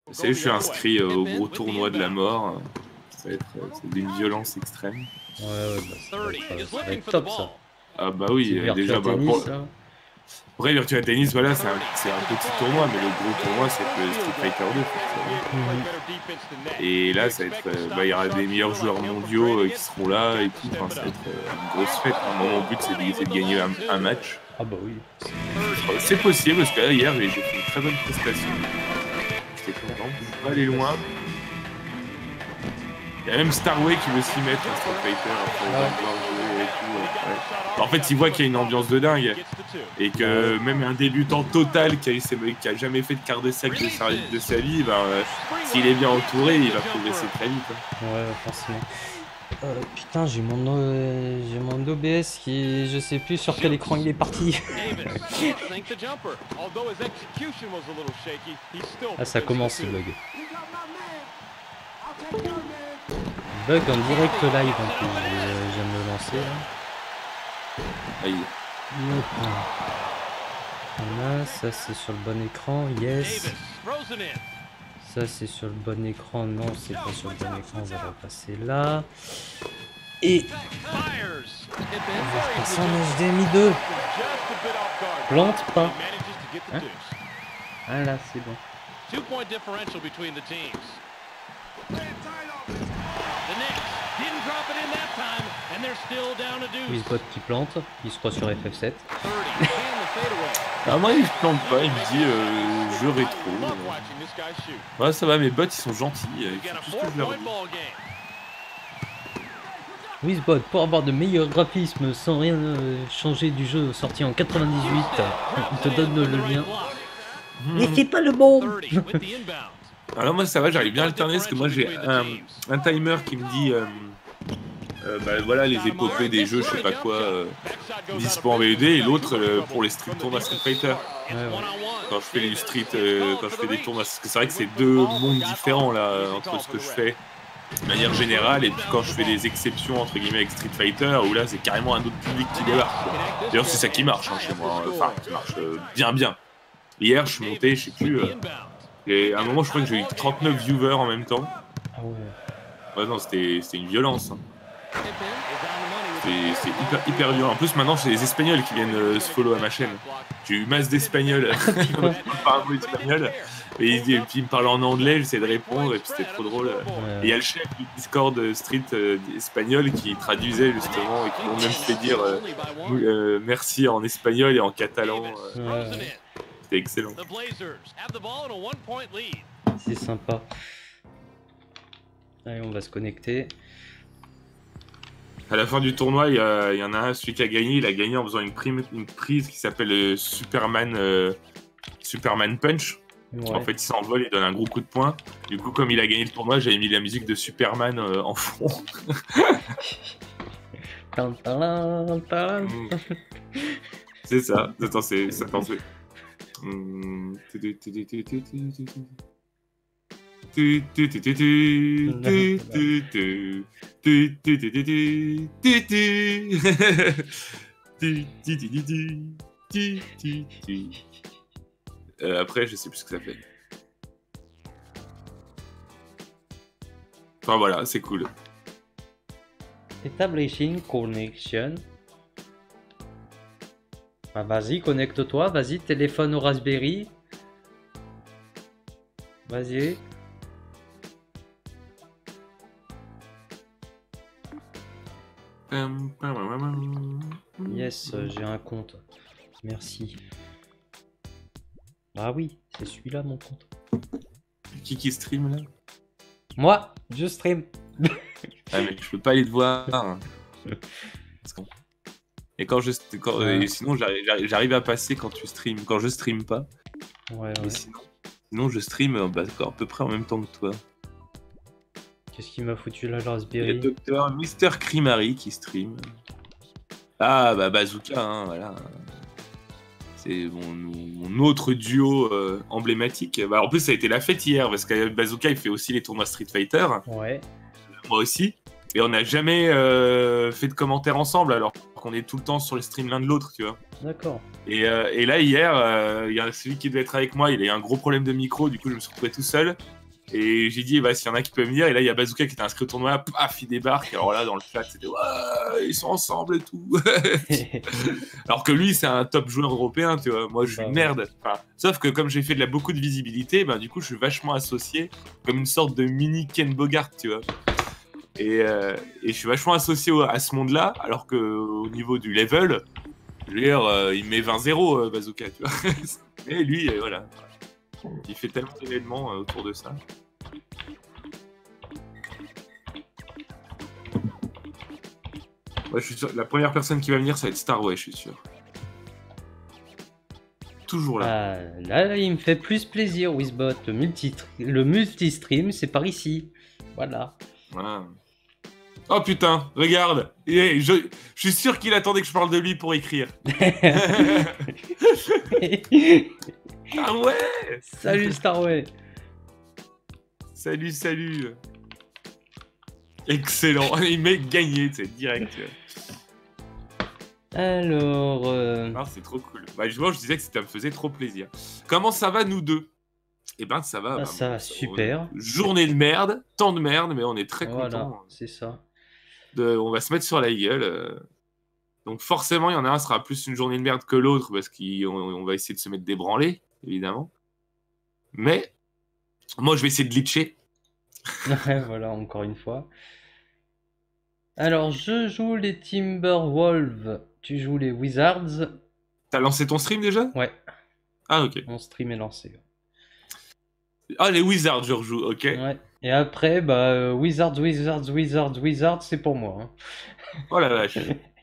Je suis inscrit au gros tournoi de la mort. Ça va être d'une violence extrême. Ouais, ça va être top ça. Ah bah oui, déjà tennis, Après, Virtua Tennis, voilà, c'est un petit tournoi, mais le gros tournoi, c'est le Street Fighter 2. Et là, ça va être, il y aura des meilleurs joueurs mondiaux qui seront là et tout. Enfin, ça va être une grosse fête. Mon but, c'est de gagner un match. Ah bah oui. C'est possible, parce que là, hier, j'ai fait une très bonne prestation. J'étais content. Je peux pas aller loin. Il y a même Starway qui veut s'y mettre, Street Fighter. En fait, il voit qu'il y a une ambiance de dingue et que même un débutant total qui a jamais fait de quart de sac de sa vie, s'il est bien entouré, il va progresser très vite. Ouais, forcément. Putain, j'ai mon OBS qui, je sais plus sur quel écran il est parti. Ah, ça commence le bug. Bug en direct live, en plus. Je viens de me lancer là. Aïe. Voilà, ça c'est sur le bon écran, yes. Ça c'est sur le bon écran, non c'est pas sur le bon écran, on va repasser là. Et on va repasser en HDMI 2. Plante pas. Hein, ah là c'est bon. Wizbot qui plante, il se croit sur FF7. Ah moi il se plante pas, il me dit jeu rétro. Ouais ça va, mes bots ils sont gentils, ils font tout ce que je leur dis. Wizbot, pour avoir de meilleurs graphismes sans rien changer du jeu sorti en 98, il te donne le lien. Mais c'est pas le bon. Alors moi ça va, j'arrive bien à alterner parce que moi j'ai un timer qui me dit voilà les épopées des jeux, je sais pas quoi, dispo en VOD, et l'autre pour les tournois Street Fighter. Quand je fais les quand je fais des tournois, parce que c'est vrai que c'est deux mondes différents là entre ce que je fais de manière générale et puis quand je fais des exceptions entre guillemets avec Street Fighter où là c'est carrément un autre public qui débarque. D'ailleurs c'est ça qui marche chez moi, enfin qui marche bien. Hier je suis monté, je sais plus. Et à un moment, je crois que j'ai eu 39 viewers en même temps. Ah ouais. Ouais, non, c'était une violence. C'est hyper violent. En plus, maintenant, c'est les Espagnols qui viennent se follow à ma chaîne. J'ai eu masse d'Espagnols. Par un mot espagnol. Et puis, ils me parlent en anglais, j'essaie de répondre, et puis c'était trop drôle. Et il y a le chef du Discord Street espagnol qui traduisait justement, et qui m'ont même fait dire merci en espagnol et en catalan. C'était excellent. C'est sympa. Allez, on va se connecter. À la fin du tournoi, il y en a un, celui qui a gagné, il a gagné en faisant une prise qui s'appelle Superman Punch. Ouais. En fait, il s'envole, il donne un gros coup de poing. Du coup, comme il a gagné le tournoi, j'avais mis la musique de Superman en fond. C'est ça. Attends, ça t'en fait. Après, je sais plus ce que ça fait. Enfin voilà, c'est cool. Establishing connection. Ah, vas-y, connecte-toi, vas-y, téléphone au Raspberry. Vas-y. Yes, j'ai un compte. Merci. Ah oui, c'est celui-là mon compte. Qui stream là? Moi, je stream. Ah mais je peux pas aller te voir. Et quand et sinon j'arrive à passer quand tu stream, quand je stream pas. Ouais. Et sinon je stream à peu près en même temps que toi. Qu'est-ce qui m'a foutu là, le Raspberry? Il y a Docteur Mister Crimary qui stream. Ah bah Bazooka, hein, voilà. C'est mon autre duo emblématique. Bah, en plus ça a été la fête hier parce que Bazooka il fait aussi les tournois Street Fighter. Ouais. Moi aussi. Et on n'a jamais fait de commentaires ensemble, alors qu'on est tout le temps sur le stream l'un de l'autre, tu vois. D'accord. Et là, hier, il y a celui qui devait être avec moi, il a eu un gros problème de micro, du coup, je me suis retrouvé tout seul. Et j'ai dit, bah, s'il y en a qui peuvent venir, et là, il y a Bazooka qui était inscrit au tournoi, paf, il débarque. Alors là, dans le chat, c'était, ouais, ils sont ensemble et tout. Alors que lui, c'est un top joueur européen, tu vois. Moi, je suis une merde. Enfin, sauf que comme j'ai fait beaucoup de visibilité, bah, du coup, je suis vachement associé comme une sorte de mini Ken Bogart, tu vois. Et je suis vachement associé à ce monde-là, alors qu'au niveau du level, je veux dire, il met 20-0, Bazooka, tu vois. Et lui, voilà. Il fait tellement d'événements autour de ça. Ouais, je suis sûr. La première personne qui va venir, ça va être Starway, je suis sûr. Toujours là. Là, il me fait plus plaisir, Wizbot. Le multi-stream, c'est par ici. Voilà. Voilà. Oh putain, regarde. Je suis sûr qu'il attendait que je parle de lui pour écrire. Ah ouais. Salut Starway. Salut, salut. Excellent. Il m'a gagné, c'est direct. Alors... Ah, c'est trop cool. Bah, je disais que ça me faisait trop plaisir. Comment ça va, nous deux? Eh ben, ça va. Ça va super. Journée de merde, temps de merde, mais on est très voilà, contents. C'est ça. On va se mettre sur la gueule. Donc forcément, il y en a un sera plus une journée de merde que l'autre, parce qu'on va essayer de se mettre des branlés, évidemment. Mais moi, je vais essayer de glitcher. Voilà, encore une fois. Alors, je joue les Timberwolves. Tu joues les Wizards. T'as lancé ton stream déjà? Ouais. Ah, ok. Mon stream est lancé. Ah, les Wizards, je rejoue, ok. Ouais. Et après, bah, Wizards, c'est pour moi. Hein. Oh la vache.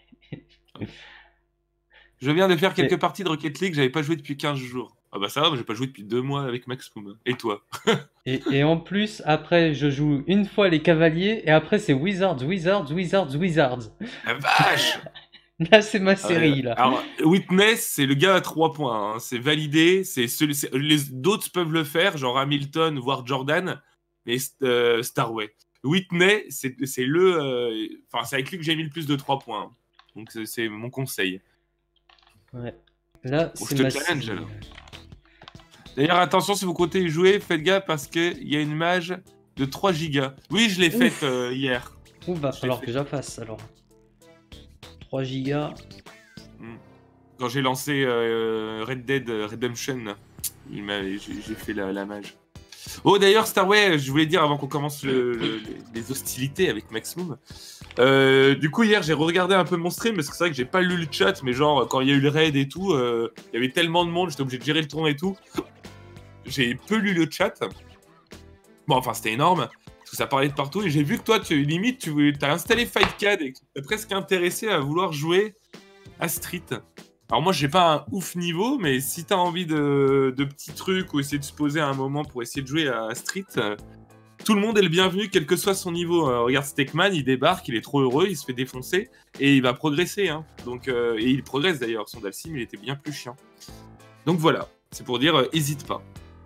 Je viens de faire quelques parties de Rocket League, j'avais pas joué depuis 15 jours. Ah bah ça va, j'ai pas joué depuis 2 mois avec Max Poum. Et toi? et en plus, après, je joue une fois les Cavaliers, et après, c'est Wizards. La vache. Là, c'est ma série, là. Alors, Witness, c'est le gars à 3 points. Hein. C'est validé. D'autres peuvent le faire, genre Hamilton, voire Jordan, mais Starway. Whitney, c'est avec lui que j'ai mis le plus de 3 points. Donc, c'est mon conseil. Ouais. Là, c'est ma challenge, alors. D'ailleurs, attention, si vous comptez y jouer, faites gaffe parce qu'il y a une mage de 3 gigas. Oui, je l'ai faite hier. Va falloir que j'affasse, alors. 3 gigas. Quand j'ai lancé Red Dead Redemption, j'ai fait la mage. Oh, d'ailleurs, Starway, je voulais dire avant qu'on commence les hostilités avec Maximum. Du coup, hier, j'ai regardé un peu mon stream parce que c'est vrai que j'ai pas lu le chat, mais genre, quand il y a eu le raid et tout, il y avait tellement de monde, j'étais obligé de gérer le tournoi et tout. J'ai peu lu le chat. Bon, enfin, c'était énorme. Parce que ça parlait de partout. Et j'ai vu que toi, t'as installé Fightcad et que t'es presque intéressé à vouloir jouer à Street. Alors moi, j'ai pas un ouf niveau, mais si t'as envie de petits trucs ou essayer de se poser à un moment pour essayer de jouer à Street, tout le monde est le bienvenu, quel que soit son niveau. Regarde Stekman, il débarque, il est trop heureux, il se fait défoncer et il va progresser. Hein. Donc, et il progresse d'ailleurs. Son Dalsim, il était bien plus chiant. Donc voilà, c'est pour dire, hésite pas.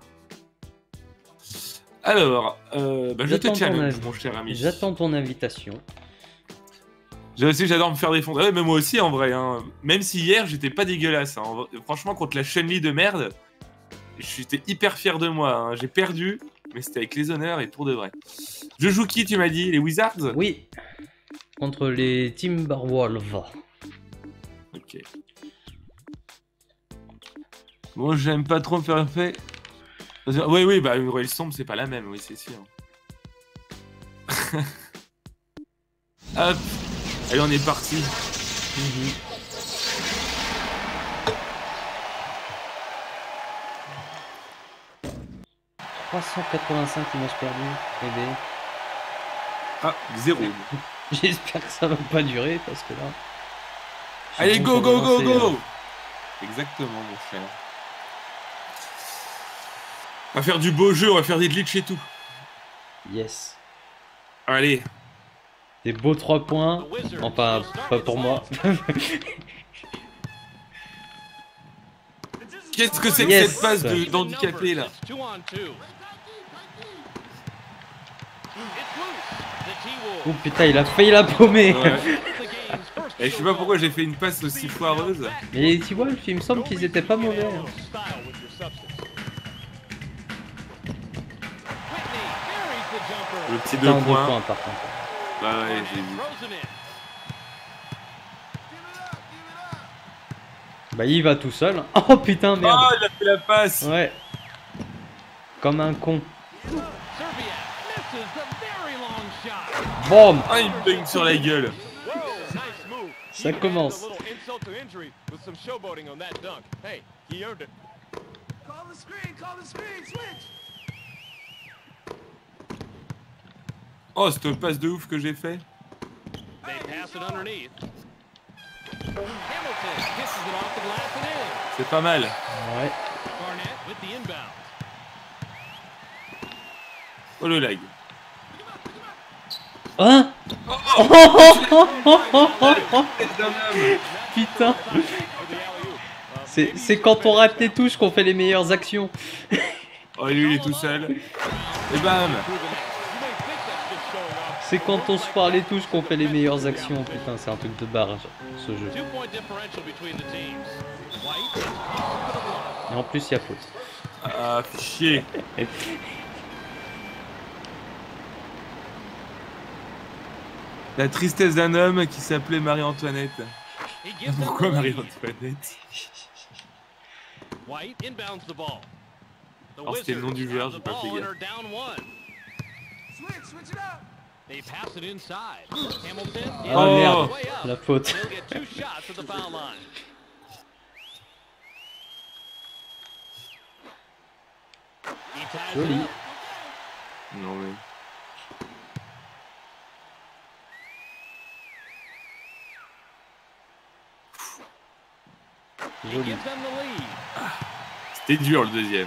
Alors, je te challenge, mon cher ami. J'attends ton invitation. J'adore me faire défendre. Ouais, mais moi aussi, en vrai. Hein. Même si hier, j'étais pas dégueulasse. Hein. Franchement, contre la Chun-Li de merde, j'étais hyper fier de moi. Hein. J'ai perdu, mais c'était avec les honneurs et pour de vrai. Je joue qui, tu m'as dit? Les Wizards? Oui. Contre les Timberwolves. Ok. Bon, j'aime pas trop me faire fait. Oui, bah, une Royal Storm, c'est pas la même, oui, c'est sûr. Hop. Allez, on est parti. 385 image perdu, bébé. Ah, 0. J'espère que ça va pas durer parce que là. Allez, go, go, go, go! Exactement, mon cher. On va faire du beau jeu, on va faire des glitches et tout. Yes. Allez. Des beaux 3 points. Enfin, pas pour moi. Qu'est-ce que c'est que cette passe d'handicapé là? Oh putain, il a failli la paumer. Ouais. Et je sais pas pourquoi j'ai fait une passe aussi foireuse. Mais les T-Wolves, il me semble qu'ils étaient pas mauvais. Hein. Le petit Putain, 2 points. par contre. Bah ouais, j'ai vu. Bah il va tout seul. Oh putain, merde. Oh, il a fait la passe. Ouais. Comme un con. Boum. Ah, il me baigne sur la gueule. Ça commence. Oh, cette passe de ouf que j'ai fait. C'est pas mal. Ouais. Oh le lag. Hein? Putain. C'est quand on rate les touches qu'on fait les meilleures actions. Oh, lui, il est tout seul. Et bam. C'est quand on se foire les touches qu'on fait les meilleures actions. Putain, c'est un truc de barrage, ce jeu. Et en plus, il y a faute. Ah, chier. La tristesse d'un homme qui s'appelait Marie-Antoinette. Pourquoi Marie-Antoinette? Alors c'était le nom du joueur, j'ai pas fait gaffe. Oh merde, la faute. Joli. Non mais... Joli. C'était dur le deuxième.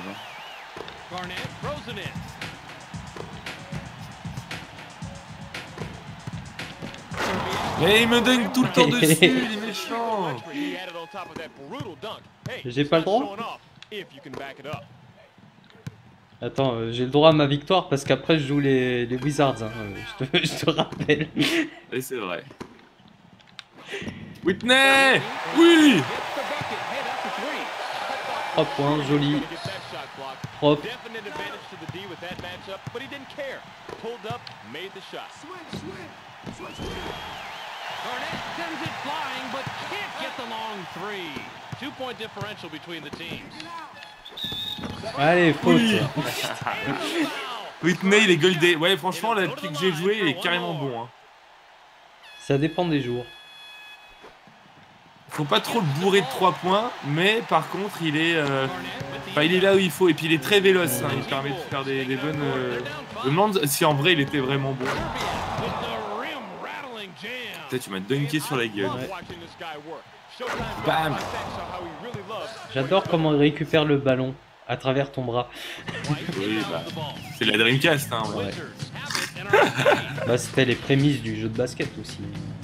Mais il me donne tout le temps dessus, il est méchant. J'ai pas le droit. Attends, j'ai le droit à ma victoire parce qu'après je joue les Wizards, hein. Je te rappelle. Et c'est vrai. Whitney! Oui! 3 points, joli. Propre. Allez, faute. Oui. Whitney, il est goldé. Ouais, franchement, là, depuis que j'ai joué, il est carrément bon. Hein. Ça dépend des jours. Faut pas trop le bourrer de 3 points, mais par contre, il est, il est là où il faut. Et puis, il est très véloce. Hein. Il permet de faire des bonnes... Je me demande si en vrai, il était vraiment bon. Putain, tu m'as dunké sur la gueule. Ouais. Bam! J'adore comment il récupère le ballon à travers ton bras. Oui, bah, c'est la Dreamcast. Hein, ouais. Bah, c'était les prémices du jeu de basket aussi.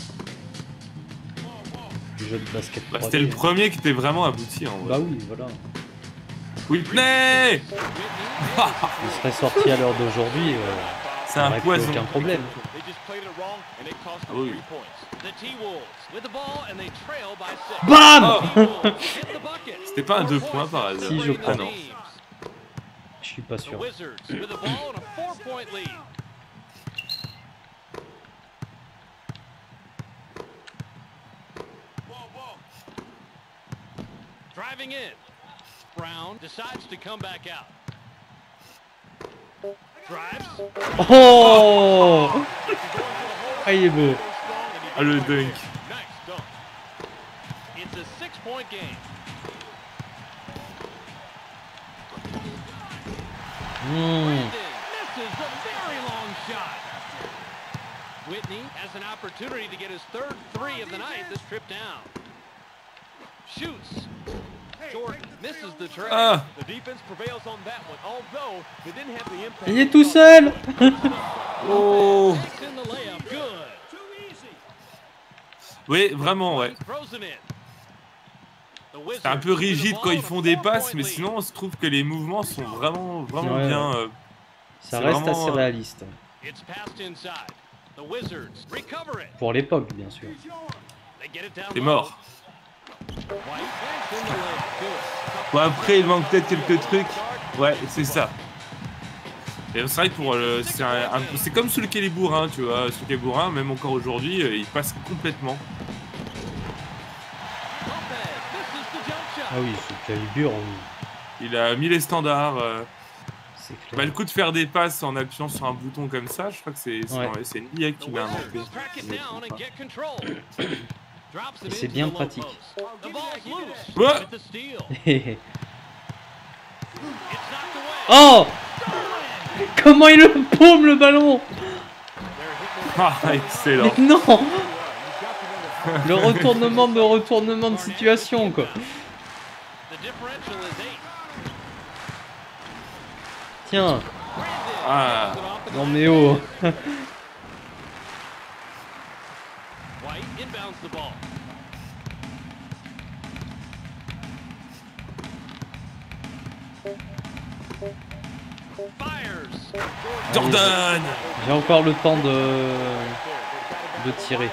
Du jeu de basket. Bah, c'était le premier qui était vraiment abouti. En vrai. Bah oui, voilà. Whitney! Il serait sorti à l'heure d'aujourd'hui. C'est un poison. Aucun problème. Ah oui. BAM! Oh. C'était pas un 2 points par hasard. Si, je crois. Ah non. Je suis pas sûr. Driving in. Brown decides to come back out. Drives. Oh! Ah, il est beau. Ah, le dunk. Nice dunk. It's a 6-point game. Misses a very long shot. Whitney has an opportunity to get his third 3 of the night this trip down. Shoots. Jordan misses the tray. Ah. The defense prevails on that one, although they didn't have the impact. Il est tout seul. Oh! Takes in the layup. Good. Oui, vraiment, ouais. C'est un peu rigide quand ils font des passes, mais sinon, on se trouve que les mouvements sont vraiment Ouais, bien. Ça reste assez réaliste. It's passed inside. The Wizards recover it. Pour l'époque, bien sûr. They get it down T'es low. mort. White banks in the lane. Good. Bon, après, il manque peut-être quelques trucs. Ouais, c'est ça. Et c'est vrai que pour c'est comme sous le Calibur, hein, tu vois. Sous le Calibur 1, même encore aujourd'hui, il passe complètement. Lopez misses the jump shot. Ah oui, ce Calibur, oui. Il a mis les standards. C'est Bah, clair. le coup de faire des passes en appuyant sur un bouton comme ça, je crois que c'est Ouais. NBA qui The l'a Wizards inventé. track it down and get control. Drops Et it c'est into bien the low pratique. post. The ball's loose. Ouais. With the steal. oh It's knocked away. Comment il le paume le ballon? Ah, excellent. Mais non. Le retournement de situation, quoi. The differential is 8. Tiens. Ah. Non mais oh. White inbounds the ball. Fires. Jordan. J'ai encore le temps de tirer.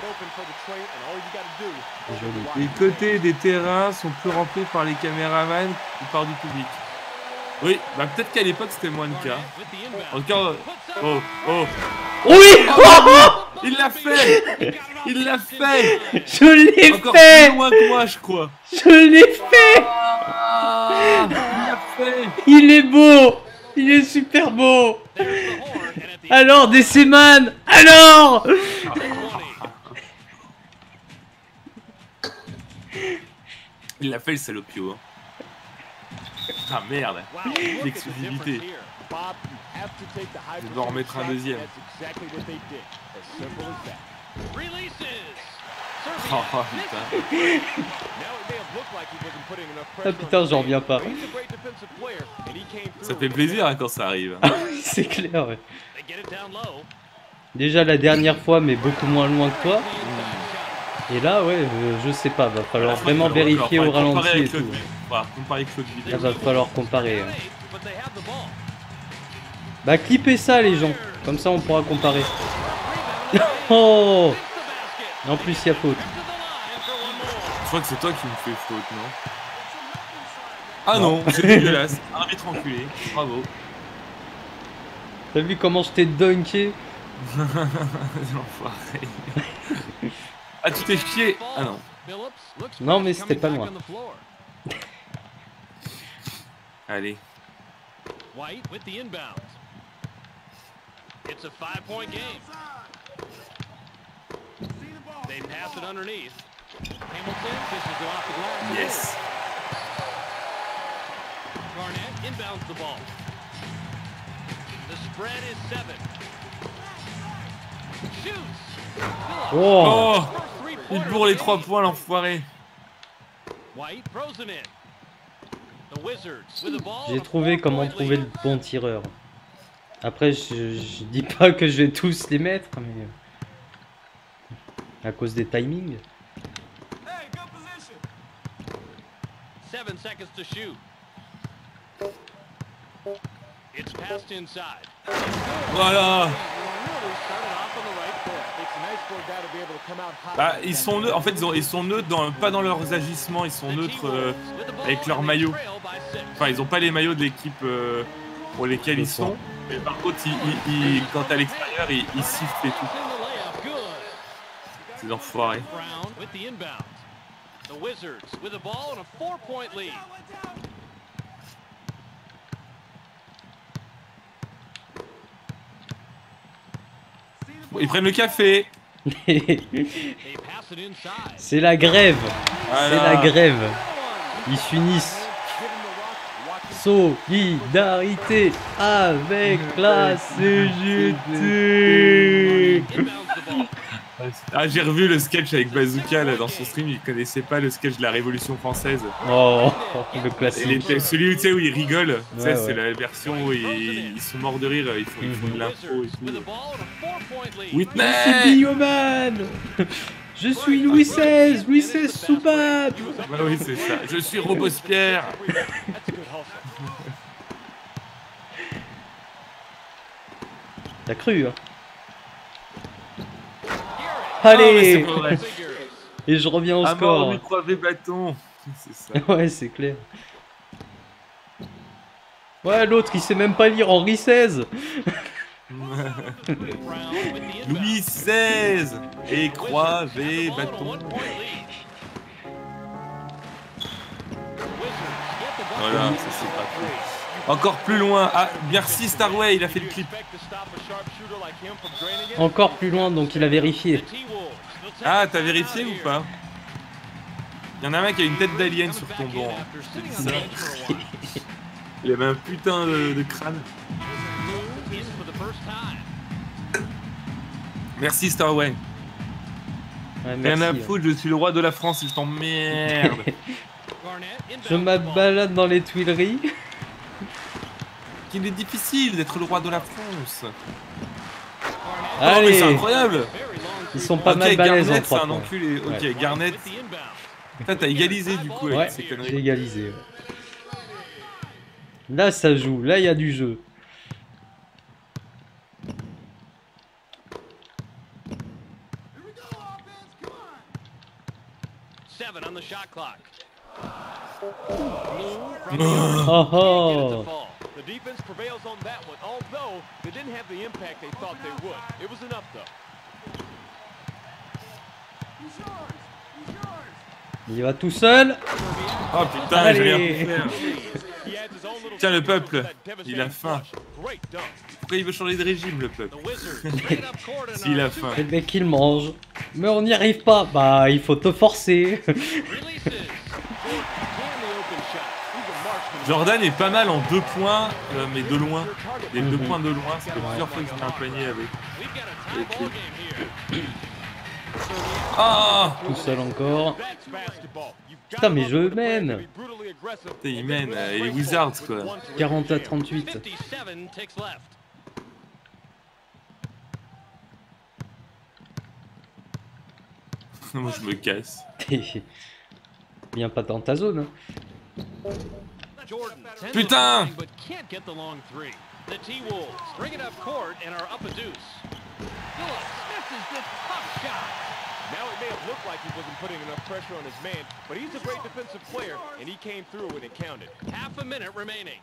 C'est joli. Les côtés des terrains sont plus remplis par les caméramans ou par du public. Oui, bah peut-être qu'à l'époque c'était moins le cas. With the inbound. En tout cas, oh, oh, Oui. il l'a fait. Il l'a fait. Je l'ai Encore fait. plus loin que moi, je crois. Je l'ai fait. Ah, il l'a fait. Il est beau. Il est super beau. There's the horn, and at the Alors, Deciman. Alors. 20. Il l'a fait le salopio. Hein. Ah merde. Wow, look at the L'exclusivité. difference here. Bob, you have to take the high Je dois en percentage remettre un shots. deuxième. That's exactly what they did. As simple as that. Releases. Oh, putain. Now it may have looked like he wasn't putting enough Ah pressure putain, on j'en his reviens team, pas. but he's a great defensive player, and he came Ça through fait with plaisir hein, quand ça arrive. C'est clair, ouais. They get it down low. Déjà la dernière fois, mais beaucoup moins loin que toi. The inside shot. Et là, ouais, je sais pas. Va falloir vraiment vérifier au ralenti et tout. Comparer avec Claude Là, Vidal. va falloir comparer. hein. But they have the ball. Bah, clippez ça, les gens. Comme ça, on pourra comparer. Oh. The basket. Et en plus, il y a faute. To the line for one more. Je crois que c'est toi qui me fais faute, non? Ah non, c'est dégueulasse. Arbitre enculé. Bravo. T'as vu comment je t'ai dunké? L'enfoiré. Ah, tu t'es chié. Ah non. Phillips looks Non, mais back, c'était pas coming loin. back on the floor. Allez. White with the inbound. It's a 5-point game. They pass it underneath. Hamilton fishes it off the glass. Yes. Garnett inbounds the ball. The spread is 7. Shoots. Phillips. Oh. Oh, First il three-pointer bourre les of the 3 game. points, l'enfoiré. White throws it in. The Wizards with the ball. J'ai on a trouvé comment 4-point trouver lead. le bon tireur. Après, je dis pas que je vais tous les mettre, mais à cause des timings. 7 seconds to shoot. It's passed inside. Voilà. Bah, Bah, ils sont neutres. En fait, ils sont neutres pas dans leurs agissements. Ils sont neutres avec leur maillot. Enfin, ils ont pas les maillots de l'équipe pour lesquels ils sont. Mais par contre, quand à l'extérieur, ils sifflent et tout. Ces enfoirés. Brown with the inbound. The Wizards with the ball and a 4-point lead. Ils prennent le café. They pass it inside. C'est la grève. C'est Voilà. la grève. Ils s'unissent. Solidarité avec la CGT. Inbounds the ball. Ah, j'ai revu le sketch avec Bazooka là, dans son stream. Il connaissait pas le sketch de la Révolution française. Oh, le Et classique. celui où, tu sais, où il rigole. Tu sais, Ouais, c'est ouais. la version où ils sont morts de rire. Ils font de l'impro et Wizards with the tout. ball and a 4-point lead. C'est Whitney. Bioman. Je suis Louis XVI, Louis XVI soupape. Bah oui, c'est ça. Je suis Robespierre. T'as cru, hein? Allez. c'est pas vrai. Et je reviens au À mort score. du 3V bâton. C'est ça. Ouais, c'est clair. Ouais, l'autre, il sait même pas lire Henri XVI. Louis XVI et croix V bâton. Voilà, ça c'est pas cool. Encore plus loin. Ah, merci Starway, il a fait le clip. Encore plus loin, donc il a vérifié. Ah, t'as vérifié ou pas? Il y en a un qui a une tête d'alien sur ton banc. Hein. Je te dis ça. Il avait un putain de crâne. Merci Starway. Ouais, Rien à merci. foutre, je suis le roi de la France, il t'emmerde. Je m'abalade dans les Tuileries. Il est difficile d'être le roi de la France. Oh, mais Allez, c'est incroyable. ils sont pas Ok, mal balèzes en Garnett, c'est 3 un points. enculé. Ok, Ouais. Garnett. Putain, t'as égalisé du coup avec Ouais, ces j'ai conneries. égalisé. Ouais. Là, ça joue. Là, il y a du jeu. Oh oh. The defense prevails on that one, although they didn't have the impact they thought they would. It was enough, though. Il va tout seul. Oh putain, j'ai rien Allez. pu faire. He adds his own little Tiens, le flavor peuple, to that devastating il a faim. flush. Great dunk. Pourquoi il veut changer de régime, le peuple? S'il a faim. Le mec, il mange. Mais on n'y arrive pas. Bah, il faut te forcer. Jordan est pas mal en 2 points, mais de loin. Les 2 points de loin, ça fait plusieurs fois que je mets un panier avec lui. Ah, Tout seul encore. That's basketball. You've got Putain, to mais love je it when the player mène. can be brutally aggressive. putain, il mène, et les Wizards quoi. 40 à 38. 57 ticks left. Moi je me casse. Viens pas dans ta zone. Hein. Jordan, 10 Putain! of 9, but can't get the long three. The T-Wolves bring it up court and are up a deuce. Phillips misses the tough shot. Now it may have looked like he wasn't putting enough pressure on his man, but he's a great defensive player, and he came through when it counted. Half a minute remaining.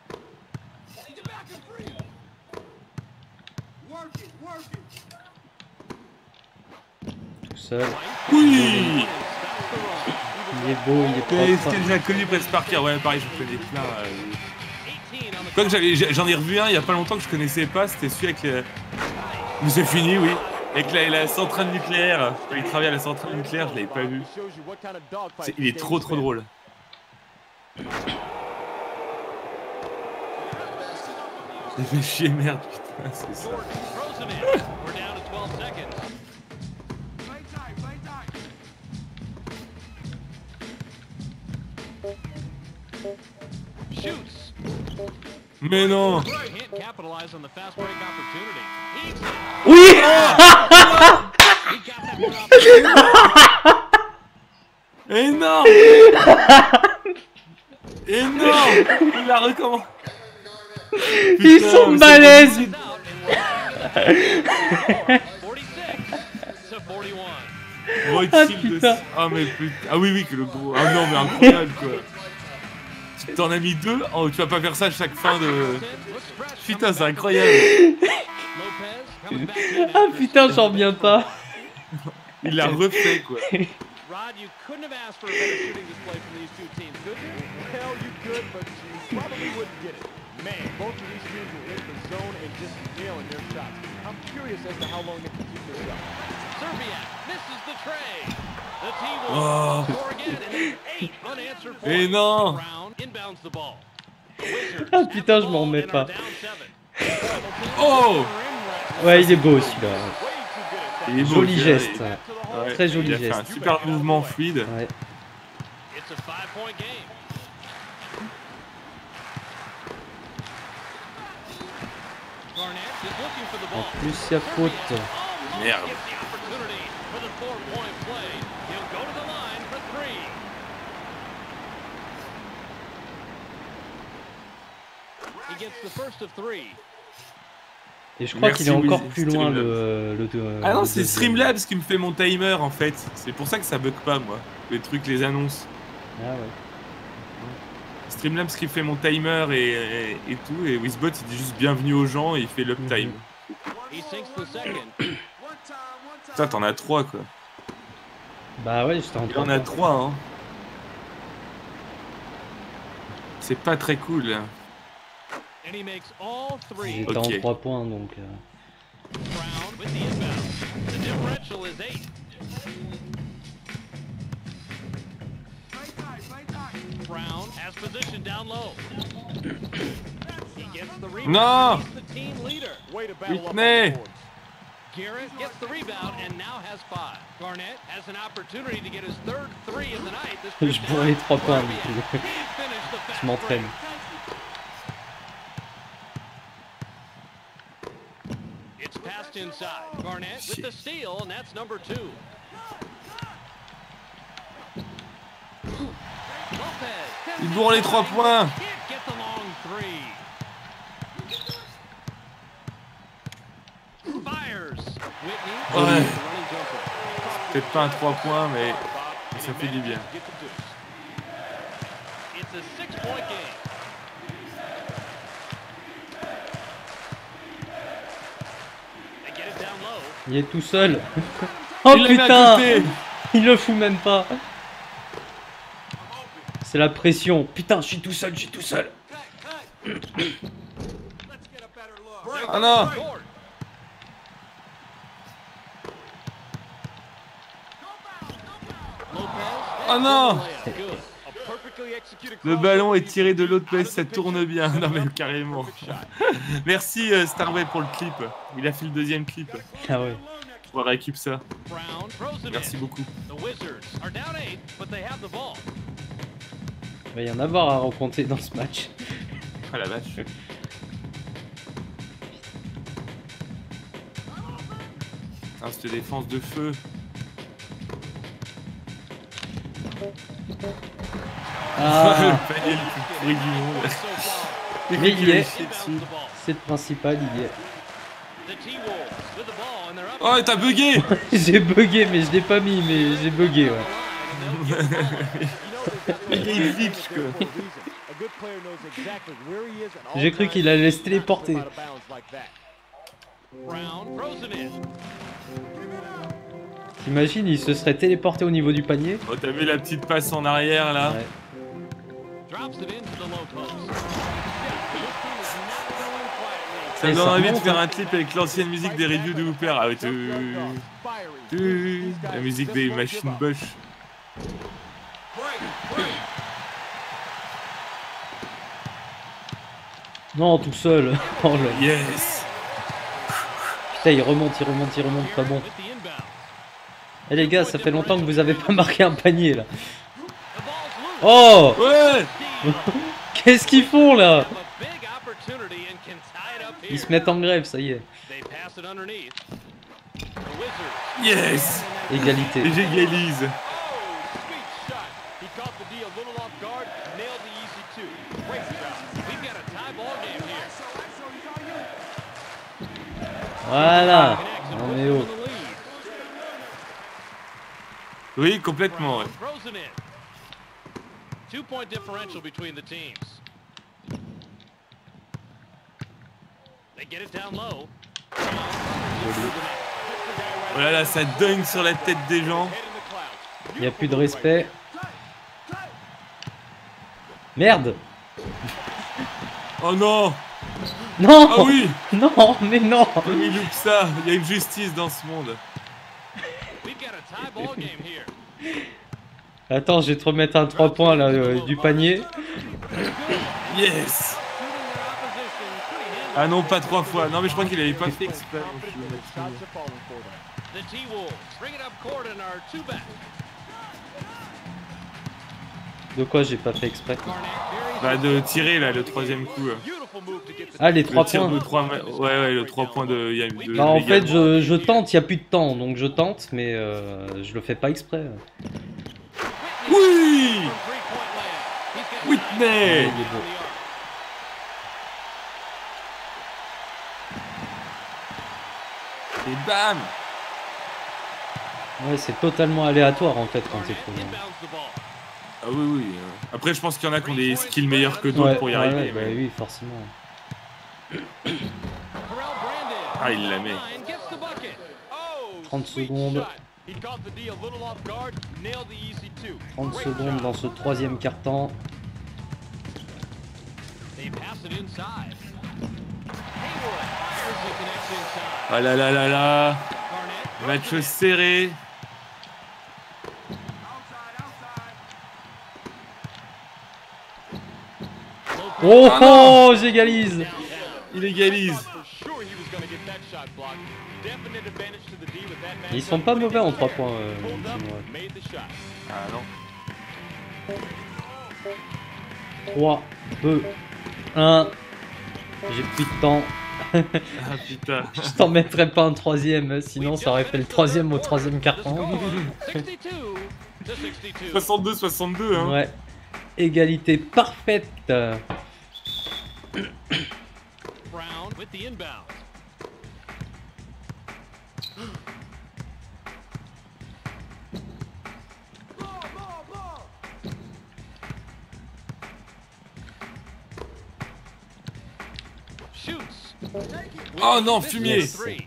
Tout seul. Oui! Il est beau, il est Est-ce propre. que j'ai connu Prince Parker? Ouais, pareil, je connais plein. 18 on the Quoi que j'en ai revu un il y a pas longtemps que je connaissais pas, c'était celui avec le... Mais c'est fini, oui. Avec la centrale nucléaire. Quand il travaille à la centrale nucléaire, je l'avais pas vu. It shows you what kind of dogfight Il est this trop game trop has been. drôle. Il fait chier, merde, putain, c'est ça. Jordan throws it in. We're down to 12 seconds. Shoots. Mais non! Can't capitalize on the fast break opportunity. Eats it. Oui. He got that one off. Énorme! Énorme! Il a recommencé. Ils sont balèzes. Out and 46 to 41. Rothschild putain. aussi. Ah mais putain. Ah oui oui que le gros. Ah non mais incroyable quoi. Tu t'en as mis 2? Oh tu vas pas faire ça à chaque fin de. Putain c'est incroyable. Lopez coming back in Ah after putain, j'en reviens pas. Il l'a refait quoi. Rod, you couldn't have asked for a better shooting display from these two teams, could you? Hell, you could, but you probably wouldn't get it. Man, both of these teams were in the zone and just nailing their shots. I'm curious as to how long they can keep this up. Serbia misses the tray. The Oh. T-Wolves score again and 8 unanswered points. Et non. Brown inbounds the ball. The Wizards Ah have putain, the je m'en ball remets and are pas. down 7. Oh! Ouais, il est beau celui-là. Way too good at that. Il est beau, Joli celui-là. geste. Ouais, Très joli il a fait geste. un super mouvement fluide. Ouais. It's a 5-point game. Garnett is looking for the En ball. plus, il y a faute. Merde. Gets the opportunity for the 4-point play. He'll go to the line for 3. He gets the first of 3. Et je crois Merci, qu'il est encore oui, plus loin Ah non, le c'est deuxième. Streamlabs qui me fait mon timer en fait. C'est pour ça que ça bug pas moi. Les trucs, les annonces. Ah ouais. Streamlabs qui fait mon timer et tout. Et Wizbot il dit juste bienvenue aux gens et il fait l'uptime. He sinks the second. Putain, t'en as 3 quoi. Bah ouais, j'étais en Il train en a 3 hein. C'est pas très cool. And he makes all three. J'étais Ok. en 3 points donc. Brown with the inbound. The differential is 8. Brown has position down low. He gets the rebound. Non! He's the team leader. Way to battle up on Whitney. the boards. Garrett gets the rebound and now has 5. Garnett has an opportunity to get his third 3 of the night. This Je trip prends down. les 3 points. He donc, finished the fast Je m'entraîne. break. It's passed inside. Garnett with the steal, and that's number 2. Lopez. Ils bourrent les 3 points. Can't get the long 3. Fires. Whitney. Ouais. Running jumper. Peut-être pas un 3 points, mais ça fait du bien. It's a 6-point game. They get it down low. Il est tout seul. Oh Il l'a mis à putain, côté. il le fout même pas. C'est la pression. Putain, je suis tout seul, je suis tout seul. Ah non. Court. Lopez. Oh non. Good. A perfectly executed Le cross ballon court est tiré de l'autre out of place, the ça picture. tourne bien. Non mais carrément. Perfect shot. Merci Starway pour le clip. Il a fait le deuxième clip. Ah ouais. On va récup ça. Brown throws it Merci in. beaucoup. The Wizards are down 8, but they have the ball. Il va y en avoir à rencontrer dans ce match. Ah la vache. Ah, cette défense de feu. Ah, Le panier le plus pourri du monde. So far, mais il y est. Chier dessus. inbounds the ball. C'est le principal, il y est. The T-Wolves with the ball, and they're up. Oh, t'as bugué. J'ai bugué, mais je l'ai pas mis, mais j'ai bugué, ouais. You know they've got Il the glitch, quoi. for a reason. A good player knows exactly where he is at all J'ai cru times. qu'il allait se Not téléporter. out of bounds like that. Brown throws it in. T'imagines, il se serait téléporté au niveau du panier. Oh, t'as vu la petite passe en arrière là? Ouais. Drops it into the low post. This team is not going quietly. Ça me Et donne ça envie de remonte, faire hein. un clip avec l'ancienne musique des reviews de Hooper. Ah ouais, la musique des machines Bush. Non, tout seul. Oh là. Yes. Putain, il remonte, pas bon. With the inbound. Eh les gars, ça fait longtemps que vous avez pas marqué un panier là. The ball's loose. Oh, Ouais. qu'est-ce qu'ils font là? Have a big opportunity and can tie it up here. Ils se mettent en grève, ça y est. They pass it underneath. The Wizards. Yes. Égalité. Et j'égalise. Oh, sweet shot. He caught the D a little off guard, nailed the easy two. Great job. We've got a tie ball game here. Voilà. Connects and Non puts mais them oh. in the lead. Oui, complètement. Ouais. Throws it in. 2-point differential between the teams. They get it down low. Oh là là, ça dunk sur la tête des gens. Head in the clouds. Il n'y a plus de respect. Merde. Oh non. Non. Ah oui. Non, mais non. Il loupe ça. Il y a une justice dans ce monde. We've got a tie ball game here. Attends, je vais te remettre un 3 points là du panier. Yes. Shooting their opposition pretty handily. Ah non, pas 3 fois. Non mais je crois qu'il avait pas fait exprès. Confident that the shots are falling for them. The T-Wolves bring it up court and are 2 back. De quoi j'ai pas fait exprès? Garnett, very Bah de tirer là le troisième coup. Beautiful move to get the Ah, les Le 3 tir de points. 3 ouais, le 3 points de, de Bah en fait, Légal. je tente, il n'y a plus de temps, donc je tente, mais je le fais pas exprès. Oui. from three-point land. He's got Whitney. Il est beau. Et bam! Ouais, c'est totalement aléatoire en fait quand t'es trop loin. Ah oui, oui. Après, je pense qu'il y en a qui ont des skills meilleurs que d'autres Ouais, pour y ouais, arriver. bah mais- oui, forcément. Ah, il la met. 30 secondes. 30 secondes dans ce troisième quart-temps. Ah là là là là. Match serré. Oh, Ah non, oh, j'égalise. il égalise. Ils sont pas mauvais en 3 points. Chinois. Ah non. 3, 2, 1. J'ai plus de temps. Ah putain. Je t'en mettrai pas un troisième, sinon ça aurait fait le troisième au troisième carton. 62-62, hein. Ouais. Égalité parfaite. Brown with the inbound. Shoots. Oh non, fumier. Yes. Three.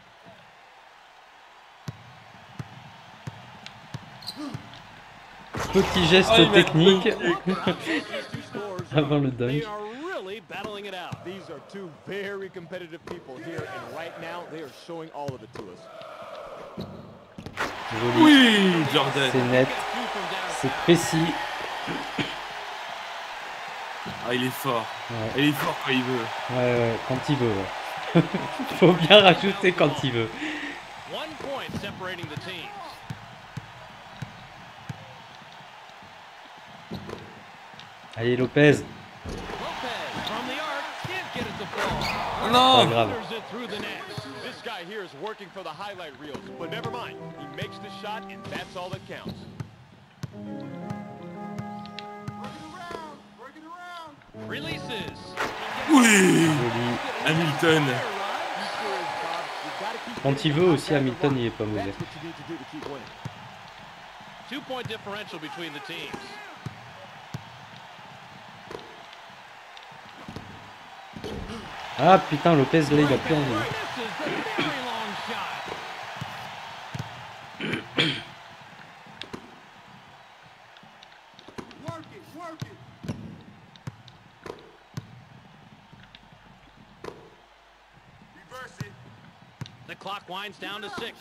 Petit geste Oh, il m'a technique dunké. avant le They dunk. are really battling it out. These are two very competitive people here, and right now they are showing all of it to us. Joli. Oui, Jordan. C'est net, Two from downtown. c'est précis. Ah, il est fort. Ouais, Il est fort quand il veut. ouais, quand il veut. Ouais. Faut bien rajouter quand il veut. 1 point separating the teams. Allez Lopez, Lopez from the arc can't get it to fall. Oh pas non. grave. Clears it through the net. This guy here is working for the highlight reels, but never mind. He makes the shot, and that's all that counts. Releases. Oui. Joli. Hamilton. Quand il veut aussi, Hamilton il est pas mauvais. That's what you need to do to keep winning. 2-point differential between the teams. Ah putain, Lopez là il a plus envie. Misses the very long shot. The clock winds down to 6.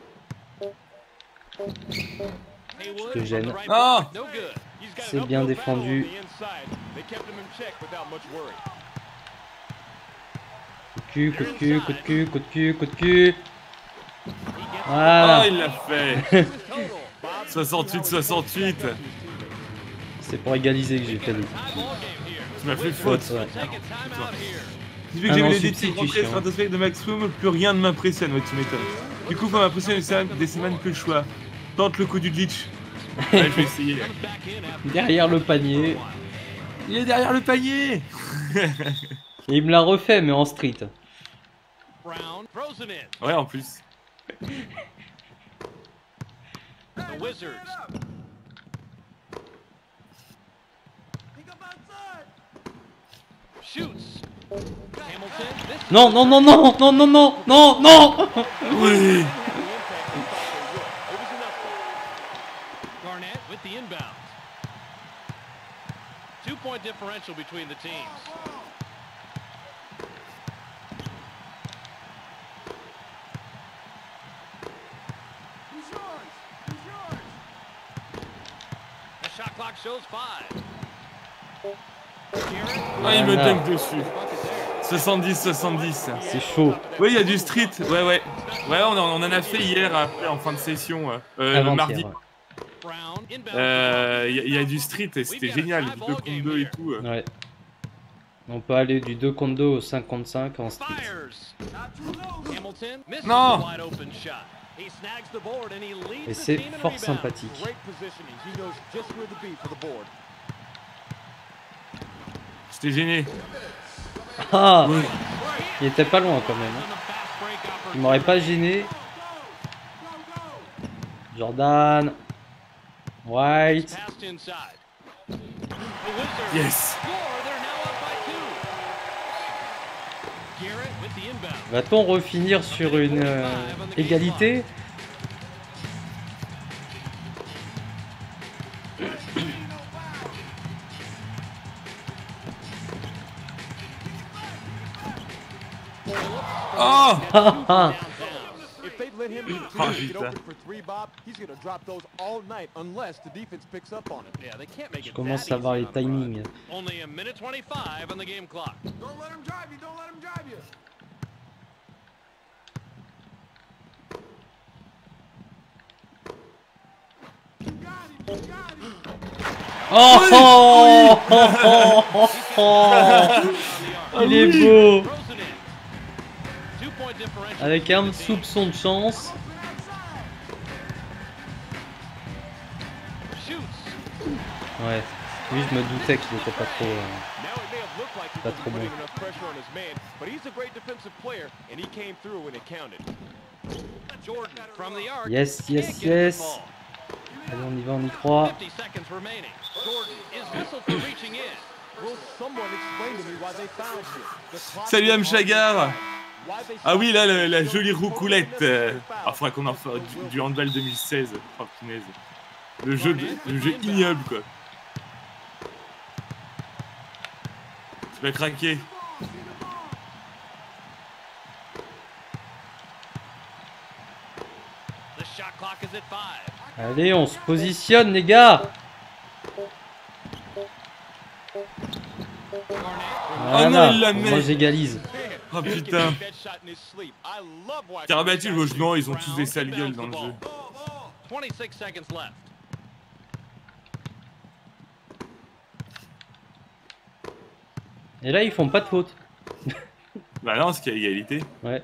Haywood te from gêne. the right Non. point, no good. He's got C'est an bien uphill défendu. battle on the inside. They kept him in check without much worry. Coup de cul, coup de cul, coup de cul, coup de cul. He gets Oh, Voilà, il l'a fait. the total. 68-68. c'est pour égaliser que j'ai fait des Tie ball game here. Tu m'as fait faute. fautes. Ouais. Take a timeout here. Depuis Ah que j'ai non, vu les tirs substitution. rentrés stratosphériques de Maxwell, plus rien ne m'impressionne, ouais, tu m'étonnes. Du coup, faut m'impressionner des semaines que le choix. Tente le coup du glitch. Ouais, je vais essayer. Comes back in after Derrière le panier. Il est derrière le panier. Et il me l'a refait, mais en street. Brown throws it in. Ouais, en plus. The Wizards. Shoots. Hamilton. This is Non, non, non, non, non, non, non, non, non. Oui. Garnett with the inbound. 2-point differential between the teams. The shot clock shows 5. Ah, il me Voilà. dunk dessus. 70-70. C'est chaud. Oui, il y a du street. Ouais, ouais. Ouais, on en a fait hier après, en fin de session. Avant-hier, Mardi. ouais. Brown inbound. Il y a du street et c'était génial. Du 2 contre 2 et tout. Ouais. On peut aller du 2 contre 2 au 5 contre 5 en street. Fires. Hamilton misses Non. the wide open shot. He snags the board and he leads Et the c'est team in fort rebounds. sympathique. Great positioning. He knows just where to be for the board. J'étais gêné. Ah, Ouais. il était pas loin quand même. On the fast break qui m'aurait pas gêné. Jordan. White. Passed inside. The Wizards Yes. score. They're now up by 2. Garrett with the inbound. Va-t-on refinir sur une égalité? Oh If they let him continue to get open for three, Bob, he's going to drop those all night unless the defense picks up on him. Yeah, they can't make Je it commence that à voir easy les on Bron. timings. Only a minute 25 on the game clock. Don't let him drive you. Don't let him drive you. Oh, oh, oh, oh, oh. Il est beau. Throws it in. 2-point differential. Avec un soupçon de chance. Shoots. Ouais. Lui, je me doutais qu'il était pas trop. Now it may have looked like he Pas wasn't trop putting bon. enough pressure on his man, but he's a great defensive player, and he came through when it counted. Jordan from the arc. Yes, Can't yes, get the yes. ball. Allez, on y va, on y croit. 50 seconds remaining. Jordan is whistled for reaching in. Will someone explain to me why they fouled him? The clock Salut was on Amchagar. their side. Why they Ah oui, là, la stopped jolie him? roucoulette. Ah, faudrait qu'on en fasse du handball 2016. Oh, punaise. Le jeu ignoble, quoi. Je vais craquer. The shot clock is at 5. Allez, on se positionne, les gars. Oh non, il la Moi, met. j'égalise. Oh putain. That shot in his sleep. I love watching Karabatic, these guys non, shoot. ils ont tous des sales gueules dans le jeu. 26 seconds left. Et là, ils font pas de faute. Bah non, c'est qu'il y a égalité. Ouais.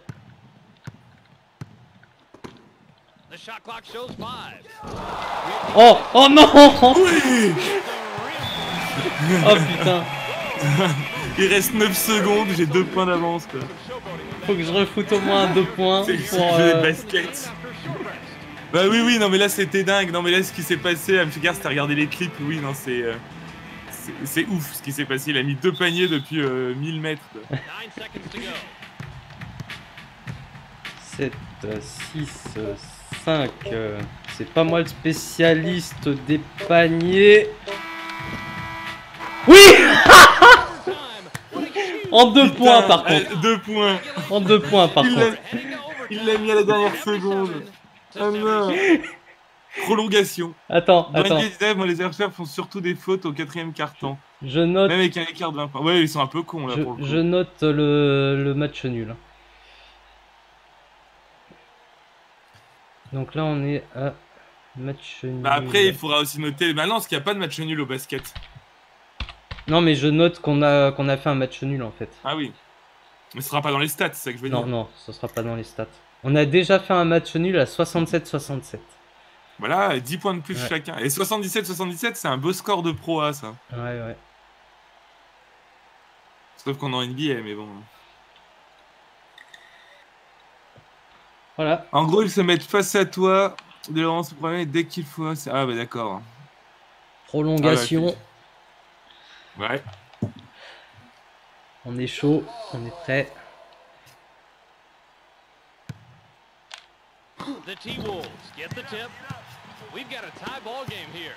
The shot clock shows 5. Oh, oh non. Oui. Oh putain. Il reste 9 secondes, j'ai 2 points d'avance, quoi. Faut que je refoute au moins 2 points C'est pour. le jeu de basket. Bah oui, oui, non mais là c'était dingue. Non mais là ce qui s'est passé, Amchagar, si t'as regardé les clips, oui, non c'est ouf ce qui s'est passé. Il a mis 2 paniers depuis 1000 mètres, quoi. 9 seconds to go. 7, 6, 5. C'est pas moi le spécialiste des paniers. Oui. En 2 points par contre. 2 points. En 2 points par contre. Il l'a mis à la dernière seconde. Oh non. Prolongation. Attends, Dans attends. NBA 19, moi les adversaires font surtout des fautes au 4ème quart-temps. Je note, Même avec un écart de 20 points. Ouais, ils sont un peu cons là pour le coup. je note le match nul. Donc là on est à match nul. Bah après, il faudra aussi noter maintenant parce qu'il n'y a pas de match nul au basket. Non mais je note qu'on a fait un match nul en fait. Ah oui. Mais ce sera pas dans les stats, c'est ça que je veux Non, dire. non, ce sera pas dans les stats. On a déjà fait un match nul à 67-67. Voilà, 10 points de plus Ouais. chacun. Et 77-77, c'est un beau score de Pro A, ça. Ouais, ouais. Sauf qu'on est en NBA, mais bon. Voilà. En gros, ils se mettent face à toi de leur lance premier dès qu'il faut. Ah bah d'accord. Prolongation. Ouais. On est chaud, on est prêt. The T-Wolves get the tip. We've got a tie ball game here.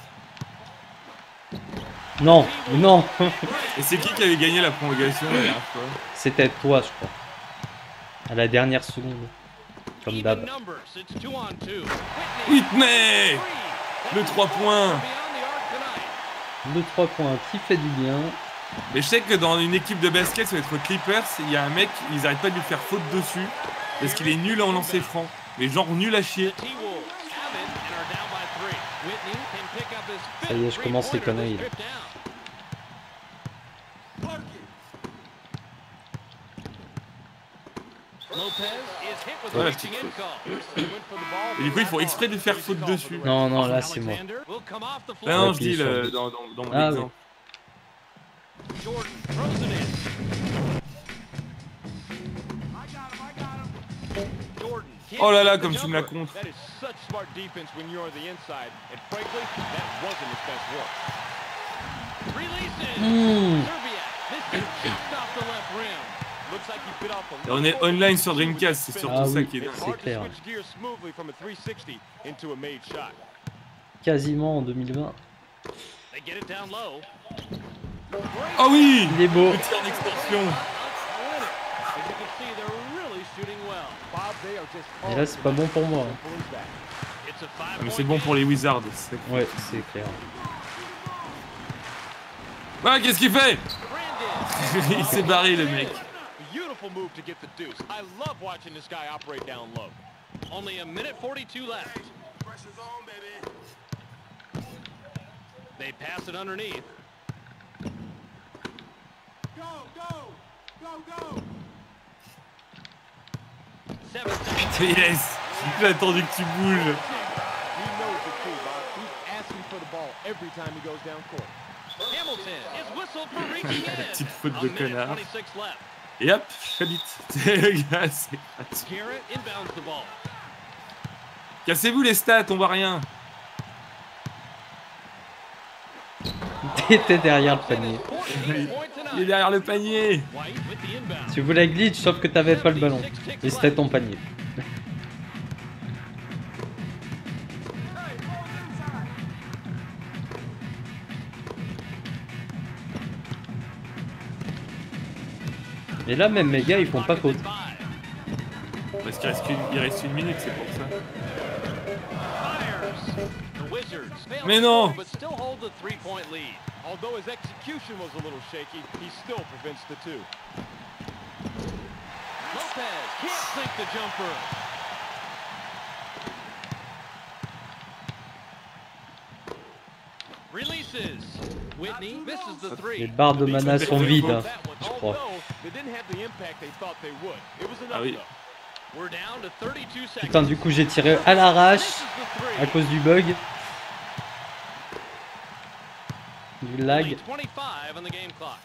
Non, non. Et c'est qui avait gagné la prolongation la dernière fois? C'était toi, je crois. À la dernière seconde. Comme Even d'hab. numbers, it's 2-on-2. Whitney. Le 3 points. Beyond the arc tonight. Le 3 points qui fait du bien. Mais je sais que dans une équipe de basket, ça va être aux Clippers, il y a un mec, ils arrêtent pas de lui faire faute dessus. Parce qu'il est nul en lancer franc. Mais genre nul à chier. The T-Wolves have it and are down by 3. Whitney can pick up his Ça y est, je commence les three-pointer conneries, this là. trip down. Lopez is hit with a Ouais, reaching in call. Et du coup, ils font exprès de lui faire faute dessus. Non, non, là c'est moi. Alexander will come off the Là, floor. non, Ouais, je puis dis ils sont- dans mon Ah, exemple. Jordan throws it in. Oh là là, comme tu me la contre. That is such smart defense when you're on the inside, and frankly, that wasn't his best work. Mmh. Looks like he bit off a Et on est online sur Dreamcast, c'est surtout Ah ça oui. qui est dingue. C'est clair. Switch gears smoothly from a 360 into a made shot. Quasiment en 2020. They get it down low. Oh oui, Il est beau. le tir d'extorsion. As you can see, they're really shooting well. Bob, they are just Et là, c'est pas bon pour moi. simple as that. It's a Ah, 5-point mais c'est bon pour les Wizards. Ouais, c'est clair. Ah, qu'est-ce qu'il fait? Brandon. Il s'est barré, le mec. Beautiful move to get the deuce. I love watching this guy operate down low. Only a minute 42 left. They pass it underneath. Seven seconds. Yes, j'ai attendu que tu bouges. He knows the key, Bob. He's asking for the ball every time he goes down court. Hamilton is whistled for reaching in. Petite faute A de minute connard. 26 left. Et hop, j'habite. Le gars, c'est gratuit. Garrett inbounds the ball. Cassez-vous les stats, on voit rien. T'étais derrière le panier. 14 points Il est tonight. derrière le panier. White with the inbound. Tu voulais glitch sauf que t'avais pas le ballon. Et c'était ton panier. Et là même mes gars ils font pas faute. Parce qu'il reste une minute, c'est pour ça. Mais non! But still hold the 3-point lead. Although his execution was a little shaky, he still prevents the two. Lopez can't sink the jumper. Releases. Whitney misses the Les 3. barres de mana sont vides, hein, je crois. Although they didn't have the impact they thought they would. It was enough Ah oui. though. We're down to 32 seconds. Putain du coup j'ai tiré à l'arrache Misses the three. à cause du bug. Du Only lag. 25 on the game clock.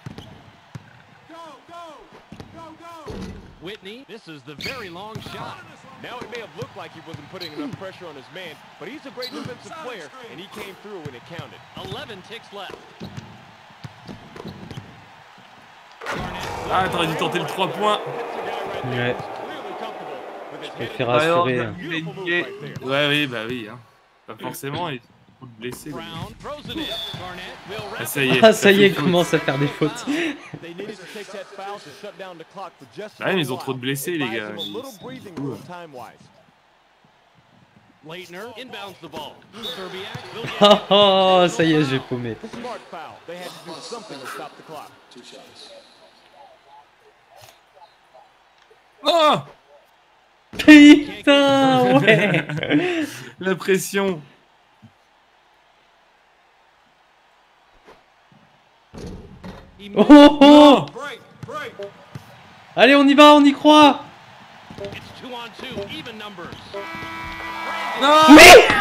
Whitney misses the very long shot. Now it may have looked like he wasn't putting enough pressure on his man, but he's a great defensive player, and he came through when it counted. 11 ticks left. Ah, t'aurais dû tenter le 3 points. Ouais. Clearly comfortable with his Je head. préfère Alors, assurer. Hein. il a niqué. Ouais, oui, bah oui. Hein. Pas forcément, il est trop blessé. lui. Brown throws it in. Garnett will Ah, wrap ça y it est. Ah ça y fait est, faute. commence à faire des fautes. They needed to take that foul to shut down the clock for just Ah, mais ils ont a trop de while. blessés, les It buys gars. them a Ils little sont breathing fous, room hein. time-wise. Leitner inbounds the ball. Serbiak will get Oh, oh ça y est, j'ai paumé. Smart foul. They had to do something to stop the clock. Oh, Putain, ouais. la pression. He Oh, misses. oh, oh. Allez, on y va, on y croit. It's 2-on-2, even numbers. Non,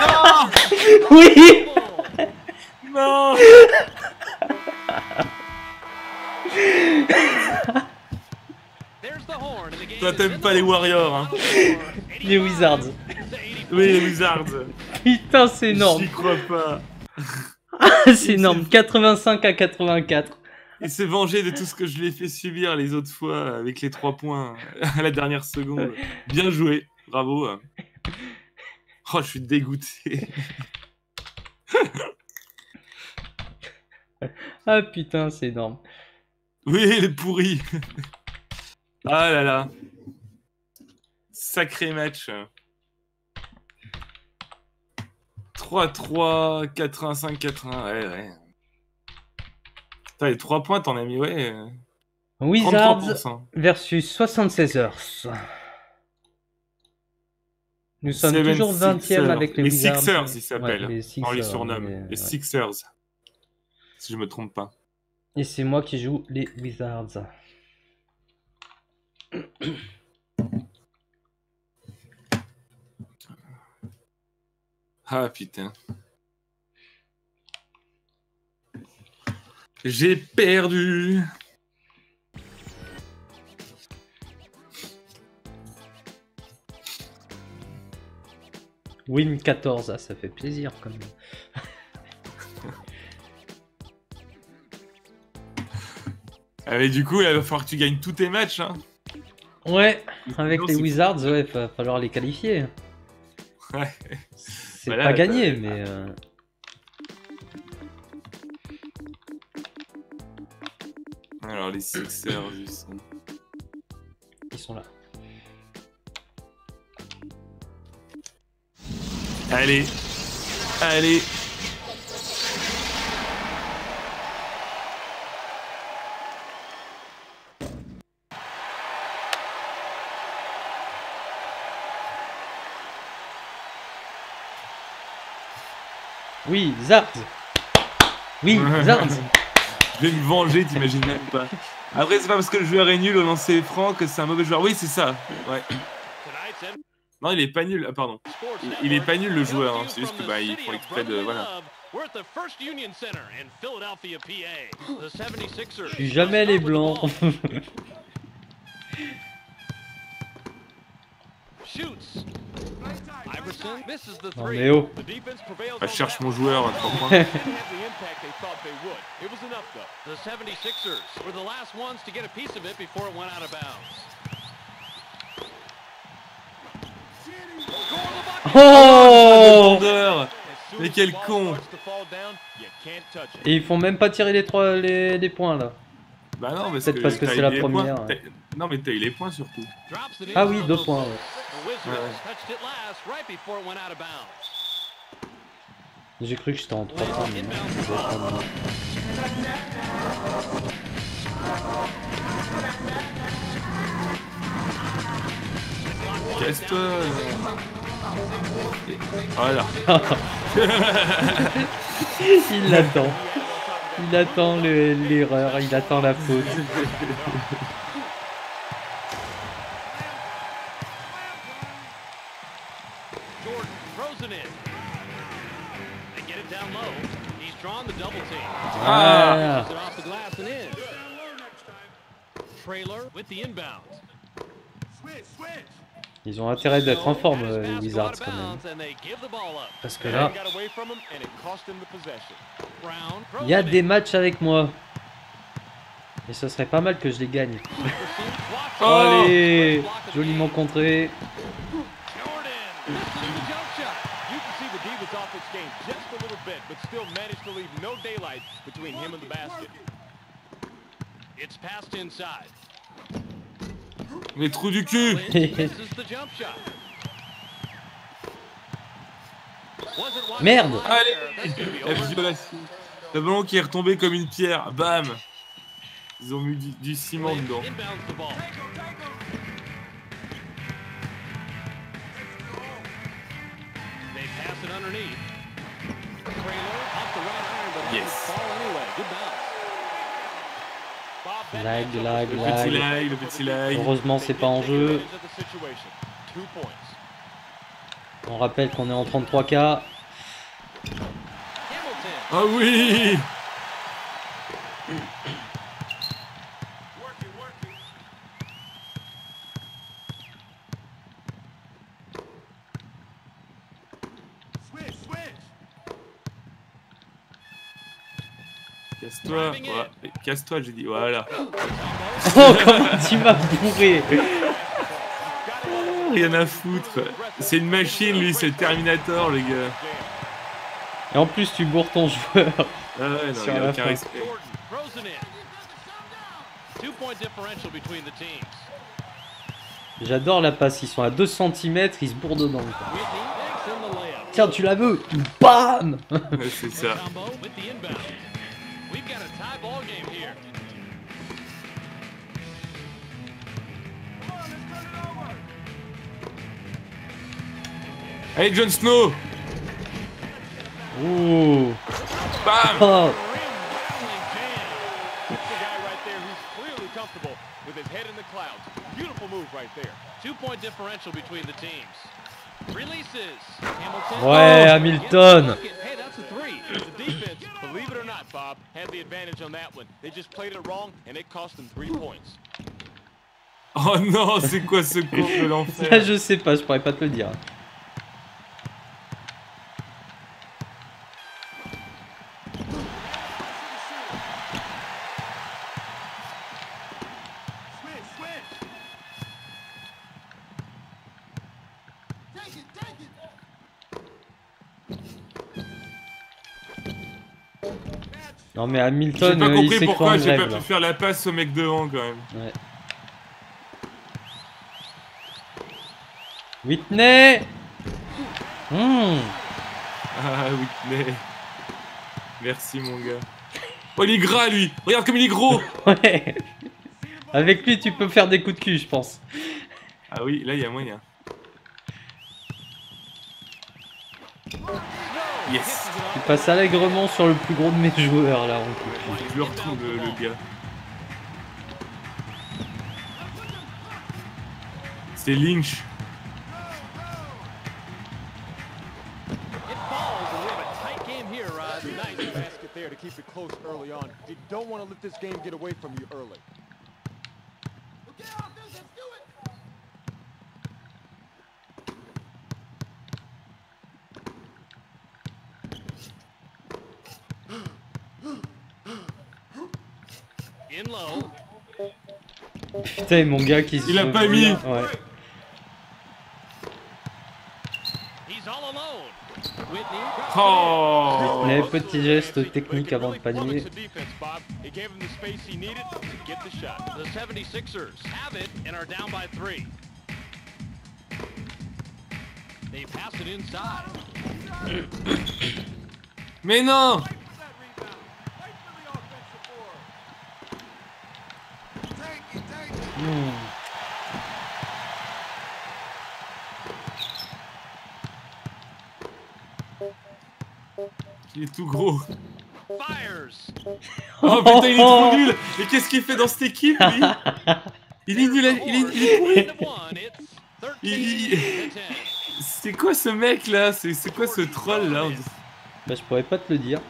Oui. non. There's the horn, and the game Toi, is t'aimes in pas the les books. Warriors, hein. Les Wizards. Oui, les Wizards. Putain, c'est énorme. J'y crois pas. C'est énorme. 85 à 84. Il s'est vengé de tout ce que je lui ai fait subir les autres fois avec les 3 points à la dernière seconde. Bien joué, bravo. Oh, je suis dégoûté. Ah putain, c'est énorme. Oui, il est pourri. Ah là là. Sacré match. 3-3, 85-80. Ouais, ouais. Putain, les 3 points, t'en as mis, ouais. Wizards 33%. versus 76 Heures. Nous sommes 76ers. toujours 20e avec les Les Wizards. Sixers, ils s'appellent. Ouais, les On les Sixers, surnomme. mais, Les ouais. Sixers. Si je me trompe pas. Et c'est moi qui joue les Wizards. Ah putain. J'ai perdu. Win 14, ah, ça fait plaisir quand même. Ah, mais du coup, il va falloir que tu gagnes tous tes matchs. Hein. Ouais, avec Non, les c'est- Wizards, ouais, va falloir les qualifier. Ouais. C'est Voilà, pas gagné, t'as- mais... Alors, les Sixers, ils sont là. Allez. Allez. Wizards. Wizards. Je vais me venger, t'imagines même pas. Après, c'est pas parce que le joueur est nul au lancer franc que c'est un mauvais joueur. Oui, c'est ça. Ouais. Non, il est pas nul. Ah, pardon. Il est pas nul le joueur. Hein. C'est juste que bah ils font exprès de voilà. Je suis jamais les blancs. Non mais oh. Bah, je cherche mon joueur à 3 points. The 76ers were the last ones to get a piece of it before it went out of bounds. Oh. Vendeur. Mais quel con. Et ils font même pas tirer les points là. Bah non, Peut-être parce que t'as c'est eu la les première, points. ouais. Non, mais t'as eu les points surtout. Ah oui, 2 points. Ouais. J'ai cru que j'étais en 3 points, mais non. Casse-toi. Voilà. Il l'attend. Il attend l'erreur, il attend la faute. Ah. Ils ont intérêt d'être en forme, les Wizards, quand même. Parce que là, il y a des matchs avec moi. Et ce serait pas mal que je les gagne. Oh. Allez, joliment contré. Les trous du cul. Merde. Allez. La violation. Le ballon qui est retombé comme une pierre. Bam. Ils ont mis du ciment dedans. Yes. Lag, lag, Le petit lag. lag, le petit lag. Heureusement, c'est pas en jeu. On rappelle qu'on est en 33K. Ah oui. Casse-toi, ouais. Casse-toi, j'ai dit, voilà. Oh, comment tu m'as bourré. Rien à foutre. C'est une machine, lui, c'est le Terminator, les gars. Et en plus, tu bourres ton joueur. Ah ouais, non, Sur il n'y a la aucun fin. respect. J'adore la passe, ils sont à 2 cm, ils se bourrent dedans. Quoi. Tiens, tu la veux. Bam. Ouais, c'est ça. Allez, Jon Snow. Ouh. Bam. Oh. Ouais, Hamilton. Oh non, c'est quoi ce cours de Là, l'enfer? je sais pas, je pourrais pas te le dire. Non mais J'ai Hamilton, pas il compris sait pourquoi en j'ai grève, pas là. pu faire la passe au mec devant quand même. Ouais. Whitney. Ah, Whitney. Merci mon gars. Oh, il est gras lui. Regarde comme il est gros. Ouais. Avec lui, tu peux faire des coups de cul, je pense. Ah oui, là il y a moyen. Yes. Tu passes allègrement sur le plus gros de mes joueurs, là, en coup de cul. Je le retrouve le gars. C'est Lynch. It falls, and we have a tight game here, tonight. Basket there to keep it close early on. You don't want to let this game get away from you early. In low. Putain, mon gars qui se... Il a pas mis. Ouais. He's all alone. Whitney. Oh. Les petits gestes techniques avant de panier. It gave him the space he needed to get the shot. The 76ers have it and are down by 3. They pass it inside. Mais non. Il est tout gros. Fires. Oh putain, il est trop nul. Mais qu'est-ce qu'il fait dans cette équipe lui? Il est nul, il est pourri. C'est quoi ce mec là? C'est quoi ce troll là? Bah, je pourrais pas te le dire.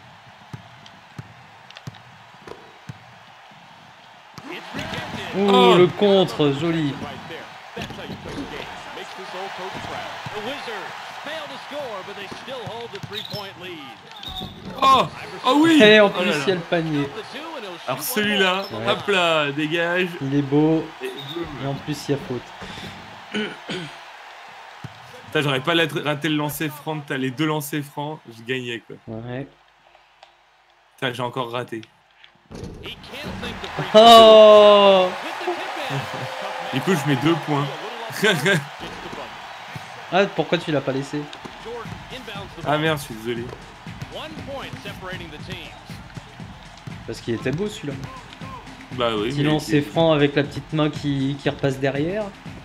Ouh, le contre, joli. Oh, oh oui. Et en Oh plus, là il là. y a le panier. Alors celui-là, Ouais. hop là, dégage. Il est beau. Et boum. Et en plus, il y a faute. Putain, j'aurais pas raté le lancer franc, t'as les deux lancers francs, je gagnais quoi. Ouais. Putain, j'ai encore raté. Oh! Du coup, je mets 2 points. Ah, pourquoi tu l'as pas laissé? Ah merde, je suis désolé. Parce qu'il était beau celui-là. Bah oui. Petit mais- lancer franc avec la petite main qui repasse derrière.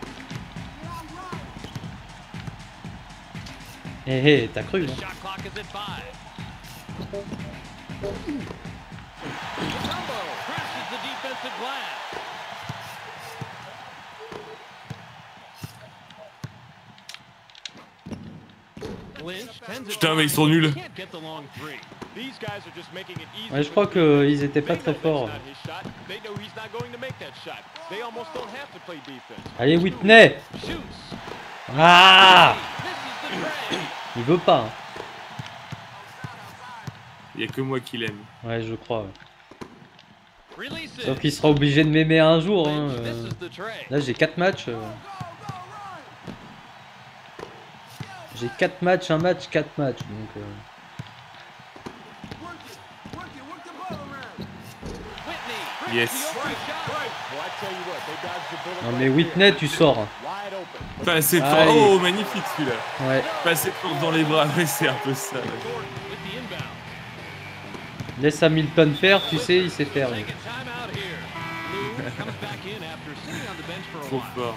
Eh, t'as cru, hein? Putain, mais ils sont nuls. Ouais, je crois qu'ils étaient pas très forts. Allez, Whitney! Ah! Il veut pas. Hein. Il y a que moi qui l'aime. Ouais, je crois. Sauf qu'il sera obligé de m'aimer un jour. Hein. Là, j'ai 4 matchs. J'ai 4 matchs, un match, 4 matchs. Donc, Yes. Non, mais Whitney, tu sors. Pas assez de Aïe. Oh, magnifique celui-là. Ouais. Pas assez de force dans les bras, mais c'est un peu ça. Ouais. Laisse Hamilton faire, tu sais, il sait faire. Lui. Trop fort.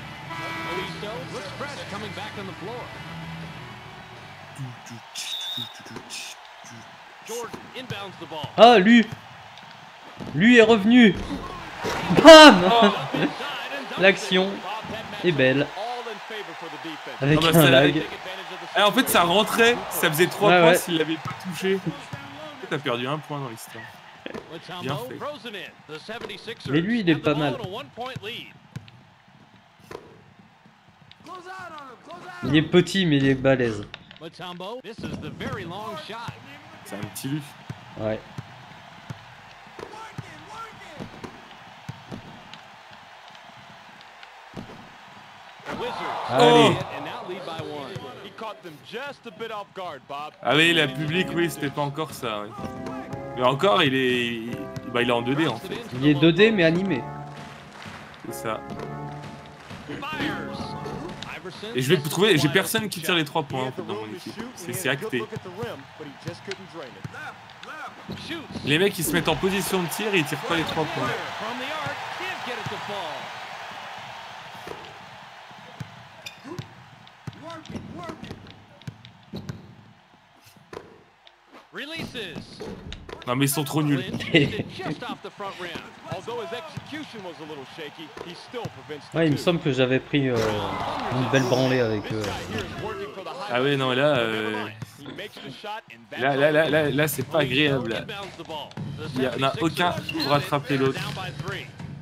Ah, lui! Lui est revenu! Bam! L'action est belle. Avec Ah bah, un ça lag. Ah, en fait, ça rentrait, ça faisait 3 Ouais, points ouais. s'il l'avait pas touché. T'as perdu 1 point dans l'histoire. Bien fait. Mais lui, il est pas mal. Il est petit, mais il est balèze. C'est un petit lui. Ouais. Oh! Allez. lead by one. He caught them just a bit off guard, Bob. Ah oui, la public, oui, c'était pas encore ça. Oui. Mais encore, il est en 2D en fait. Il est 2D mais animé. C'est ça. Fires. Iverson. Et je vais trouver, j'ai personne qui tire les 3 points en fait, dans mon équipe. C'est acté. Shoots. Les mecs ils se mettent en position de tir et ils tirent pas les 3 points. From the arc, can't get it to fall. Releases. Non mais ils sont trop nuls. Just off the front rim. Although his execution was a little shaky, he still prevents the Ouais, il me two. semble que j'avais pris une belle branlée avec eux. This guy here is working for the high Ah ouais non là He makes the shot and that's là c'est pas agréable là. Inbounds the ball. The Il y en a aucun pour rattraper l'autre. Down by 3.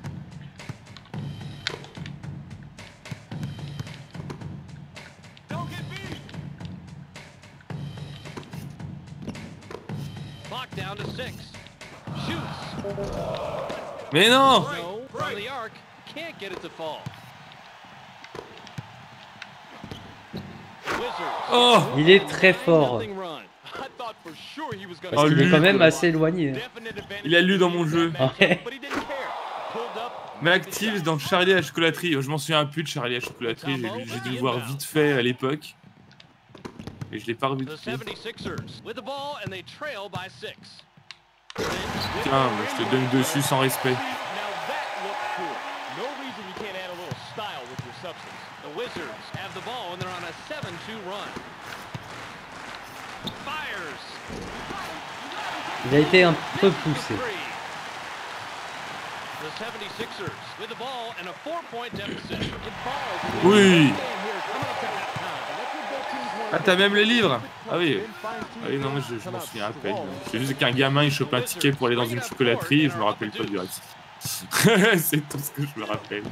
Clock down to 6. Shoots. Mais non! No, from the arc, can't get it to fall. Wizards. Oh! Il est très fort. Nothing run. I thought for sure he was going Parce Oh, qu'il est lui, quand même quoi. assez éloigné. definite advantage. Il a lu dans mon jeu. Ouais. But he didn't care. Pulled up. M'active dans Charlie à la chocolaterie. Je m'en souviens plus de Charlie à la chocolaterie. J'ai dû le voir vite fait à l'époque. Et je l'ai pas revu The depuis. 76ers with the ball and they trail by 6. Putain, mais je te donne dessus sans respect. Now that looked cool. No reason you can't add a little style with your substance. The Wizards have the ball and they're on a 7-2 run. Fires. Il a été un peu poussé. The 76ers with the ball and a 4-point deficit. It falls. Oui! Coming up to halftime. That's what both teams want. Ah t'as même les livres? Ah oui. Ah oui non mais je m'en souviens à peine. C'est juste qu'un gamin il chope un ticket pour aller dans une chocolaterie et je me rappelle pas du reste. C'est tout ce que je me rappelle.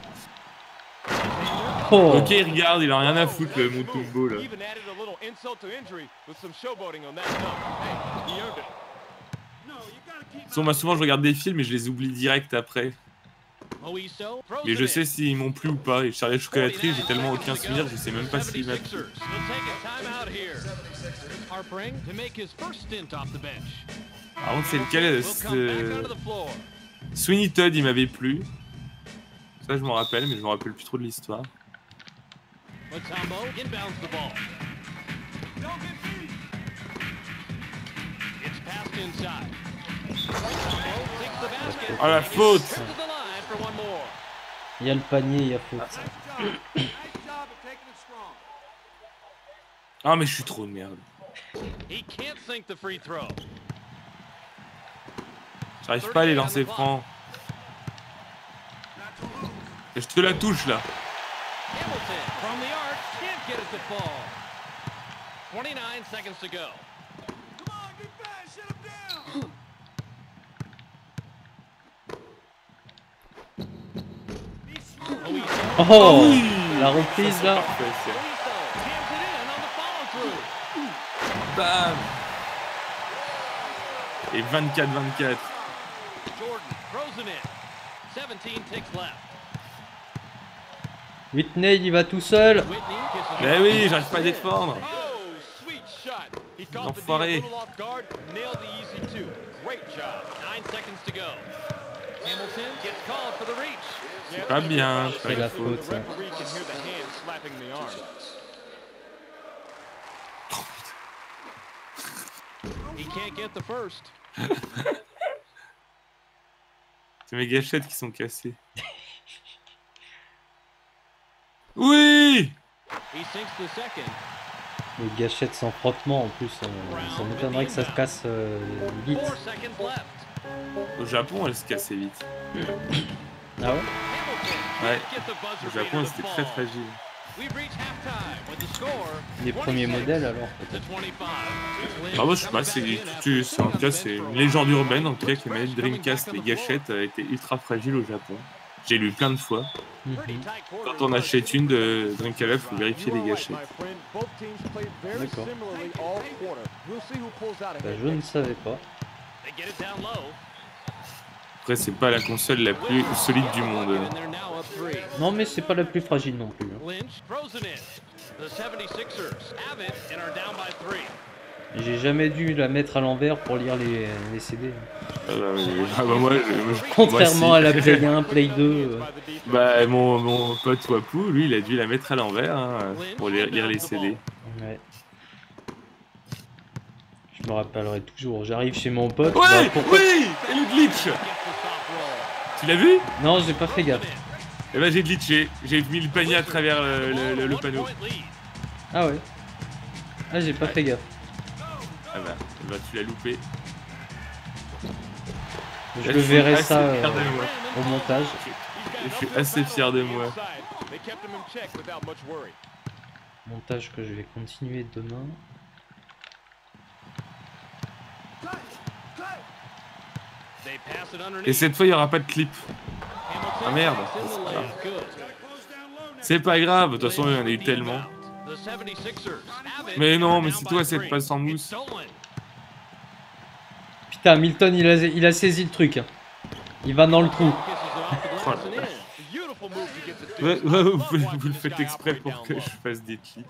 Oh. Ok regarde, il a rien à foutre le Mutombo là. Even added a little insult to injury with some showboating on that note. Hey, he earned it. Moi souvent je regarde des films et je les oublie direct après. Moiso throws Et it je in. sais s'ils m'ont plu ou pas. Et Charlie à la chocolaterie, j'ai tellement aucun souvenir, je sais même pas s'il m'a plu. 76ers will take a timeout here. Harpering to make his first stint off the bench. Par contre c'est lequel Will come back onto the floor. Sweeney Todd il m'avait plu. Ça je m'en rappelle mais je me rappelle plus trop de l'histoire. Mutombo inbounds the ball. It's passed inside. Mutombo takes the basket. Oh la faute! To the line for one more. Il y a le panier, il y a faute. Ah mais je suis trop de merde. He can't sink the free throw. J'arrive pas à les lancer francs. Et je te la touche là. Hamilton from the arc can't get it to fall. 29 seconds to go. Oh, oui. la reprise là. Parfait, c'est- Moiso jams it in on the follow-through. Bam! Et 24-24. Jordan throws it in. 17 ticks left. Whitney, il y va tout seul. Whitney kisses Mais oui, j'arrive pas à défendre. Oh, sweet shot. He caught the D a L'enfoiré. little off guard, nailed the easy two. Great job. 9 seconds to go. Hamilton gets called for the reach. Yeah, Pas bien, C'est la pas faute. the Ça. referee can hear the hand slapping the arm. He can't get the first. C'est mes gâchettes qui sont cassées. Oui! He sinks the second. Les gâchettes sans frottement en plus, ça m'étonnerait que ça se casse vite. 4 seconds left. Au Japon, elles se cassaient vite. Ah ouais? Hamilton Ouais. can't get the buzzer Au beater Japon, to c'était fall. très fragile. We've reached halftime with the score. Les premiers 26 modèles alors to peut-être. 25. Bah moi je sais pas, en tout cas c'est une légende urbaine en tout cas que les manettes Dreamcast, les gâchettes étaient ultra fragiles au Japon. J'ai lu plein de fois. Mhm. Quand on achète une de Dreamcast, il faut vérifier les gâchettes. D'accord. We'll see who pulls out Bah, je ne savais pas. They get it down low. Après, c'est pas la console la plus solide du monde. And they're now up 3. Non, mais c'est pas la plus fragile non plus. Hein. Lynch throws it in. The 76ers have it and are down by 3. J'ai jamais dû la mettre à l'envers pour lire les CD. Moi, Contrairement moi, à la si. Play 1, Play 2. Bah, mon pote Wapou, lui, il a dû la mettre à l'envers hein, pour lire les CD. Ouais. Je me rappellerai toujours. J'arrive chez mon pote. Ouais, bah, pourquoi- oui, et le glitch. Tu l'as vu? Non, j'ai pas fait gaffe. Eh ben, j'ai glitché. J'ai mis le panier à travers le panneau. Ah ouais. Ah, j'ai pas fait gaffe. Ah bah, tu l'as loupé. Je Là, le suis verrai assez ça fier de moi. au montage. Je suis assez fier de moi. They kept him in check without much worry. Montage que je vais continuer demain. They pass it underneath. Et cette fois, il n'y aura pas de clip. Hamilton Ah merde. takes in the layup. Good. C'est pas grave, de toute façon, il y en a eu tellement. The 76ers have it Mais and non, are mais down c'est by toi cette 3. passe en It's mousse. stolen. Putain, Milton, il a saisi le truc. Hein. Il va dans le trou. Kisses it off the glass and in. Beautiful move to get the steal. Ouais, vous le faites exprès pour que je fasse des clips.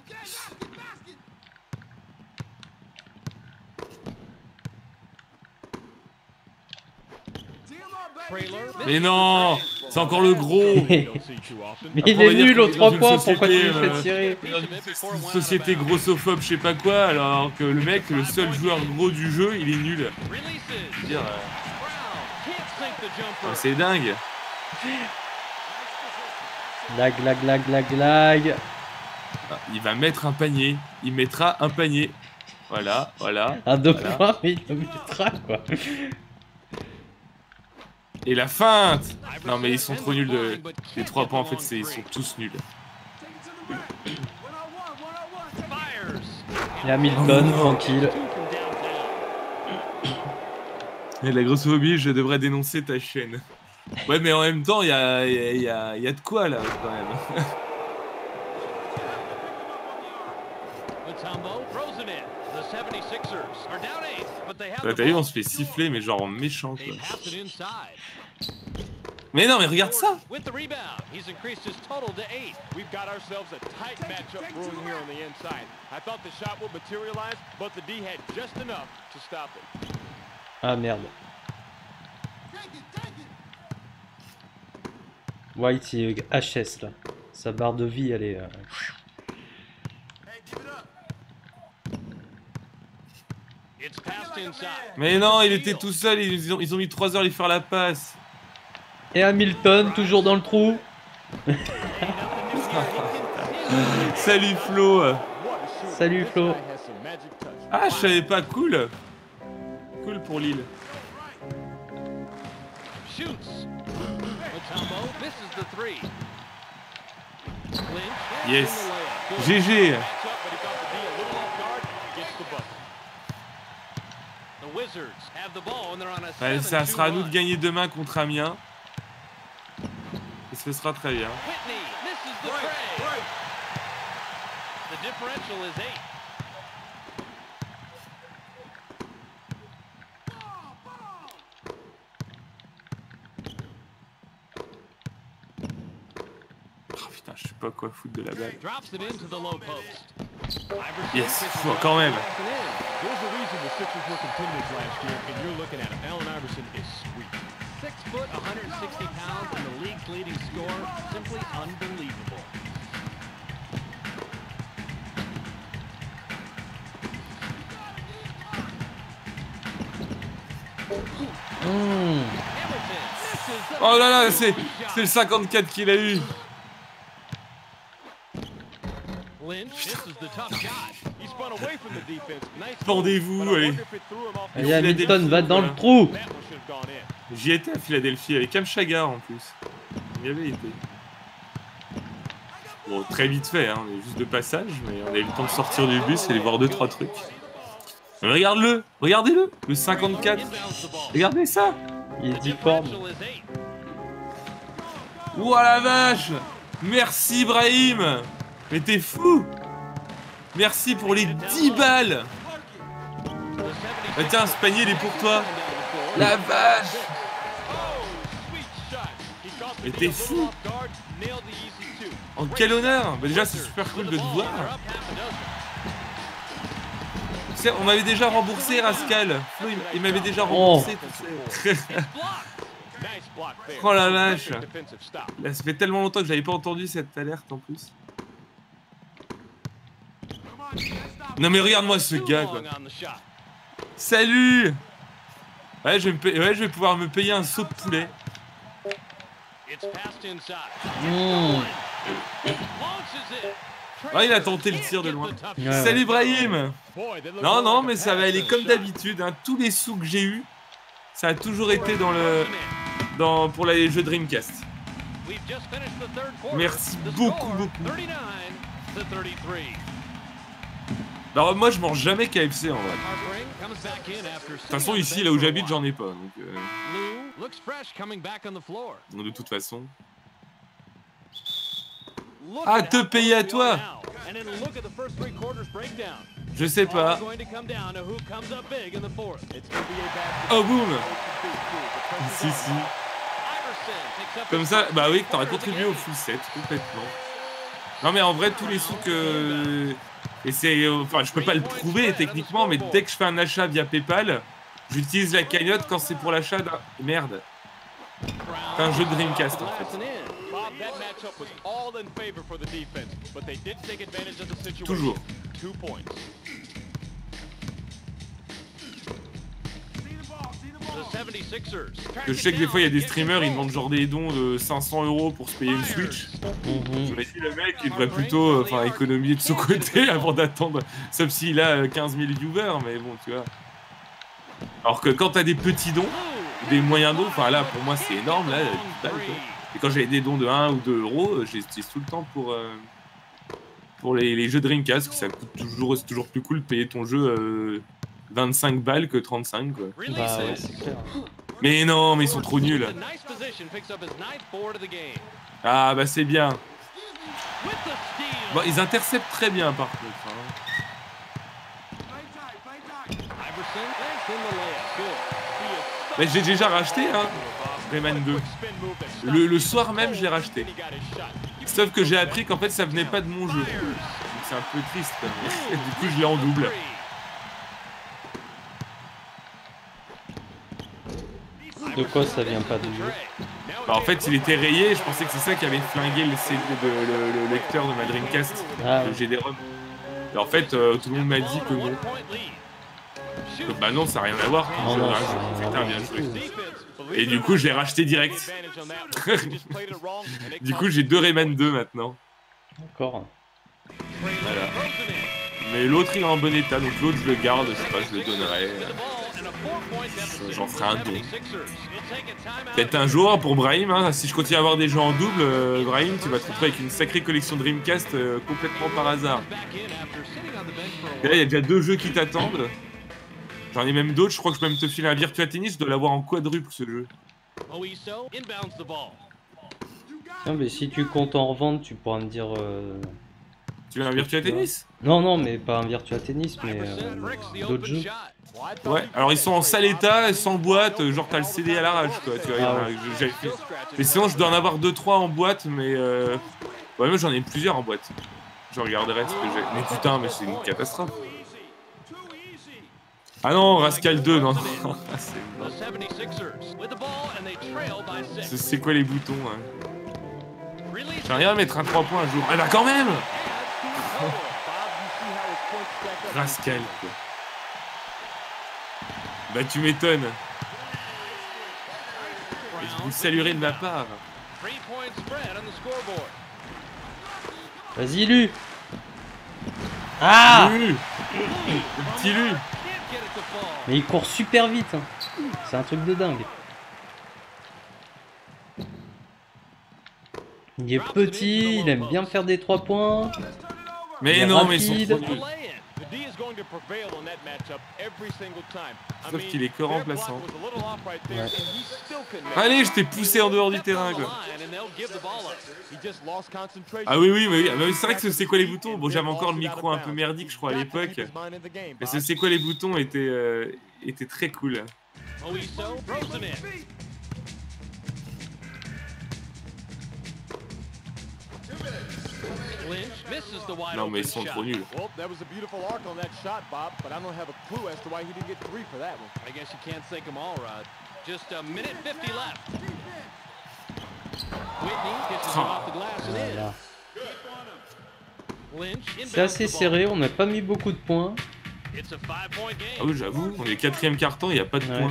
Trailer. Mais non, c'est encore le gros. Mais Don't see too often. il Après, on va est dire nul qu'on aux est 3 dans une points, pourquoi tu société, le fais tirer? Une société grossophobe, je sais pas quoi, alors que le mec, le seul joueur gros du jeu, il est nul. Releases. Je veux dire, Brown can't sink the jumper. c'est dingue. Lag. Ah, il va mettre un panier. Il mettra un panier. Voilà. Un 2 Voilà. points, mais il le mettra quoi. Et la feinte. Non mais ils sont trop nuls de... Les 3 points en fait, ils sont tous nuls. Fires. Et Hamilton, tranquille. Two from downtown. Et la grossophobie, je devrais dénoncer ta chaîne. Ouais mais en même temps, il y a de quoi là quand même. Mutombo throws it in. The 76ers are down 8, but they have Bah, the t'as vu, ball. on se fait siffler mais genre méchant They quoi. pass it inside. Mais non mais regarde ça. With the rebound, he's increased his total to 8. We've got ourselves a tight matchup brewing here on the inside. I thought the shot would materialize, but the D had just enough to stop it. Ah merde. White, il est HS là. Sa barre de vie, elle est. It's passed inside. Mais non, il était tout seul, ils ont mis 3 heures à lui faire la passe. Et Hamilton, toujours dans le trou. Salut Flo. What a shooter. Salut This Flo. guy has some magic touch. Ah, je savais pas, cool. Cool pour Lille. Shoots. Mutombo misses the 3. Lynch. Yes. in the layup. Good. GG. Match up, but he got the D a little off guard. Gets the bucket. The Wizards have the ball and they're on a Ouais, ça 7-2 sera à nous de run. gagner demain contre Amiens. Et ce sera très bien. Whitney misses the tray. The differential is 8. Oh putain, je sais pas quoi foutre de la balle. Drops it into the low post. Iverson Yes, kisses faut it quand off même. the glass and in. There's a reason the Sixers were contenders last year, and you're looking at him. Allen Iverson is sweet. 6 foot, 160 pounds, and the league's leading scorer. Simply unbelievable. Hmm. Hamilton misses the Oh là là, c'est shot. le 54 qu'il a eu. Lynch misses the tough shot. He spun away from the defense. Nice move, Pendez-vous, but I allez. wonder if it threw him off the Allez, Hamilton, va dans le trou. That one should have gone in. J'y étais à Philadelphie avec Kamchaga en plus. On y avait été. Bon, très vite fait, hein, on est juste de passage, mais on a eu le temps de sortir du bus et aller voir 2-3 trucs. Mais regarde-le, regardez-le, le 54. Inbounds the ball. Regardez ça. Il est difforme. Differential is 8. Ouah la vache. Merci Brahim. Mais t'es fou. Merci pour les 10 balles. The 76ers Bah tiens, ce panier il est pour toi. down the floor. La vache. Mais t'es fou. En quel honneur. Bah déjà c'est super cool de te voir. Tu sais, on m'avait déjà remboursé Rascal. Flo, il m'avait déjà remboursé. Tu sais. Oh la vache. Là, ça fait tellement longtemps que j'avais pas entendu cette alerte en plus. Non mais regarde-moi ce gars quoi. Salut. Ouais je vais pouvoir me payer un saut de poulet. Ah il a tenté le tir de loin. Salut Brahim. Non mais ça va aller comme d'habitude hein. Tous les sous que j'ai eu, ça a toujours été pour les jeux Dreamcast. Merci beaucoup. Alors moi je mange jamais KFC en vrai. De toute façon ici là où j'habite j'en ai pas donc de toute façon. Ah te payer à toi. Je sais pas. Oh boum. Si. Comme ça, bah oui, que t'aurais contribué au full set complètement. Non mais en vrai tous les sous que... Et c'est... Enfin je peux pas le prouver techniquement, mais dès que je fais un achat via PayPal, j'utilise la cagnotte quand c'est pour l'achat d'un... Merde. C'est un jeu de Dreamcast en fait. Toujours. Je sais que des fois il y a des streamers, ils demandent genre des dons de 500 € pour se payer une Switch. Je me dis le mec il devrait plutôt économiser de son côté avant d'attendre, sauf s'il a 15 000 viewers, mais bon tu vois. Alors que quand t'as des petits dons, des moyens dons, enfin là pour moi c'est énorme là, et quand j'avais des dons de 1 ou 2 €, j'utilise tout le temps pour les jeux Dreamcast, que ça coûte toujours, c'est toujours plus cool de payer ton jeu 25 balles que 35 quoi. Bah ouais, c'est clair. Mais non, mais ils sont trop nuls. Ah bah c'est bien. Bon, ils interceptent très bien par contre. Mais j'ai déjà racheté hein, Rayman 2. Le soir même je l'ai racheté. Sauf que j'ai appris qu'en fait ça venait pas de mon jeu. Donc c'est un peu triste. Du coup je l'ai en double. De quoi ça vient pas de jeu? Bah en fait il était rayé, je pensais que c'est ça qui avait flingué le lecteur de ma Dreamcast, le GD-ROM. Et en fait tout le monde m'a dit que non. Donc, bah non ça n'a rien à voir. Putain bien joué. Et du coup je l'ai racheté direct. Du coup j'ai 2 Rayman 2 maintenant. D'accord. Voilà. Mais l'autre il est en bon état, donc l'autre je le garde, je sais pas, je le donnerai. J'en ferai un don. Peut-être un jour pour Brahim, hein, si je continue à avoir des jeux en double, Brahim, tu vas te retrouver avec une sacrée collection Dreamcast complètement par hasard. Et là, il y a déjà 2 jeux qui t'attendent. J'en ai même d'autres, je crois que je peux même te filer un Virtua Tennis, je dois l'avoir en quadruple ce jeu. Non, mais si tu comptes en revendre, tu pourras me dire. Tu veux un Virtua Tennis? Non, mais pas un Virtua Tennis, mais d'autres jeux. Ouais, alors ils sont en sale état, sans boîte, genre t'as le CD à l'arrache quoi, tu vois. Mais sinon je dois en avoir 2-3 en boîte, mais ouais, moi j'en ai plusieurs en boîte. Je regarderai ce que j'ai. Mais putain, mais c'est une catastrophe. Ah non, Rascal 2, non. C'est quoi les boutons hein. J'aimerais bien mettre un 3 points un jour. Ah bah quand même. Rascal quoi. Bah tu m'étonnes. Et je vous saluerai de ma part. Vas-y Lu. Ah Lu. Le petit Lu. Mais il court super vite hein. C'est un truc de dingue. Il est petit, il aime bien faire des 3 points. Mais non, mais ils sont trop nuls. Sauf qu'il est que remplaçant. Ouais. Allez, je t'ai poussé en dehors du terrain quoi. Ah oui, mais c'est vrai que c'est quoi les boutons. Bon, j'avais encore le micro un peu merdique, je crois, à l'époque. Mais c'est quoi les boutons était très cool. Non, mais ils sont trop nuls. Well, that was a beautiful arc on that shot, Bob, but I don't have a clue as to why he didn't get 3 for that one. I guess you can't sink them all, Rod. Just a minute 50 left. Whitney pitches it off the glass and Voilà. in. Lynch C'est assez serré, on n'a pas mis beaucoup de points. It's a 5-point game. Ah oui, j'avoue, on est 4e carton, il n'y a pas de Ouais. points.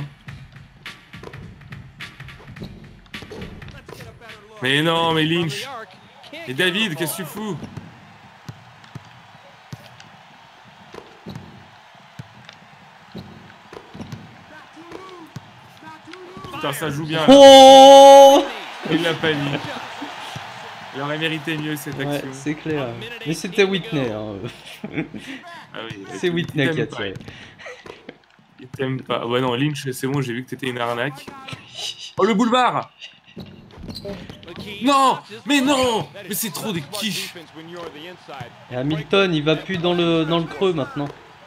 Mais non, mais Lynch. Et David, qu'est-ce que tu fous? Putain, ça joue bien. Là. Oh Il l'a pas mis. Il aurait mérité mieux cette ouais, action. c'est clair. Mais c'était Whitney. Hein. Ah oui, C'est Whitney qui a tiré. Il t'aime pas. Ouais, non, Lynch, c'est bon, j'ai vu que t'étais une arnaque. Oh, le boulevard! Non! Mais non! Mais c'est trop des quiches! Et Hamilton, il va plus dans le creux maintenant.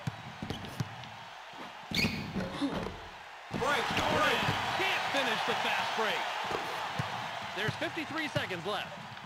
Can't finish the fast break. There's 53 seconds left.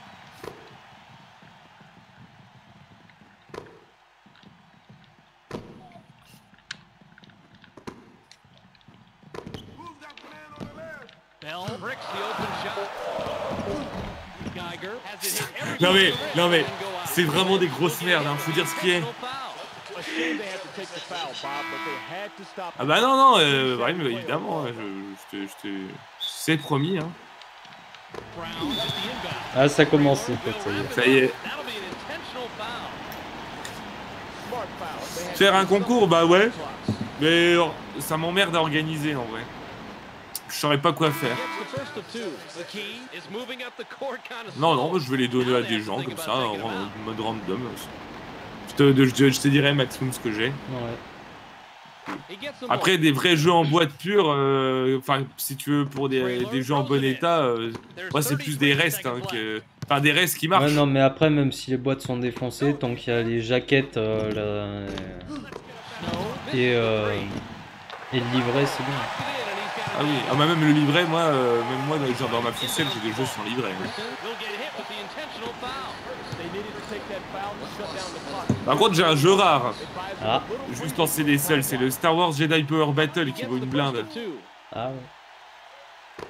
Bell bricks the open shot. Geiger has it hit every Non mais, single non mais, and go out. c'est vraiment des grosses merdes, hein, faut dire ce qui est. Personal foul. A shame they had to take the foul, Bob, but they had to stop. Ah bah non, non, ouais, mais évidemment, hein, c'est promis, hein. Brown is the inbound. Ah, ça commence en fait, ça y est. Ça y est. That'll be an intentional foul. Smart foul. They had Faire un to stop concours, bah ouais, the clock. mais ça m'emmerde à organiser en vrai. Je saurais pas quoi faire. Gets the first of two. The key is moving up the court kind of Non, slow. non, je vais les donner à des gens comme ça, en mode random. Je te dirai maximum ce que j'ai. Ouais. He gets them Après, both. des vrais jeux en boîte pure, enfin, si tu veux, pour des jeux en bon état, moi, c'est plus des restes, hein, enfin, des restes qui marchent. Ouais, non, mais après, même si les boîtes sont défoncées, tant qu'il y a les jaquettes et le livret, c'est bien. Ah oui, ah, bah, même le livret, moi, même moi, genre dans ma ficelle, j'ai des jeux sans livret. hein. Will get hit with the intentional foul. They needed to take that foul to shut down the clock. Par contre, j'ai un jeu rare, Ah, juste en CD seul, c'est le Star Wars Jedi Power Battle qui vaut une blinde. ah ouais.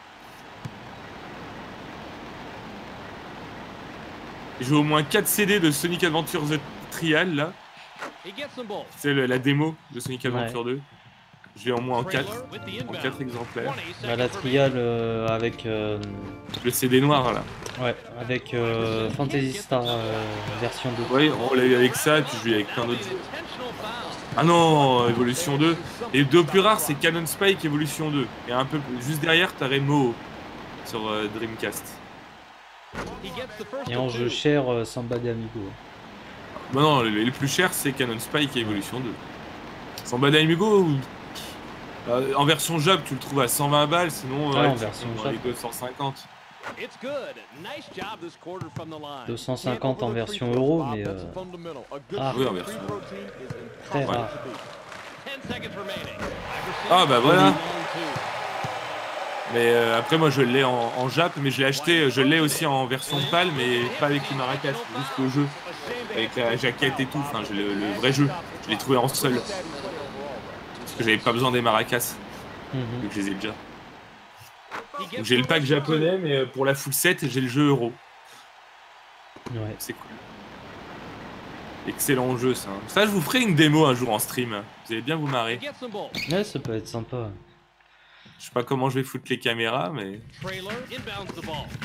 J'ai au moins 4 CD de Sonic Adventure The Trial, là. He gets them both. C'est la démo de Sonic Adventure 2. Je l'ai en moins en 4. Trailer with the En inbound. 4 exemplaires. 20 Bah, la seconds trial remaining. avec, Le CD noir, là. ouais, avec Fantasy Star version 2. Oui, on l'a eu avec ça, puis je l'ai eu avec plein d'autres jeux. Intentional foul. Ah non, Evolution 2. Et le deux plus rare, c'est Cannon Spike Evolution 2. Et un peu juste derrière, t'aurais Moho sur Dreamcast. He gets the first Et en of jeu two. cher, Samba de Amigo. Bah non, le plus cher, c'est Cannon Spike et Evolution 2. Samba d'Amigo, en version Jab, tu le trouves à 120 balles, sinon Ah, en tu version trouves dans Jab. les 250. It's good. Nice job this quarter from the line. 250 en version euro, mais ah, Oui, en version. très Ouais. rare. 10 seconds remaining. Ah bah voilà. Long two. Mais après, moi, je l'ai en Jap, mais je l'ai acheté, je l'ai aussi en version PAL, mais pas avec les maracas, juste le jeu. Avec la jaquette et tout, enfin, j'ai le vrai jeu. Je l'ai trouvé en seul. Parce que j'avais pas besoin des maracas, Mhm. vu que je les ai déjà. He gets Donc j'ai le the pack first of two. japonais, mais pour la full set, j'ai le jeu euro. Ouais. C'est cool. Excellent jeu, ça. Ça, je vous ferai une démo un jour en stream. Vous allez bien vous marrer. He gets them both. Ouais, ça peut être sympa. Je sais pas comment je vais foutre les caméras, mais... Trailer inbounds the ball.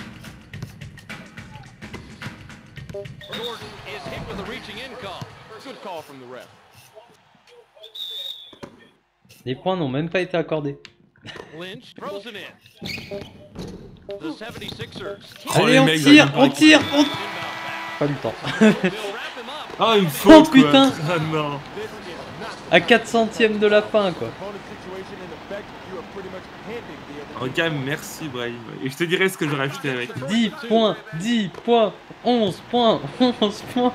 Jordan is hit with a reaching in call. Good call from the ref. Les points n'ont même pas été accordés. Lynch throws it in. The 76ers. Oh, Allez, les on mecs, tire, j'arrive on tire, on... Inbound pass. Pas le temps. They'll wrap him up. Ah, une faute, quoi. putain. Ah non. This is not À 4 centièmes de la fin, quoi. opponent situation in effect. You are pretty much handing the other. Regarde, merci Brahim. Et je te dirai ce que j'aurais acheté avec. 10 points, 10 points, 11 points, 11 points.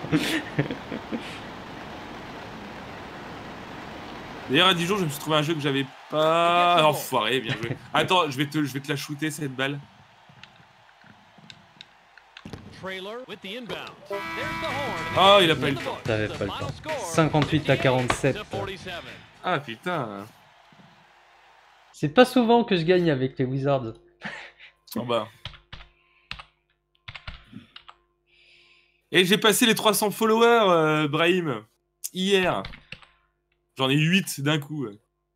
D'ailleurs, à Dijon, je me suis trouvé un jeu que j'avais pas. Enfoiré, bien joué. Attends, je vais te la shooter cette balle. Oh, il a pas eu le temps. T'avais pas le temps. 58-47. Ah putain. C'est pas souvent que je gagne avec les Wizards. Oh bah. Et j'ai passé les 300 followers, Brahim, hier. J'en ai 8 d'un coup.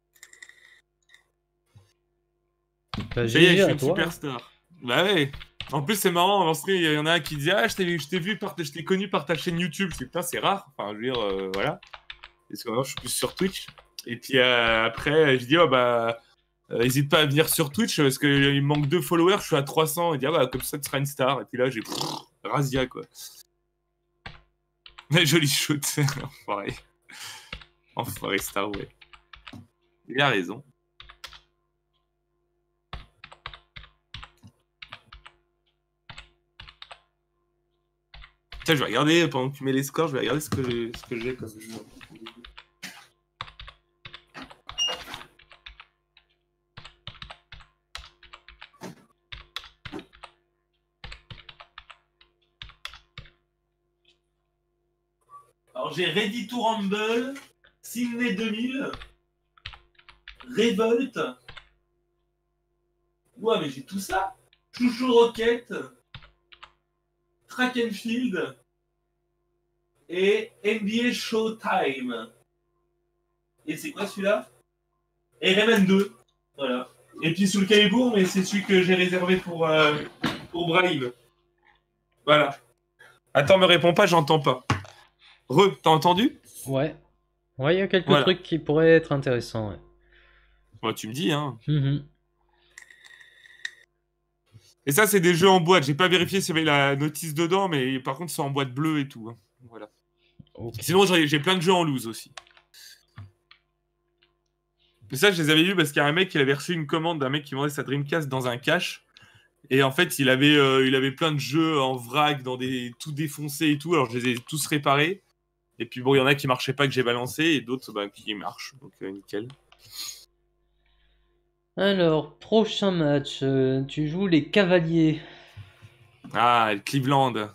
Bah, Ça y est, je GG suis à une toi. superstar. Bah ouais. En plus, c'est marrant, en stream, il y en a un qui disait ah, je t'ai vu, je t'ai connu par ta chaîne YouTube. C'est putain, c'est rare. Enfin, je veux dire, voilà. Parce que maintenant, je suis plus sur Twitch. Et puis après, je dis oh bah, hésite pas à venir sur Twitch parce qu'il me manque 2 followers, je suis à 300. Et dit ah bah, comme ça, tu seras une star. Et puis là, j'ai razzia quoi. Mais joli shoot, enfoiré. Enfoiré star, ouais. Il a raison. Tiens, je vais regarder, pendant que tu mets les scores, je vais regarder ce que j'ai comme jeu. Alors j'ai Ready to Rumble, Sydney 2000, Revolt. Ouais, mais j'ai tout ça. Chouchou Rocket, Track and Field et NBA Showtime. Et c'est quoi celui-là? Et Rayman 2. Voilà. Et puis sous le Calibourg, mais c'est celui que j'ai réservé pour Brahim. Voilà. Attends, me réponds pas, j'entends pas. T'as entendu? Ouais. Ouais, il y a quelques trucs qui pourraient être intéressants. Ouais. Bon, tu me dis, hein. Mm-hmm. Et ça, c'est des jeux en boîte. J'ai pas vérifié s'il y avait la notice dedans, mais par contre, c'est en boîte bleue et tout. Hein. Voilà. Okay. Sinon, j'ai plein de jeux en loose aussi. Mais ça, je les avais vus parce qu'il y a un mec qui avait reçu une commande d'un mec qui vendait sa Dreamcast dans un cache. Et en fait, il avait plein de jeux en vrac, tout défoncé et tout. Alors, je les ai tous réparés. Et puis, bon, il y en a qui marchaient pas, que j'ai balancé, et d'autres qui marchent. Donc, nickel. Alors, prochain match. Tu joues les Cavaliers. Ah, Cleveland.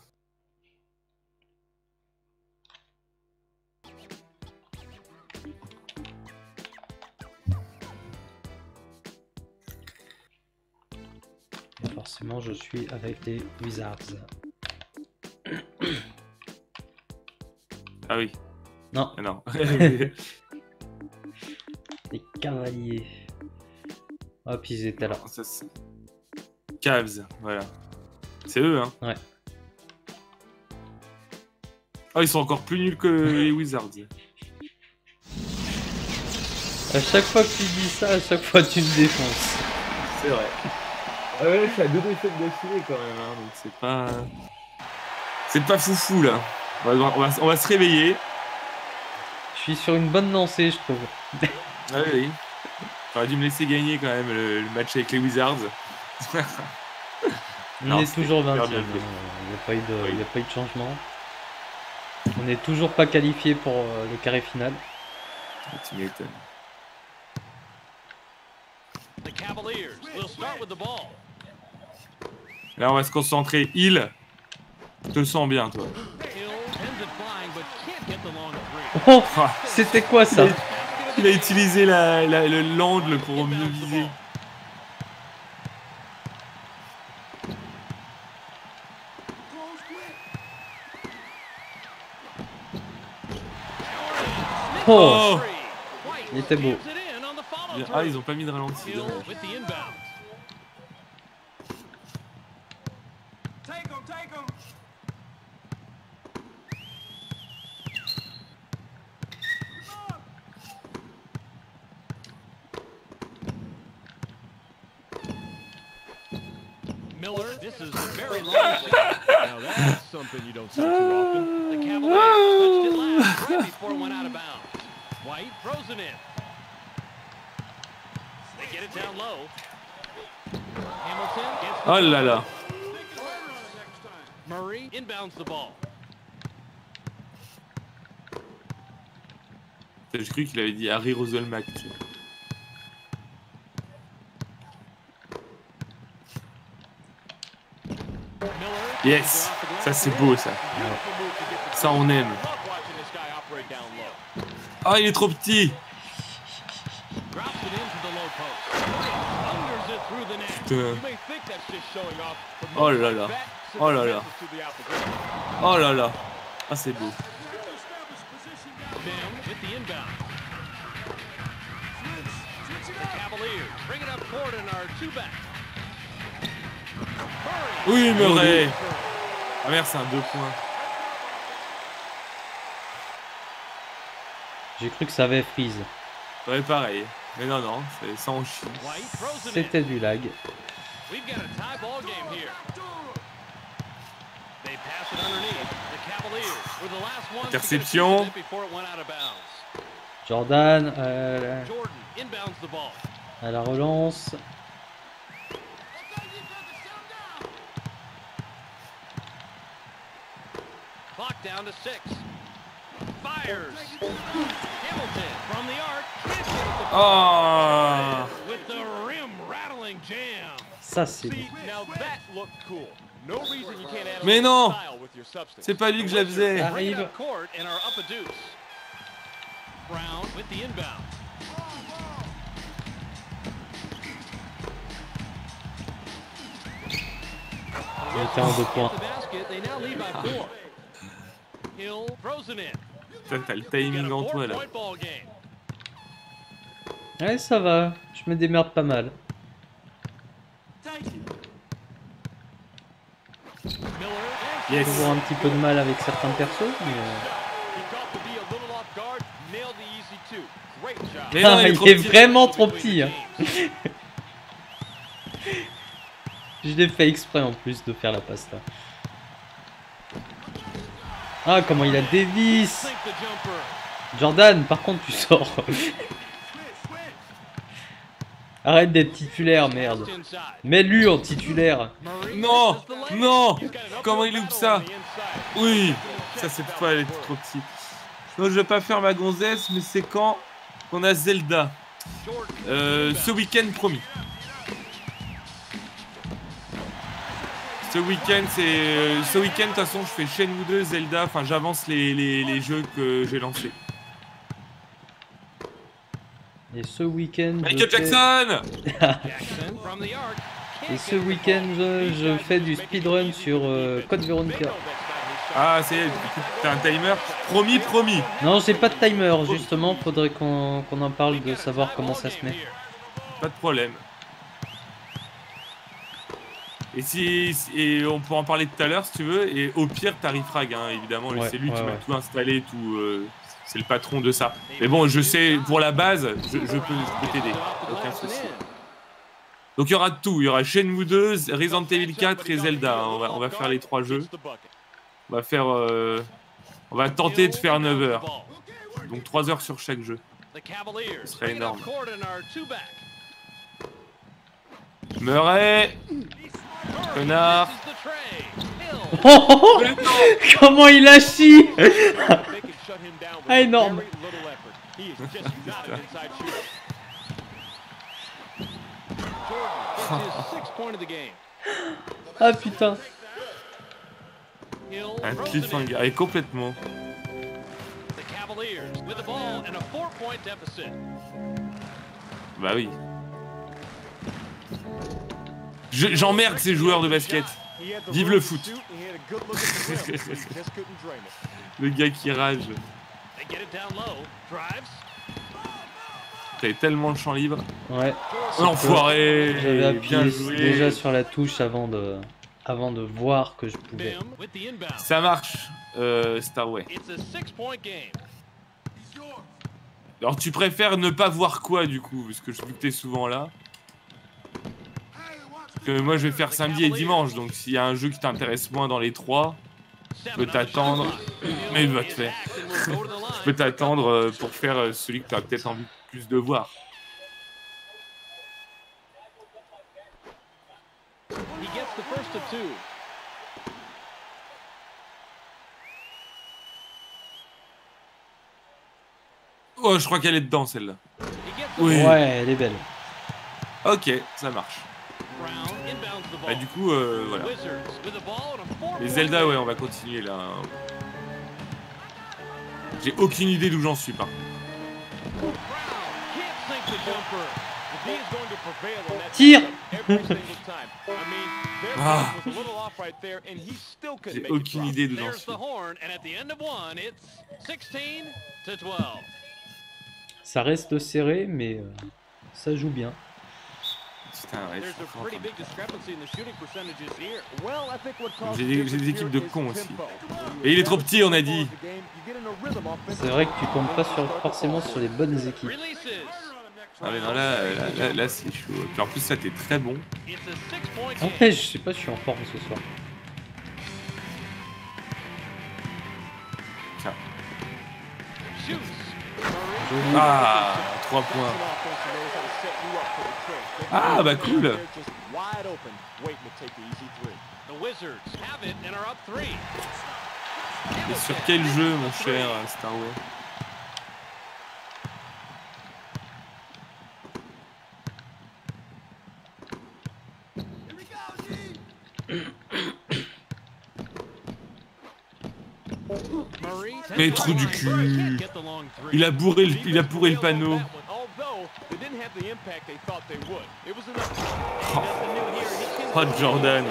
Et forcément, je suis avec les Wizards. Ah oui. Non. Ah non. Les Cavaliers. Ah, puis ils étaient là. Ça, Cavs, voilà. C'est eux, hein. Ouais. Oh, ils sont encore plus nuls que les Wizards. À chaque fois que tu dis ça, à chaque fois tu me défonces. C'est vrai. Ah ouais, je suis à 2 défaites d'affilée quand même, hein, donc c'est pas... C'est pas foufou, là. On va se réveiller. Je suis sur une bonne lancée, je trouve. Ah oui. J'aurais dû me laisser gagner quand même le match avec les Wizards. On est toujours 20e. Il n'y a pas eu de changement. On n'est toujours pas qualifié pour le carré final. Tu m'étonnes. Là, on va se concentrer. Je te sens bien, toi. Oh, c'était quoi ça? Il a utilisé l'angle pour mieux viser. Oh, il était beau. Ah, ils ont pas mis de ralenti. Miller, this is a very long shot. Now that's something you don't see too often. The Cavaliers touched it last right before it went out of bounds. White throws it in. They get it down low. Hamilton gets the Oh là là. Murray inbounds the ball. J'ai cru qu'il avait dit Harry Roselmack. Yes. Ça, c'est beau, ça. Ça, on aime. Ah, il est trop petit. Putain. Oh là là. Oh là là. Oh là là. Ah, c'est beau. Oui, Murray. Ah merde, c'est un 2 points. J'ai cru que ça avait freeze. Ouais, pareil. Mais non, non, ça en chie. C'était du lag. Interception. Jordan à la relance. Down to 6. Fires. Hamilton from the arc. Oh. With the rim rattling jam. Ça c'est bon. Now that looked cool. No reason you can't add a Mais little non. style with your substance. C'est pas lui que je la faisais. Arrive. Court and are up a deuce. Brown with the inbound. Il était en 2 points. T'as le timing en toi là. Ouais, ça va. Je me démerde pas mal. Yes. Toujours un petit peu de mal avec certains persos, mais... Mais non, il est vraiment trop petit. Hein. Je l'ai fait exprès en plus de faire la passe là. Ah, comment il a dévisse. Jordan, par contre, tu sors. Arrête d'être titulaire, merde. Mets-lui en titulaire. Non, non. Comment il loupe ça? Oui, ça cette fois elle est trop petite. Non, je vais pas faire ma gonzesse, mais c'est quand qu'on a Zelda. Ce week-end promis. Ce week-end, ce week-end, de toute façon, je fais Shenmue 2, Zelda. Enfin, j'avance les jeux que j'ai lancés. Et ce week-end... Michael Jackson. Et ce week-end, je fais du speedrun sur Code Veronica. Ah, c'est t'as un timer. Promis, promis. Non, j'ai pas de timer, justement. Faudrait qu'on en parle de savoir comment ça se met. Pas de problème. Et on pourra en parler tout à l'heure si tu veux. Et au pire, t'arrives Frag, hein, évidemment. Ouais, c'est lui qui m'a ouais. tout installé, tout. C'est le patron de ça. Mais bon, je sais, pour la base, je peux t'aider. Aucun souci. Donc il y aura tout. Il y aura Shenmue 2, Resident Evil 4 et Zelda. Hein. On va faire les 3 jeux. On va faire. On va tenter de faire 9 heures. Donc 3 heures sur chaque jeu. Ce serait énorme. Murray. Connard. Oh, comment il a chi. Ah, énorme. Ah putain. Un cliffhanger. Et complètement. Bah oui. J'emmerde ces joueurs de basket. Vive le foot. Le gars qui rage. T'avais tellement le champ libre. Ouais. L'enfoiré. J'avais appuyé Bien joué. déjà sur la touche avant de voir que je pouvais. Ça marche, Starway. Alors tu préfères ne pas voir quoi du coup, parce que je sais que t'es souvent là. Que moi je vais faire samedi et dimanche, donc s'il y a un jeu qui t'intéresse moins dans les 3, je peux t'attendre. Mais va te faire. Je peux t'attendre pour faire celui que tu as peut-être envie plus de voir. Oh, je crois qu'elle est dedans celle-là. Oui. Ouais, elle est belle. Ok, ça marche. Bah du coup, voilà. Les Zelda, ouais, on va continuer là. J'ai aucune idée d'où j'en suis, par contre. Tire. Ah. J'ai aucune idée d'où j'en suis. Ça reste serré, mais ça joue bien. Putain, ouais, j'ai des équipes de cons aussi. Et il est trop petit, on a dit. C'est vrai que tu tombes pas forcément sur les bonnes équipes. Ah mais non, là c'est chaud. Puis en plus, ça t'es très bon. En fait, je sais pas, je suis en forme ce soir. Tiens. Joli. Ah, 3 points. Ah bah cool. Et sur quel jeu, mon cher Star Wars? Mais trou du cul. Il a bourré le panneau. Oh, Jordan.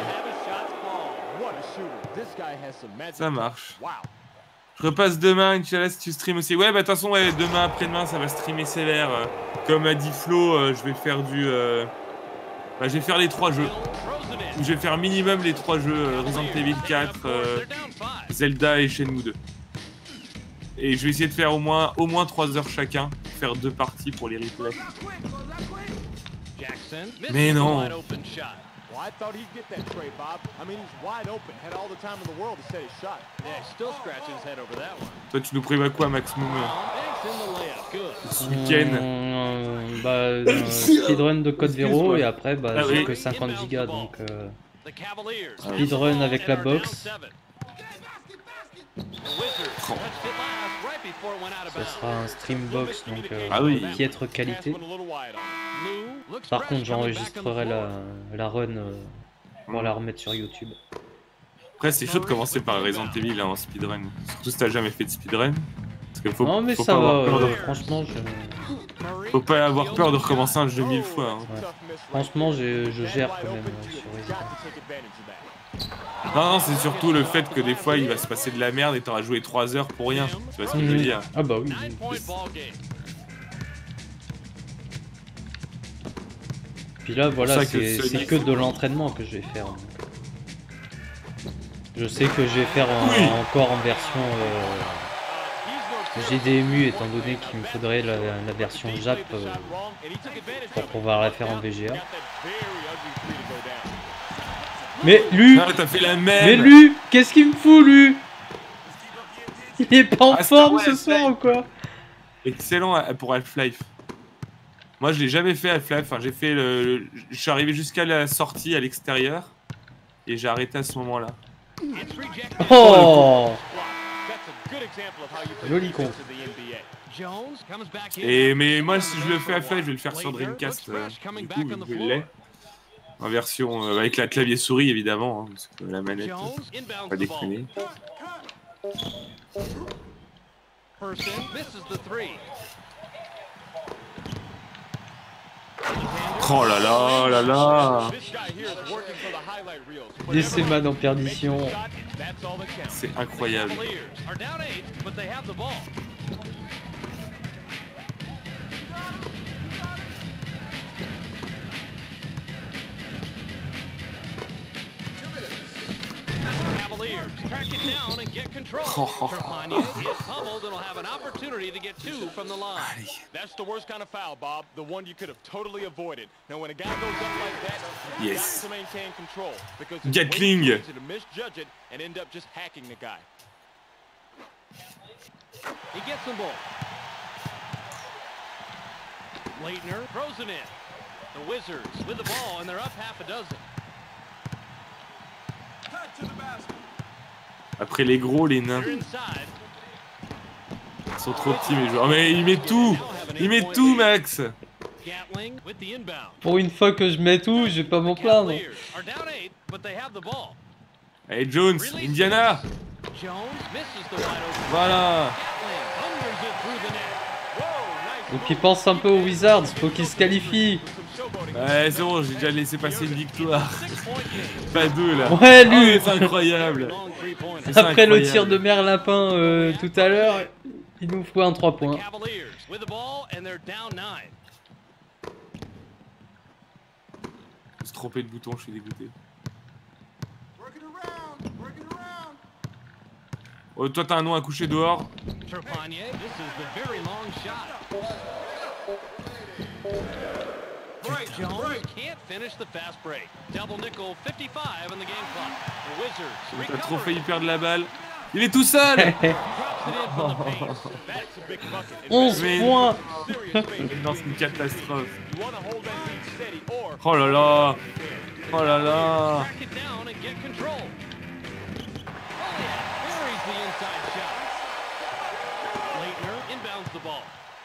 Ça marche. Je repasse demain, Inch'Allah, si tu stream aussi. Ouais, bah de toute façon, ouais, demain, après-demain, ça va streamer sévère. Comme a dit Flo, je vais faire du... Bah, je vais faire les 3 jeux. Je vais faire minimum les 3 jeux, Resident Evil 4, Zelda et Shenmue 2. Et je vais essayer de faire au moins 3 heures chacun, pour faire 2 parties pour les replays. Mais non. Toi, tu nous prévois quoi, maximum ce week-end? Bah, speedrun de Code Véro et après, bah, j'ai que 50 gigas, donc speedrun avec la box. Ce sera un stream box, donc piètre qualité. Par contre, j'enregistrerai la run pour la remettre sur YouTube. Après, c'est chaud de commencer par Resident Evil là, en speedrun. Surtout si t'as jamais fait de speedrun. Parce qu'il faut, non, mais faut ça pas va, franchement, faut pas avoir peur de recommencer un jeu 1000 fois. Hein. Ouais. Franchement, je gère quand même sur Resident. Non, c'est surtout le fait que des fois il va se passer de la merde et t'auras joué 3 heures pour rien. Tu vois ce que je veux dire? Ah bah oui. Puis là, voilà, c'est que de l'entraînement que je vais faire. Je sais que je vais faire encore en version GDMU, étant donné qu'il me faudrait la version JAP pour pouvoir la faire en VGA. Mais Lu, t'as fait la même. Mais Lu, qu'est-ce qu'il me fout, Lu? Il est pas en forme ce soir ou quoi? Excellent pour Half-Life. Moi, je l'ai jamais fait Half-Life. Enfin, j'ai fait je suis arrivé jusqu'à la sortie à l'extérieur et j'ai arrêté à ce moment-là. Oh, joli con. Mais moi, si je le fais Half-Life, je vais le faire sur Dreamcast. Du coup, je l'ai. En version avec la clavier souris évidemment, hein, parce que la manette, pas déconner. Oh là là là là. Décéman en perdition. C'est incroyable. Track it down and get control. Trapani is pummeled and will have an opportunity to get 2 from the line. That's the worst kind of foul, Bob. The one you could have totally avoided. Now, when a guy goes up like that, you got to maintain control because Gatling to misjudge it and end up just hacking the guy. He gets them both. Leitner throws it in. The Wizards with the ball and they're up half a dozen. Après les gros, les nains. Ils sont trop petits mes joueurs. Mais il met tout! Il met tout, Max! Gatling with the inbound. Pour une fois que je mets tout, je vais pas m'en plaindre. Cavaliers are down 8, but they have the ball. Allez, Jones, Indiana. Jones misses the wide open. Voilà. Gatling thunders it through the net. Whoa, nice. Donc il pense un peu aux Wizards, faut qu'ils se qualifient. Ouais, c'est bon, j'ai déjà laissé passer une victoire. 6-point game. Pas deux là. Ouais, Oh, lui. mais c'est incroyable. Long three-pointer. C'est Après le incroyable. tir de Merlapin tout à l'heure, il nous faut un 3 points. Cavaliers with the ball and they're down 9. Je me suis trompé de bouton, je suis dégoûté. Oh, toi t'as un nom à coucher dehors. Trepanier, this is the very long shot. Jones can't finish the fast break. Double nickel, 55 in the game clock. The Wizards T'as trop recover. failli perdre la balle. Il est tout seul. Drops it in from the paint. That's a big bucket. And 11 Mais- points. serious favor. Non, c'est une catastrophe. You want to hold that lead steady or Oh là là. Oh là là. Track it down and get control. Oh yeah, buries the inside shot. Leitner inbounds the ball.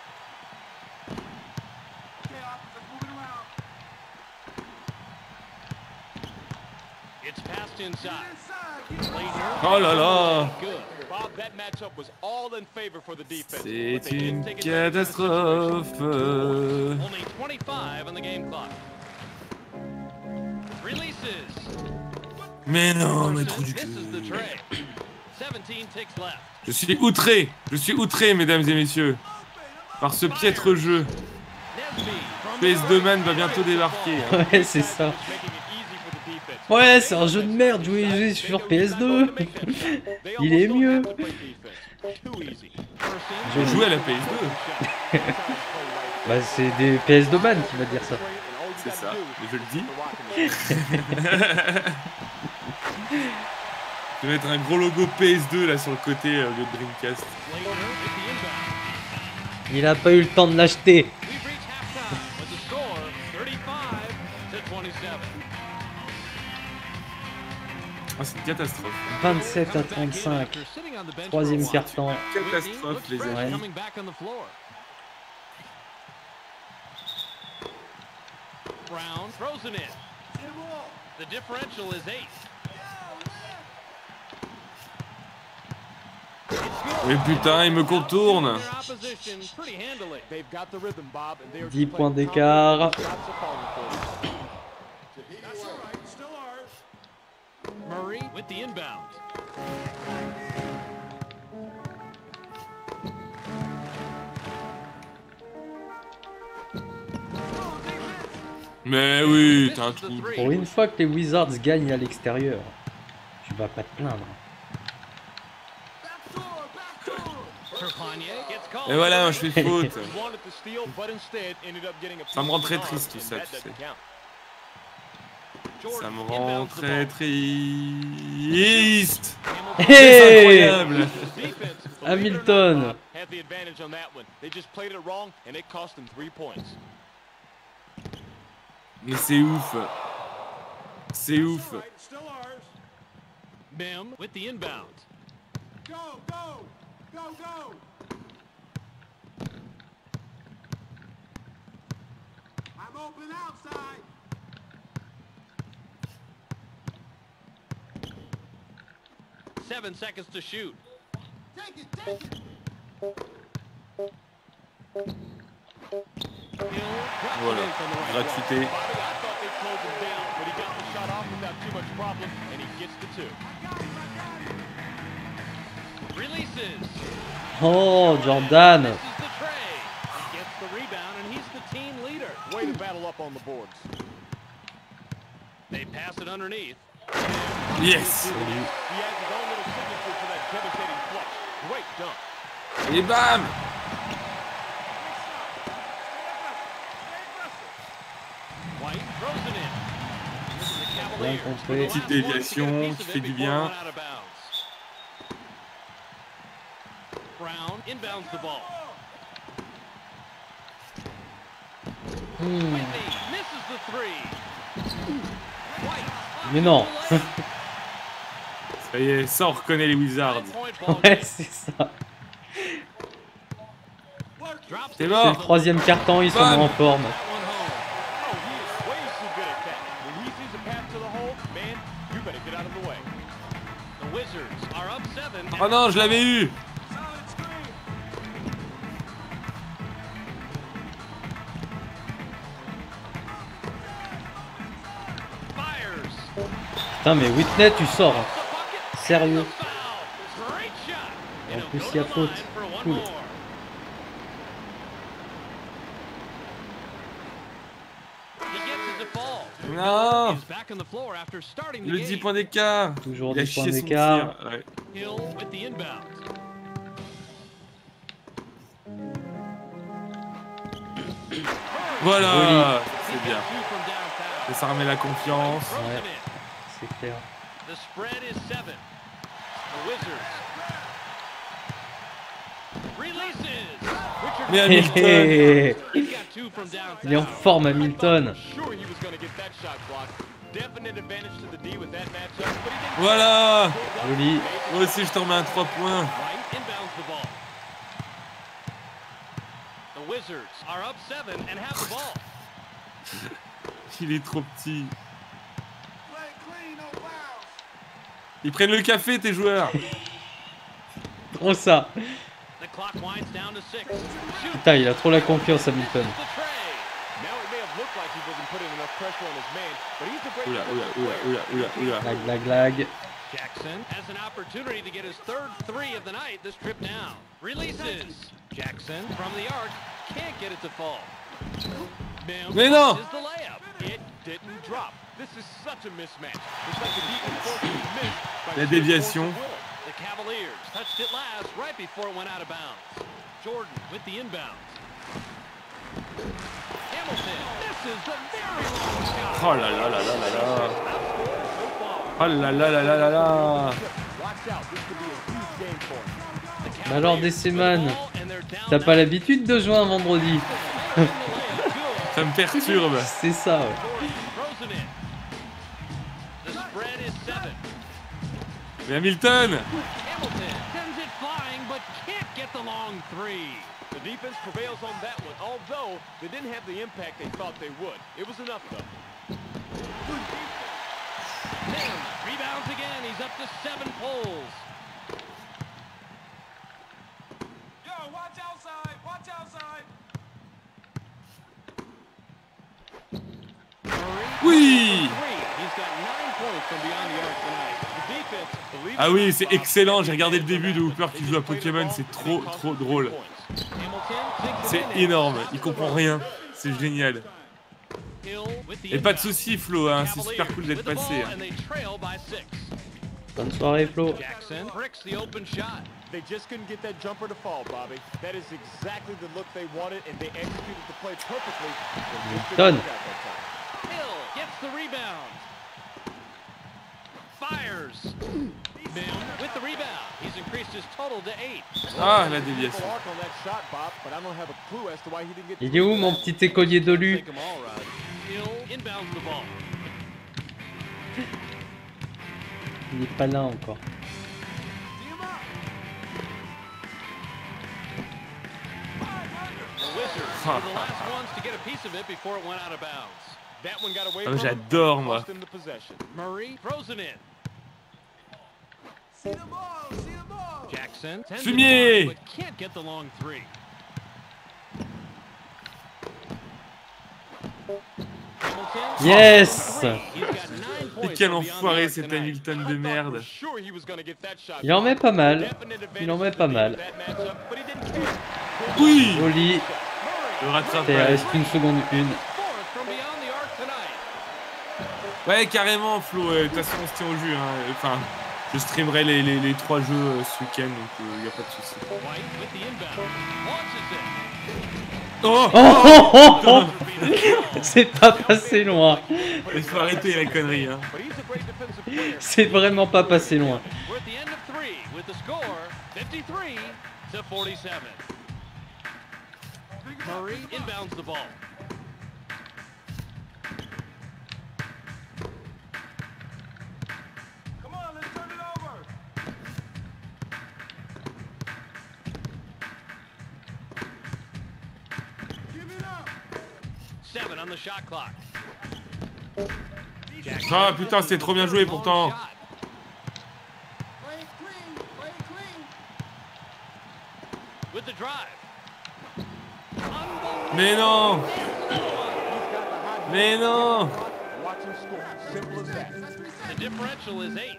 It's passed inside. Leitner. Oh là là. Good. Bob, that matchup was all in favor for the defense. C'est But they didn't une take advantage of the catastrophe. Only 25 on the game clock. Releases. Mais non, mais trou du This is the cul. tray. 17 ticks left. Je suis outré, mesdames et messieurs, par ce piètre jeu. Nesby from PS2 Man va bientôt débarquer. Hein. Ouais, c'est ça. making it easy for the defense. Ouais, c'est un jeu de merde, jouer sur PS2. Il est mieux. Je joue à la PS2. Bah, c'est des PS2 man qui va dire ça. C'est ça, mais je le dis. Je vais mettre un gros logo PS2 là sur le côté de Dreamcast. Il a pas eu le temps de l'acheter. We've reached halftime with the score 35-27. Ah, c'est une catastrophe. 27 à 35. Troisième quart-temps. Catastrophe, les amis. Coming back on the floor. Brown throws it in. The differential is 8. Mais putain, il me contourne. Their opposition pretty handily. They've got the rhythm, Bob, and they are 10 just points playing d'écart. confident. Shots are falling for them. Murray with the inbound. Mais oui, t'as un This is trou. the three. Pour une fois que les Wizards gagnent à l'extérieur, tu vas pas te plaindre. Trepanier gets called. Et voilà, je fais faute. He wanted to steal, but instead ended up getting a Ça me piece rend of très the arm, triste, tout and ça, that tu doesn't sais. count. Jordan Ça me inbounds rend the très ball. triste. Hamilton C'est Hey, incroyable. Defense, believe it or Hamilton. not, Bob, had the advantage on that one. They just played it wrong, and it cost them 3 points. Mais c'est ouf. C'est ouf. Bim with the inbound. I'm open outside. 7 seconds to shoot. Take it, take it. Hill drops Voilà, it in from the right gratuité. Bobby, I thought they closed him down, but he got the shot off without too much problem, and he gets the 2. Releases. Oh, Jordan. This is the tray. He gets the rebound, and he's the team leader. Way to battle up on the boards. They pass it underneath. Yes. He has his own little signature for that devastating clutch. Great dunk. Et bam. White throws it in. This is the Cavaliers. Bien compris. With the last Petite one to get a déviation piece qui of fait it du before bien. going out of bounds. Brown inbounds the ball. Whitney misses the three. White. Mais non. Ça y est, ça on reconnaît les Wizards. 9-point ball Ouais, game. c'est ça. Drops C'est it. mort. C'est le troisième quart-temps, ils sont Bam. en forme. That Oh non, je l'avais eu. Putain, mais Whitney, tu sors. Sérieux. En plus, il y a faute. Cool. Non. Le 10 points d'écart. Toujours Il a 10 points chié son d'écart. tir. Ouais. Voilà. C'est bien. Et ça remet la confiance. Ouais, c'est clair. The spread is 7. The Wizards. Releases. Mais Hé, Hamilton. hé. He's got 2 from downtown. Il est en forme, Hamilton. Sure he was going to get that shot blocked. Definite advantage to the D with that matchup, but he didn't. Voilà. Joli. Moi aussi, je t'en mets un 3 points. Right inbounds the ball. The Wizards are up 7 and have the ball. Il est trop petit. Play clean, no fouls. Ils prennent le café, tes joueurs. Trop ça. The clock winds down to 6. Shoot. Putain, il a trop la confiance, Hamilton. The tray. Now it may have looked like he wasn't putting enough pressure on his man, but he's a great Oula, oula, defensive oula, player. oula, oula, oula. Lag, lag, lag. Jackson has an opportunity to get his third 3 of the night this trip down. Releases. Jackson from the arc can't get it to fall. Bam. Mais non. Is the layup. It didn't drop. This is such a mismatch. It's like the defense forced him to miss by La sheer déviation. force of will. The Cavaliers touched it last right before it went out of bounds. Jordan with the inbound. Hamilton. This is a very long shot. Oh là là là là là là. So far. Oh là là là là là là. Watch out. This could be a huge game for him. The Mais alors, Cavaliers Deciman, with the ball and they're down t'as pas now. l'habitude de jouer un vendredi. Ça me perturbe. C'est ça, ouais. Jordan throws it in. The spread is 7. Mais Hamilton. Hamilton sends it flying but can't get the long 3. The defense prevails on that one, although they didn't have the impact they thought they would. It was enough, though. Tatum rebounds again. He's up to 7 pulls. Yo, watch outside. Watch outside. Oui. He's got 9 points from beyond the arc tonight. The defense believes Ah oui, c'est excellent. J'ai regardé le début de Hooper qui joue à Pokémon. C'est trop, trop drôle. C'est énorme. Il comprend rien. C'est génial. Et pas de soucis, Flo. Hein. C'est super cool d'être passé. Hein. Bonne soirée, Flo. Jackson bricks the open shot. They just couldn't get that jumper to fall, Bobby. That is exactly the look they wanted, and they executed the play perfectly. They just Done. didn't work out that time. Hill gets the rebound. Fires. Bim with the rebound. He's increased his total to 8. Ah, la déviation. Full arc on that shot, Bob, but I don't have a clue as to why he didn't get. Il est où, mon petit écolier Dolu? Take 'em all right. Hill inbounds the ball. Il est pas là encore. The Wizards were the last ones to get a piece of it before it went out of bounds. That one got away Ah, from him, j'adore, moi. cost him the possession. Murray throws it in. See the ball. See the ball. Jackson tends Fumier. it wide, but can't get the long 3. Hamilton. Yes! He's got 9 Et points quel from beyond the enfoiré arc cet tonight. Hamilton de I thought merde. for sure he was gonna get that shot Il en met blocked. pas mal. Definite Il en met advantage pas to the mal. D with that matchup, but he didn't care. Oui. Joli. Le Il rattrapage. reste une seconde une. Fourth from beyond the arc tonight. Ouais, carrément, Flo. De toute façon, on se tient au jus. Hein. Enfin, je streamerai les 3 jeux ce week-end, donc il n'y a pas de souci. White with the inbound. Launches it. Oh, Oh, oh, oh, oh. C'est pas passé loin. il faut arrêter la connerie. Hein. But he's a great defensive player. C'est vraiment pas passé loin. We're at the end of 3 with the score 53 to 47. Murray inbounds the ball. Come on, let's turn it over. Give it up. 7 on the shot clock. Ah putain, c'était trop bien joué pourtant. Long shot. Play it clean. Play it clean. Mais non! Mais non! Watch him score. Simple as that. The differential is 8.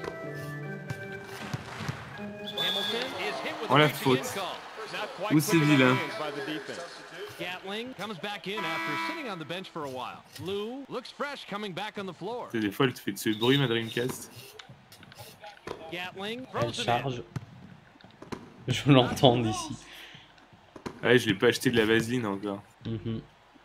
Hamilton is hit with Oh, a la reaching faute. in call. Not quite Où c'est putting vilain. hands by the defense. Gatling comes back in after sitting on the bench for a while. Lou looks fresh coming back on the floor. Tu sais, des fois, elle te fait de ce bruit, ma Dreamcast. Gatling Elle throws it in. charge. Je l'entends d'ici. Ouais, je l'ai pas acheté de la vaseline encore. Mhm.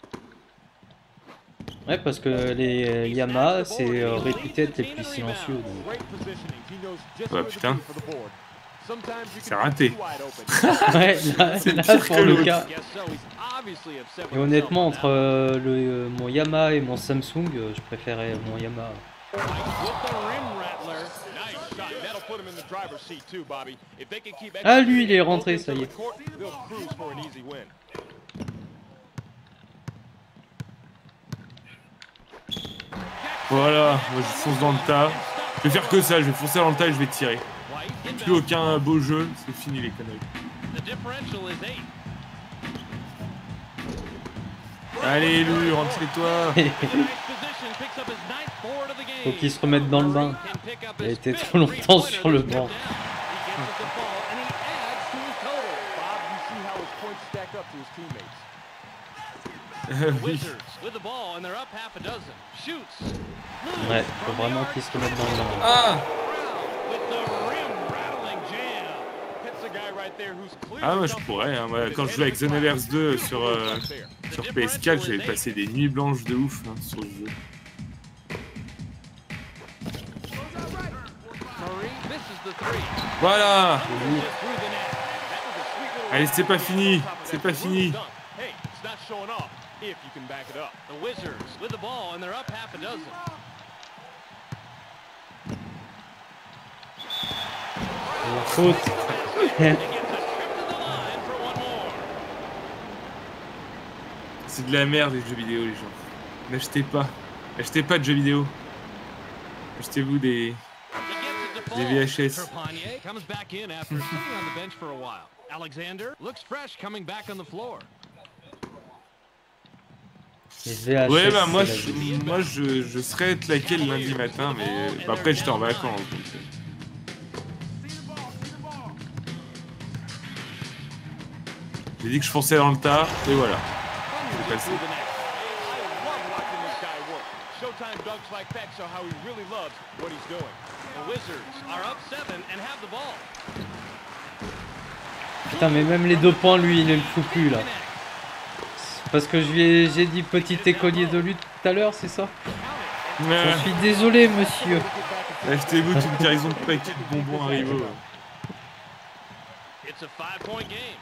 Ouais, parce que les Yamaha, c'est réputé être les plus silencieux. Donc. Great positioning. He knows just Ouais, where to putain. be for the board. Sometimes you C'est can raté. be wide open. Ouais, C'est là pire pour que le l'autre. cas. Guess so. He's obviously upset with Et honnêtement, himself entre on mon Yamaha et mon Samsung, je préférais mon Yamaha. that. With the rim rattler. Nice shot. That'll put him in the driver's seat too, Bobby. If they can keep Ah, lui, il est rentré, both ça y est. ends of the court, they'll cruise for an easy win. Voilà, moi je fonce dans le tas. Je vais faire que ça, je vais foncer dans le tas et je vais tirer. White Plus aucun beau jeu, c'est fini les conneries. The differential is 8. Allez Lou, rentre chez toi. Nice position, picks up his ninth board of the game. Faut qu'il se remette dans le bain. Can pick up Il a his été fifth trop longtemps three-pointer sur le this banc. trip down. He gets us the ball and he adds to his total. Bob, you see how his points stack up to his teammates. Oui. Wizards with the ball and they're up half a dozen. Shoots. Ouais, faut vraiment qu'il se remette dans le bain. Ah, With the rim rattling jam. Hits a guy right there who's clearly ah moi je dumping. pourrais, hein. Moi, quand je jouais avec Xenoverse 2 sur PS4, j'avais passé des nuits blanches de ouf hein, sur le jeu. Murray misses the three. Voilà. Through the net. That was a sweet little Allez, c'est pas fini, top of c'est that pas brutal fini. dunk. Hey, it's not showing off if you can back it up. The Wizards with the ball and they're up half a dozen. Faute. He gets a trip to the line for one more. C'est de la merde les jeux vidéo les gens. N'achetez pas. Achetez pas de jeux vidéo. Achetez-vous des... He gets it to Des fall. VHS. Trepanier comes back in after sitting on the bench for a while. Alexander looks fresh coming back on the floor. Les VHS, Ouais bah moi c'est la vie. je serais claqué le lundi matin mais bah, après j'étais en vacances donc, J'ai dit que je fonçais dans le tas et voilà. C'est passé. Through the net. I love watching this guy work. Showtime dunks like that show how he really loves what he's doing. The Wizards are up 7 and have the ball. Putain, mais même les 2 points, lui, il ne le fout plus là. Parce que j'ai dit petit écolier de lutte tout à l'heure, c'est ça? Ouais. Je suis désolé, monsieur. Achetez-vous toute une cargaison de paquets de bonbons Haribo. It's a 5-point game.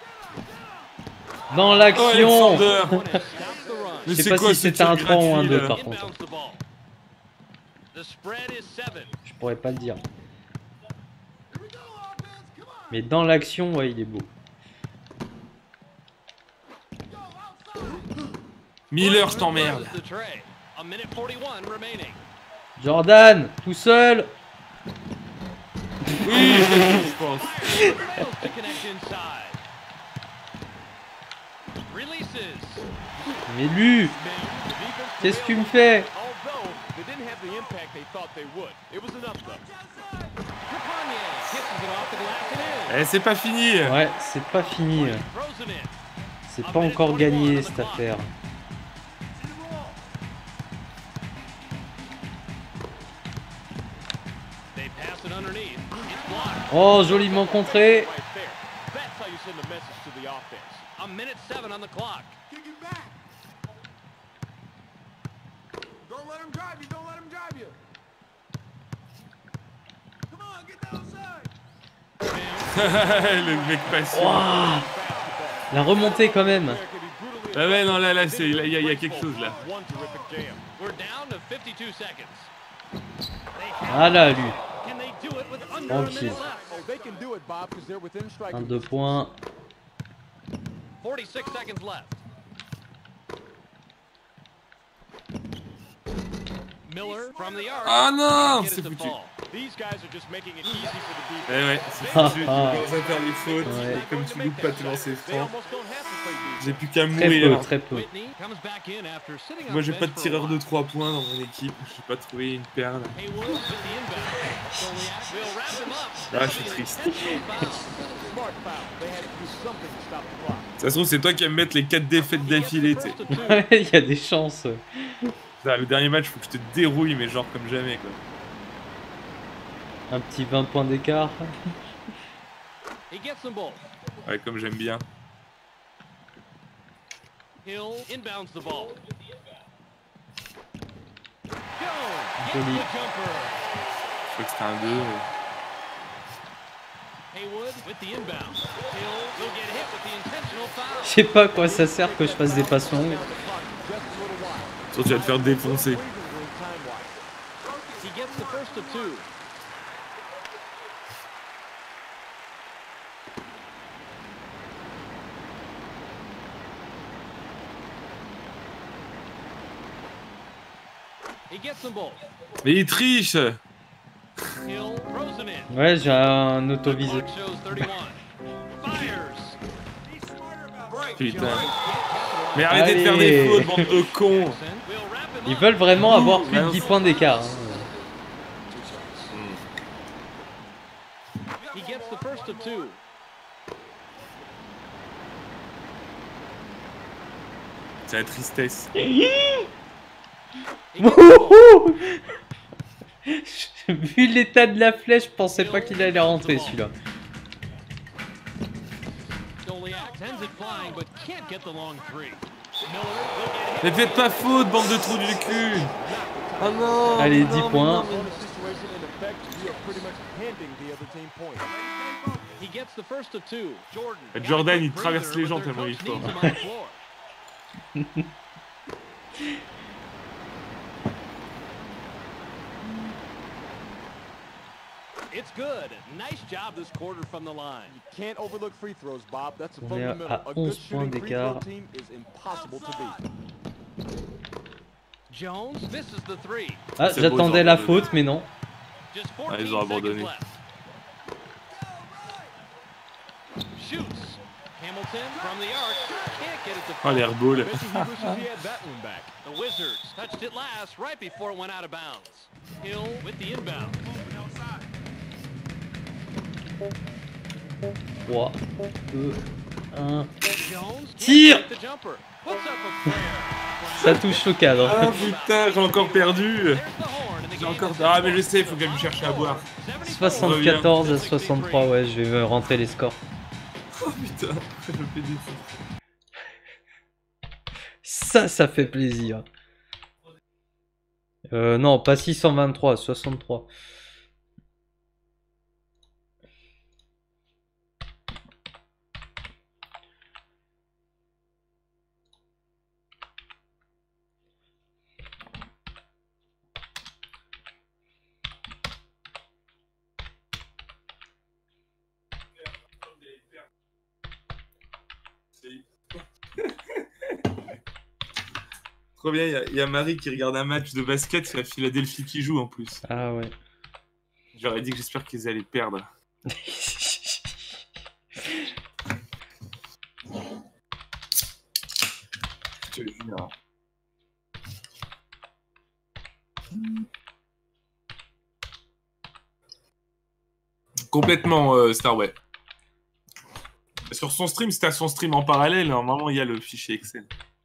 Dans Oh l'action. Alexander. One has stopped the run. Mais Je sais c'est pas quoi si ce c'était un tir 3 ou un gratuit, 2 là par contre. Inbounds the ball. The spread is 7. Je pourrais pas le dire. Mais dans l'action, ouais, il est beau. Miller, je t'emmerde. The tray. A minute 41 remaining. Jordan, tout seul. Oui, je pense. Fails to connect inside. Releases. Mais lui, qu'est-ce que tu me fais? Although they didn't have the impact they thought they would. It was enough though. Trepanier kisses it off the glass and in. Eh, c'est pas fini. Ouais, c'est pas fini. Throws it in. C'est pas encore gagné cette affaire. They pass it underneath. It's blocked. Oh, joliment contré. Right there. That's how you send a message to the offense. A minute 7 on the clock. Kick it back. Don't let him drive you. Don't let him drive you. Come on, get down outside. Le mec patient. Ouah, la remontée quand même. There can be brutally Ah ouais, non, là, il y a quelque chose là. one terrific jam. We're down to 52 seconds. They Ah là, lui. Can they do it with under a Tranquille. minute left? Oh, they can do it, Bob, because they're within striking. Un 2 points. 46 seconds left. Miller from the arc. Ah non, Get it c'est to foutu. fall. These guys are just making it easy for the defense. Eh ouais, c'est Ah, foutu, tu ah. commences à faire des fautes, Ouais. comme tu loupes pas tes lancers They francs. almost don't have to play defense. J'ai plus qu'à Très mourir. peu, Hein. très peu. Whitney comes back in after sitting on Moi j'ai the pas de bench for a tireur de while. 3 points dans mon équipe, j'ai pas trouvé une perle. Haywood with the inbound. Goliath will wrap him up. Ah, je suis triste. Intentional foul. Smart foul. They had to do something to stop the clock. Ça se trouve, c'est toi qui vas me mettre les 4 défaites d'affilée, tu sais. First and two. Ouais, il y a des chances. Putain, le dernier match, faut que je te dérouille, mais genre comme jamais, quoi. Un petit 20 points d'écart. He gets them both. Ouais, comme j'aime bien. Hill inbounds the ball. Jones gets Joli. the jumper. Je crois que c'était un 2. Haywood with the inbound. Hill will get hit with the intentional foul. Je sais pas à quoi ça sert que je fasse des passes longues. Surtout, tu vas te faire défoncer. He gets the first of two. He gets them both. Mais il triche! Hill throws it in. Ouais, j'ai un The autovisé. clock shows 31. Fires. Putain. Mais arrêtez de faire des Allez. fautes, bande de cons! Will wrap him Ils up. veulent vraiment avoir plus de 10 points d'écart. Hein. He gets the first of two. C'est la tristesse. He gets the ball. Vu l'état de la flèche, je pensais pas qu'il allait rentrer celui-là. Goliath sends it flying, but can't get the long three. Miller will get hit. Mais faites pas faute, bande de trous du cul! Oh non! Allez, non, 10 mais points. non, mais- On a situation in effect, you are pretty much handing the other team points. He gets the first of two. Jordan. Jordan, il traverse les gens tellement il est fort. It's good. Nice job this quarter from the line. You can't overlook free throws, Bob. That's a On est à fundamental. A 11 good points shooting free throw d'écart. team is impossible to beat. Jones misses the three. Ah, C'est beau, j'attendais ils ont la abandonné. faute, mais non. Just Ah, 14 ils ont abandonné. seconds left. Shoots. Hamilton from the arc. Can't get it to Oh, fall. l'airball. Bet you he wishes he had that one back. The Wizards touched it last right before it went out of bounds. Hill with the inbound. 3, 2, 1. Jones Tire. can't get the jumper. Puts up a prayer. Ça touche le cadre. Ah putain, j'ai encore perdu! There's the horn, and the J'ai game encore. is Ah, mais je sais, faut quand même chercher à boire. 74 à 63, ouais, je vais rentrer les scores. Oh putain, ça me fait des fous. Ça fait plaisir. Non, pas 623, 63. Trop bien, il y a Marie qui regarde un match de basket, c'est la Philadelphie qui joue en plus. Ah ouais. J'aurais dit que j'espère qu'ils allaient perdre. Je te jure. Complètement Starway. Sur son stream, c'était à son stream en parallèle, normalement il y a le fichier Excel.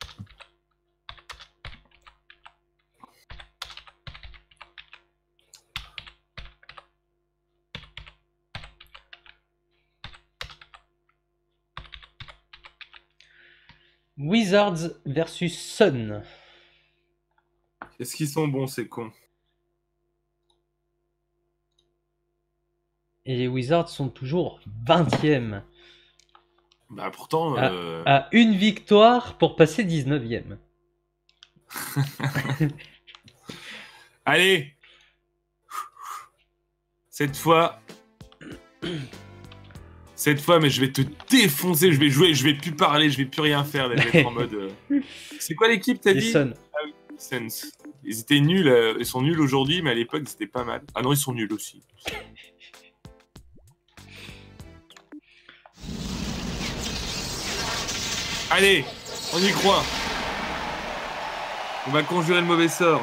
Wizards versus Sun. Est-ce qu'ils sont bons ces cons? Et les Wizards sont toujours 20e. Bah pourtant... À une victoire pour passer 19e. Allez! Cette fois, mais je vais te défoncer, je vais jouer, je vais plus parler, je vais plus rien faire, je vais être en mode... C'est quoi l'équipe, t'as Les dit? Suns. Suns. Ils étaient nuls, ils sont nuls aujourd'hui, mais à l'époque, c'était pas mal. Ah non, ils sont nuls aussi. Allez, on y croit. On va conjurer le mauvais sort.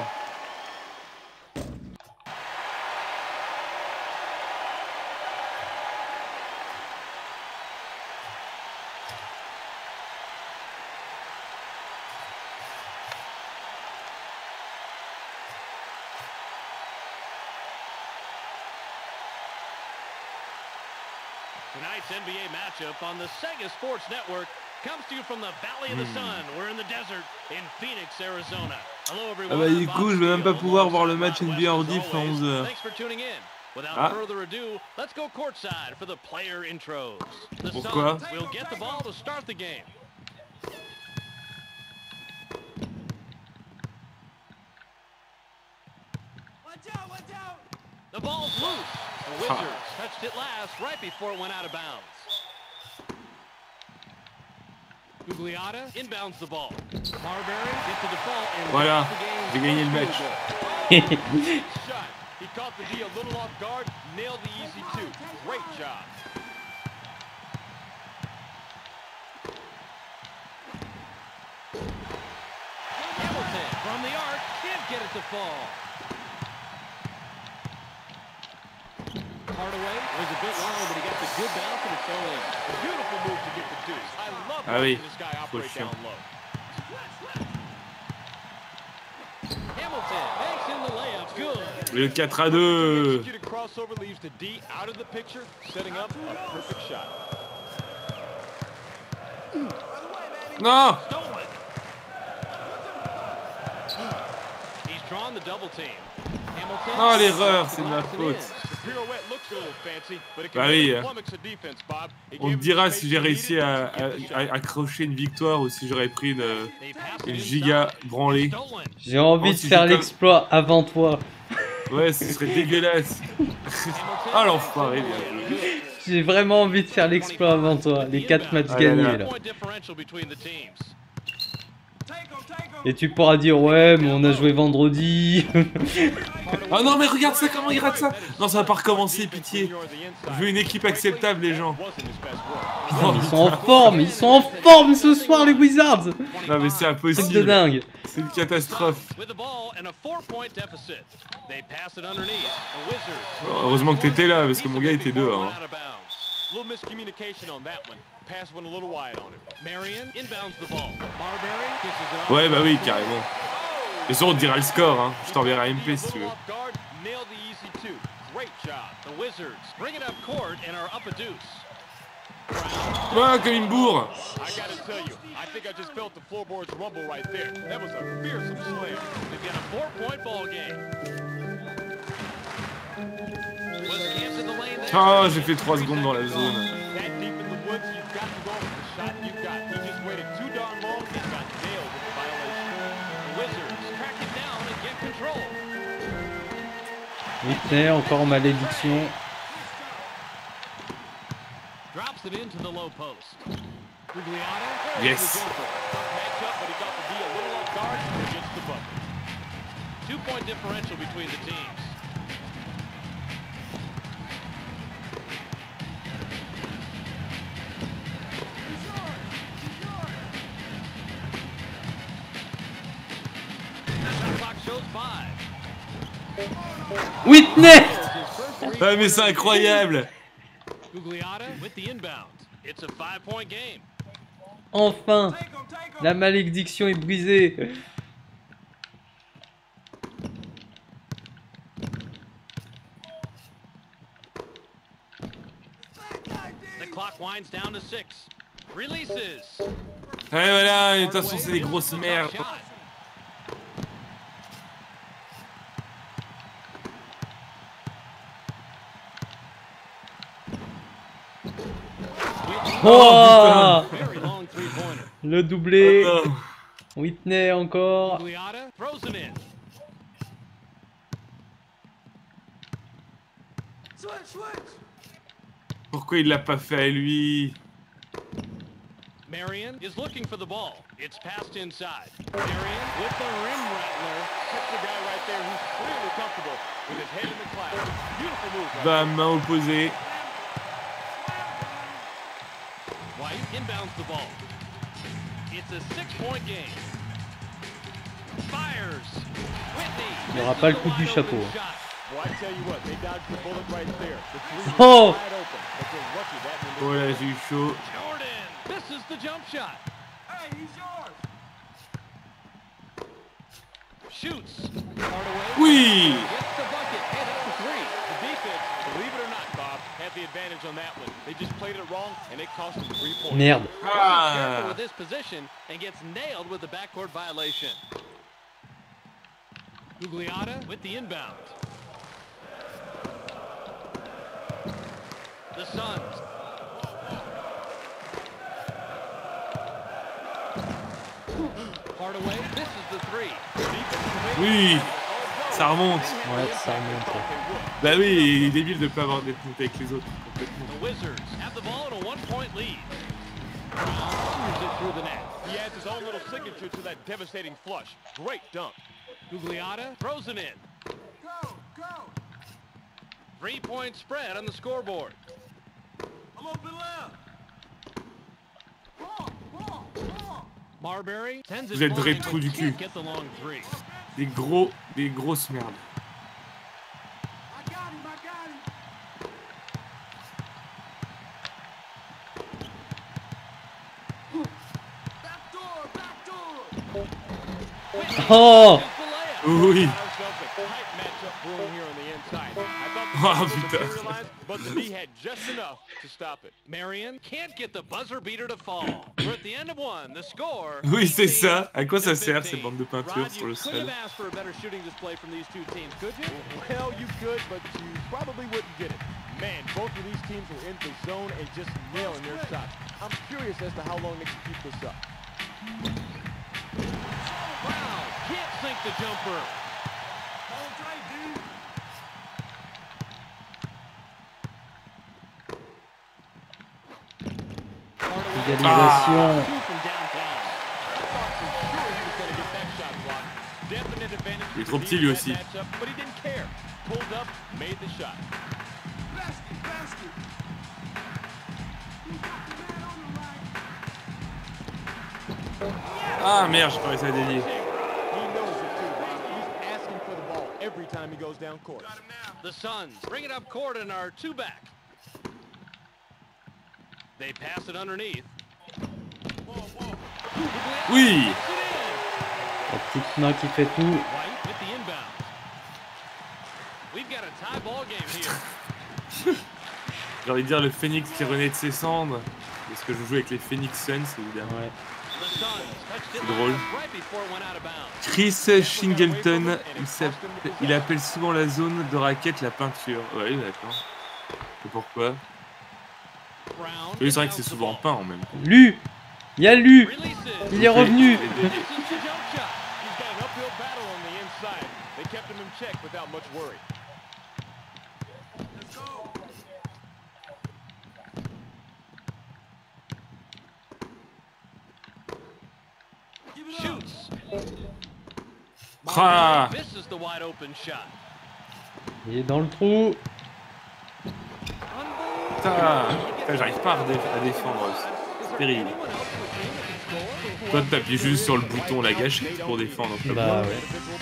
Tonight's NBA matchup on the Sega Sports Network comes to you from the Valley of the Sun. We're in the desert in Phoenix, Arizona. Hello everyone. Ah bah du coup, je vais même pas pouvoir voir le match NBA en diff à 11h. Thanks for tuning in. Without further ado, let's go courtside for the player intros. The Pourquoi? Suns will get the ball to start the game. Watch out! The ball's loose. The Wizards touched it last right before it went out of bounds. Gugliotta inbounds the ball. Marbury gets the default and Voilà, j'ai gagné le match. Shot. He caught the D a little off guard, nailed the easy two. Great job. Hamilton from the arc can't get it to fall. Hardaway was a bit long, but he got the good bounce and it's all in. A beautiful move to get the deuce. I love Ah oui, watching this guy operate chiant. down low. Hamilton banks in the layup. Good. Le 4-2. Executed crossover leaves the D out of the picture, setting up a perfect shot. Non. Stolen. He's drawn the double team. Hamilton. Non, l'erreur, c'est de ma knocks it faute. in. The pirouette looks a little fancy, but it Bah can oui, really flummox a defense, Bob. It On gave te him the dira space si j'ai he réussi needed à to get the shot. accrocher une victoire ou si j'aurais pris They pass it une inside. giga branlée. Stolen. J'ai envie Oh, de si faire j'ai comme- l'exploit avant toi. Ouais, ce serait dégueulasse. Ah l'enfoiré, bien joué. J'ai vraiment envie de faire l'exploit avant toi. Les 4 matchs Ah là là. gagnés là. Point differential between the teams. Et tu pourras dire ouais mais on a joué vendredi. Ah non mais regarde ça, comment il rate ça. Non, ça va pas recommencer, pitié. Je veux une équipe acceptable, les gens. Putain, ils sont en forme ce soir les Wizards. Non mais c'est Truc de impossible. dingue. C'est une catastrophe. With the ball and a 4-point deficit. They pass it underneath. The Wizards. Heureusement que t'étais là, parce que mon gars était dehors. Out Hein. of bounds. Little miscommunication on that one. Pass went a little wide on it. Marion inbounds the ball. Marbury kisses it off. Ouais, bah oui, carrément. Et ça, on te dira le score, hein. Je t'enverrai un MP si tu veux. Off guard, nailed the easy two. Great job. The Wizards bring it up court and are up a deuce. Ouais, comme une bourre. I gotta tell you, I think I just felt the floorboards rumble right there. That was a fearsome slam. They've got a 4-point ball game. Wiscamps in the lane there. Ah, j'ai fait 3 secondes dans la zone. That deep in the woods, you've got to go with the shot you've got. He just waited too darn long and got nailed with the violation. The Wizards track it down and get control. Whitney, encore malédiction. Drops it into the low post. Gugliotta. Yes. Matchup, but he got the D a little off guard and gets the bucket. 2-point differential between the teams. The clock shows 5. Whitney. Ah, mais c'est incroyable. Gugliotta with the inbound. It's a 5-point game. Enfin, la malédiction est brisée. The clock winds down to 6. Releases. Ouais, voilà, de toute façon, c'est des grosses merdes. Shot. Oh, Very long three-pointer. le doublé. Oh, non. Whitney encore. Gugliotta throws it in. Pourquoi il l'a pas fait à lui? Marion is looking for the ball. It's passed inside. Marion with the rim rattler. That's the guy right there who's clearly comfortable with his head in the clouds. Beautiful move. Right Bam, main opposée. White inbounds the ball. It's a 6-point game. Fires. Whitney. Il n'y aura pas le coup du chapeau. Well, I tell you what, they dodged the bullet right there. The three Oh! was wide open, but they're lucky that one Oh là, j'ai eu chaud. Jordan misses the jump shot. Hey, he's yours. Shoots. Hardaway. Oui. Gets the bucket. Hey, that's the three. The defense, believe it or not, Bob, had the advantage on that one. They just played it wrong, and it cost them 3 points. Merde. Careful with Ah. this position and gets nailed with the backcourt violation. Gugliotta with the inbound. The Suns. Hardaway misses the three. Oui. Ça remonte. Ouais, ça remonte. Bah oui, il est débile de pas avoir d'être monté avec les autres. Complètement. The Wizards have the ball in a 1-point lead. Brown it through the net. He adds his own little signature to that devastating flush. Great dunk. Gugliotta throws it in. Go, go. 3-point spread on the scoreboard. I'm open left. Ball, ball, ball. Marbury sends it Vous êtes flying, vrais but trous du cul. can't get the long three. Des grosses merdes. I got him, I got him. Back door, back door. Oh! Here's the layup. Oui. Ourselves a tight matchup brewing here on the inside. I thought Oh, the putain. materialized, but the D had just enough to stop it. Marion can't get the buzzer beater to fall. We're at the end of one. The score. Oui, c'est ça. À quoi ça 15. sert ces bandes de peinture Rod, sur le you could sol? have asked for a better shooting display from these two teams, could you? Well, you could, but you probably wouldn't get it. Man, both of these teams were in the zone and just nailing their shots. I'm curious as to how long they can keep this up. Brown can't sink the jumper. Hold tight, dude. Égalisation. Two from downtown. Definite advantage. Il est trop petit, lui aussi. Matchup, but he didn't care. Pulled up, made the shot. Basket, basket. You got the man on the right. Ah merde, je parlais ça dédié. He knows it too, Bob. He's asking for the ball every time he goes down court. Got him now. The Suns bring it up court in our two-back. They pass it underneath. Whoa, whoa. Oui. Gets it in. La petite main qui fait tout. White with the inbound. We've got a tie ball game here. J'ai envie de dire le Phoenix qui renaît de ses cendres. Parce que je joue avec les Phoenix Suns, évidemment. Ouais. The Suns touched it C'est drôle. right before it went out of bounds. Chris Shingleton, il appelle souvent la zone de raquette la peinture. Ouais, d'accord. Et pourquoi? Brown Oui, c'est vrai que c'est inbounds the souvent ball. peint en même temps. Lu! Il y a Lu! Releases. Il est revenu! Misses the jump shot. He's got an uphill battle on the inside. They kept him in check without much worry. Let's go. Give it up. Shoots. Ah. Misses the wide open shot. Il est dans le trou. Putain, putain, j'arrive pas à défendre. C'est terrible. Toi, t'appuies juste sur le bouton la gâchette pour défendre. Bah ouais.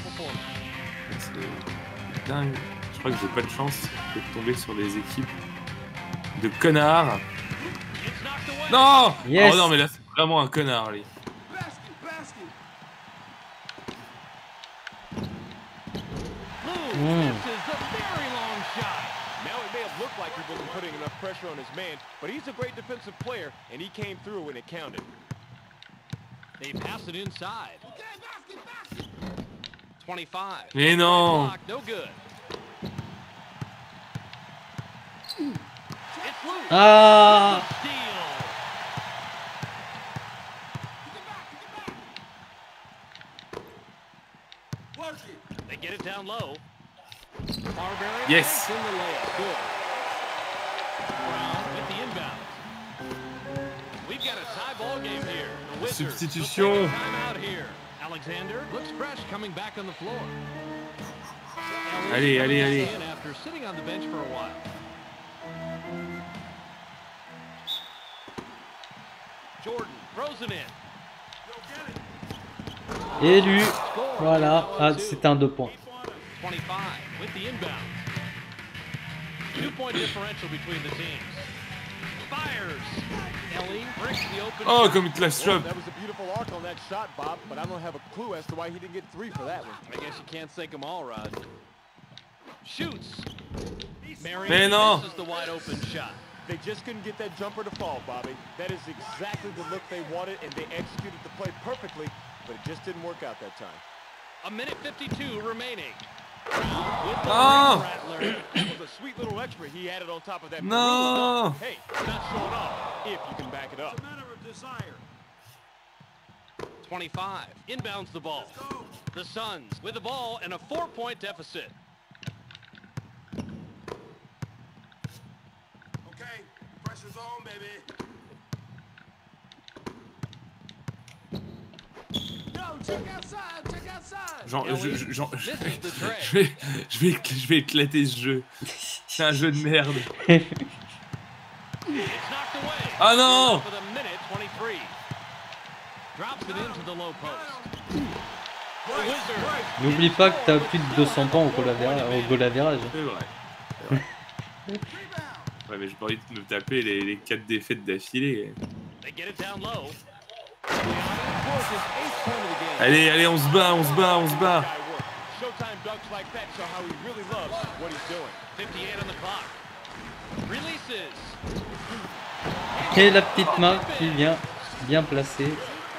C'est dingue. Je crois que j'ai pas de chance de tomber sur des équipes de connards. It's knocked away. Non. Yes. Oh non, mais là, c'est vraiment un connard, lui. Basket, basket. Lou misses a very long shot. Now it may have looked like he wasn't putting enough pressure on his man, but he's a great defensive player, and he came through when it counted. They pass it inside. Okay, basket, basket. 25. Mais non. Block, no good. It's loose. Ah! Steal. Get back, get back. Work it. They get it down low. Marbury Yes. makes in the layup. Good. Brown with the inbound. We've got a Tie ball game here. The Wizards Substitution. will take a timeout here. Alexander looks fresh coming back on the floor. Allez, allez, allez. After sitting on the bench for a while. Jordan throws it in. Élu. Voilà. Ah, c'était un 2 points. 25 with the inbound. 2-point differential between the teams. Fires. Ellie breaks the open. Oh, shot. comme il te la chope. That was a beautiful arc on that shot, Bob, but I don't have a clue as to why he didn't get 3 for that one. I guess you can't sink them all, Rod. Shoots. Mais Marion non. misses the wide open shot. They just couldn't get that jumper to fall, Bobby. That is exactly the look they wanted, and they executed the play perfectly, but it just didn't work out that time. A minute 52 remaining. With the Oh. rattler. That was a sweet little extra he added on top of that. No. Hey, it's not showing off if you can back it up. 25 inbounds the ball. The Suns with the ball and a 4-point deficit. Okay, pressure's on, baby. Yo, check outside, check outside. Genre, Misses the tray. je vais éclater ce jeu. C'est un jeu de merde. It's knocked away. Ah non. For the minute 23. Drops it into the low post. The Wizards. N'oublie pas que t'as plus de 200 points au goal average. C'est vrai. C'est vrai. Ouais, mais j'ai pas envie de me taper les 4 défaites d'affilée. They get it down low. Allez, allez, on se bat, on se bat, on se bat. Showtime dunks like that show how he really loves what he's doing. 58 on the clock. Releases. Et la petite main qui vient bien placée.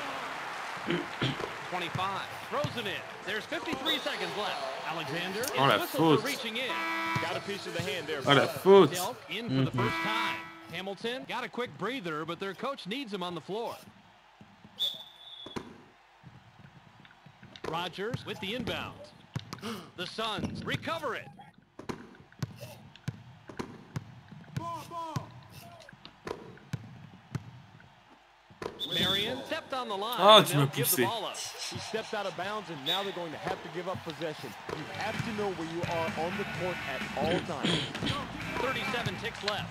25. Throws it in. There's 53 seconds left. Alexander Oh, la is whistled for faute. reaching in. Got a piece of the hand there. Oh la Bob. faute. Delk in for the first time. Hamilton got a quick breather, but their coach needs him on the floor. Rogers with the inbound. The Suns recover it. Ball, ball. Marion stepped on the line. Oh, and tu they'll m'as give the poussé. ball up. He stepped out of bounds, and now they're going to have to give up possession. You have to know where you are on the court at all times. 37 ticks left.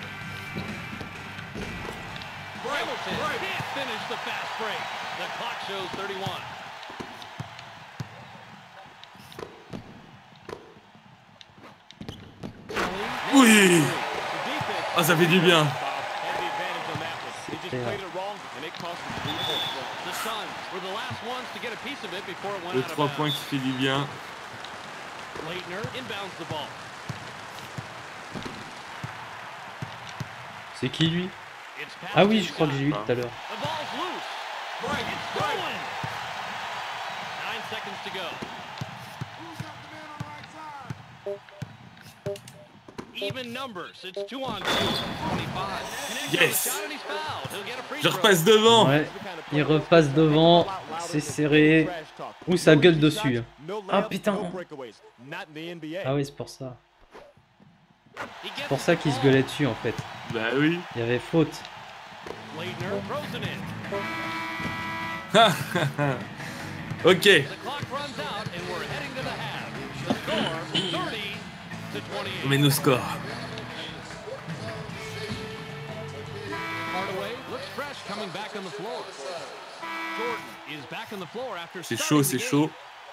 Hamilton can't finish the fast break. The clock shows 31. Oui. Ah, ça fait du bien. Le 3 points qui fait du bien. C'est qui lui? Ah oui, je crois que j'ai eu tout à l'heure. Even numbers. It's 2 on 2. 25. Yes. Je repasse devant. Ouais, il repasse devant. C'est serré. Ouh, ça gueule dessus. Ah putain. Ah oui, c'est pour ça. C'est pour ça qu'il se gueulait dessus en fait. Bah oui. Il y avait faute. Ok. On met nos scores. C'est chaud, c'est chaud.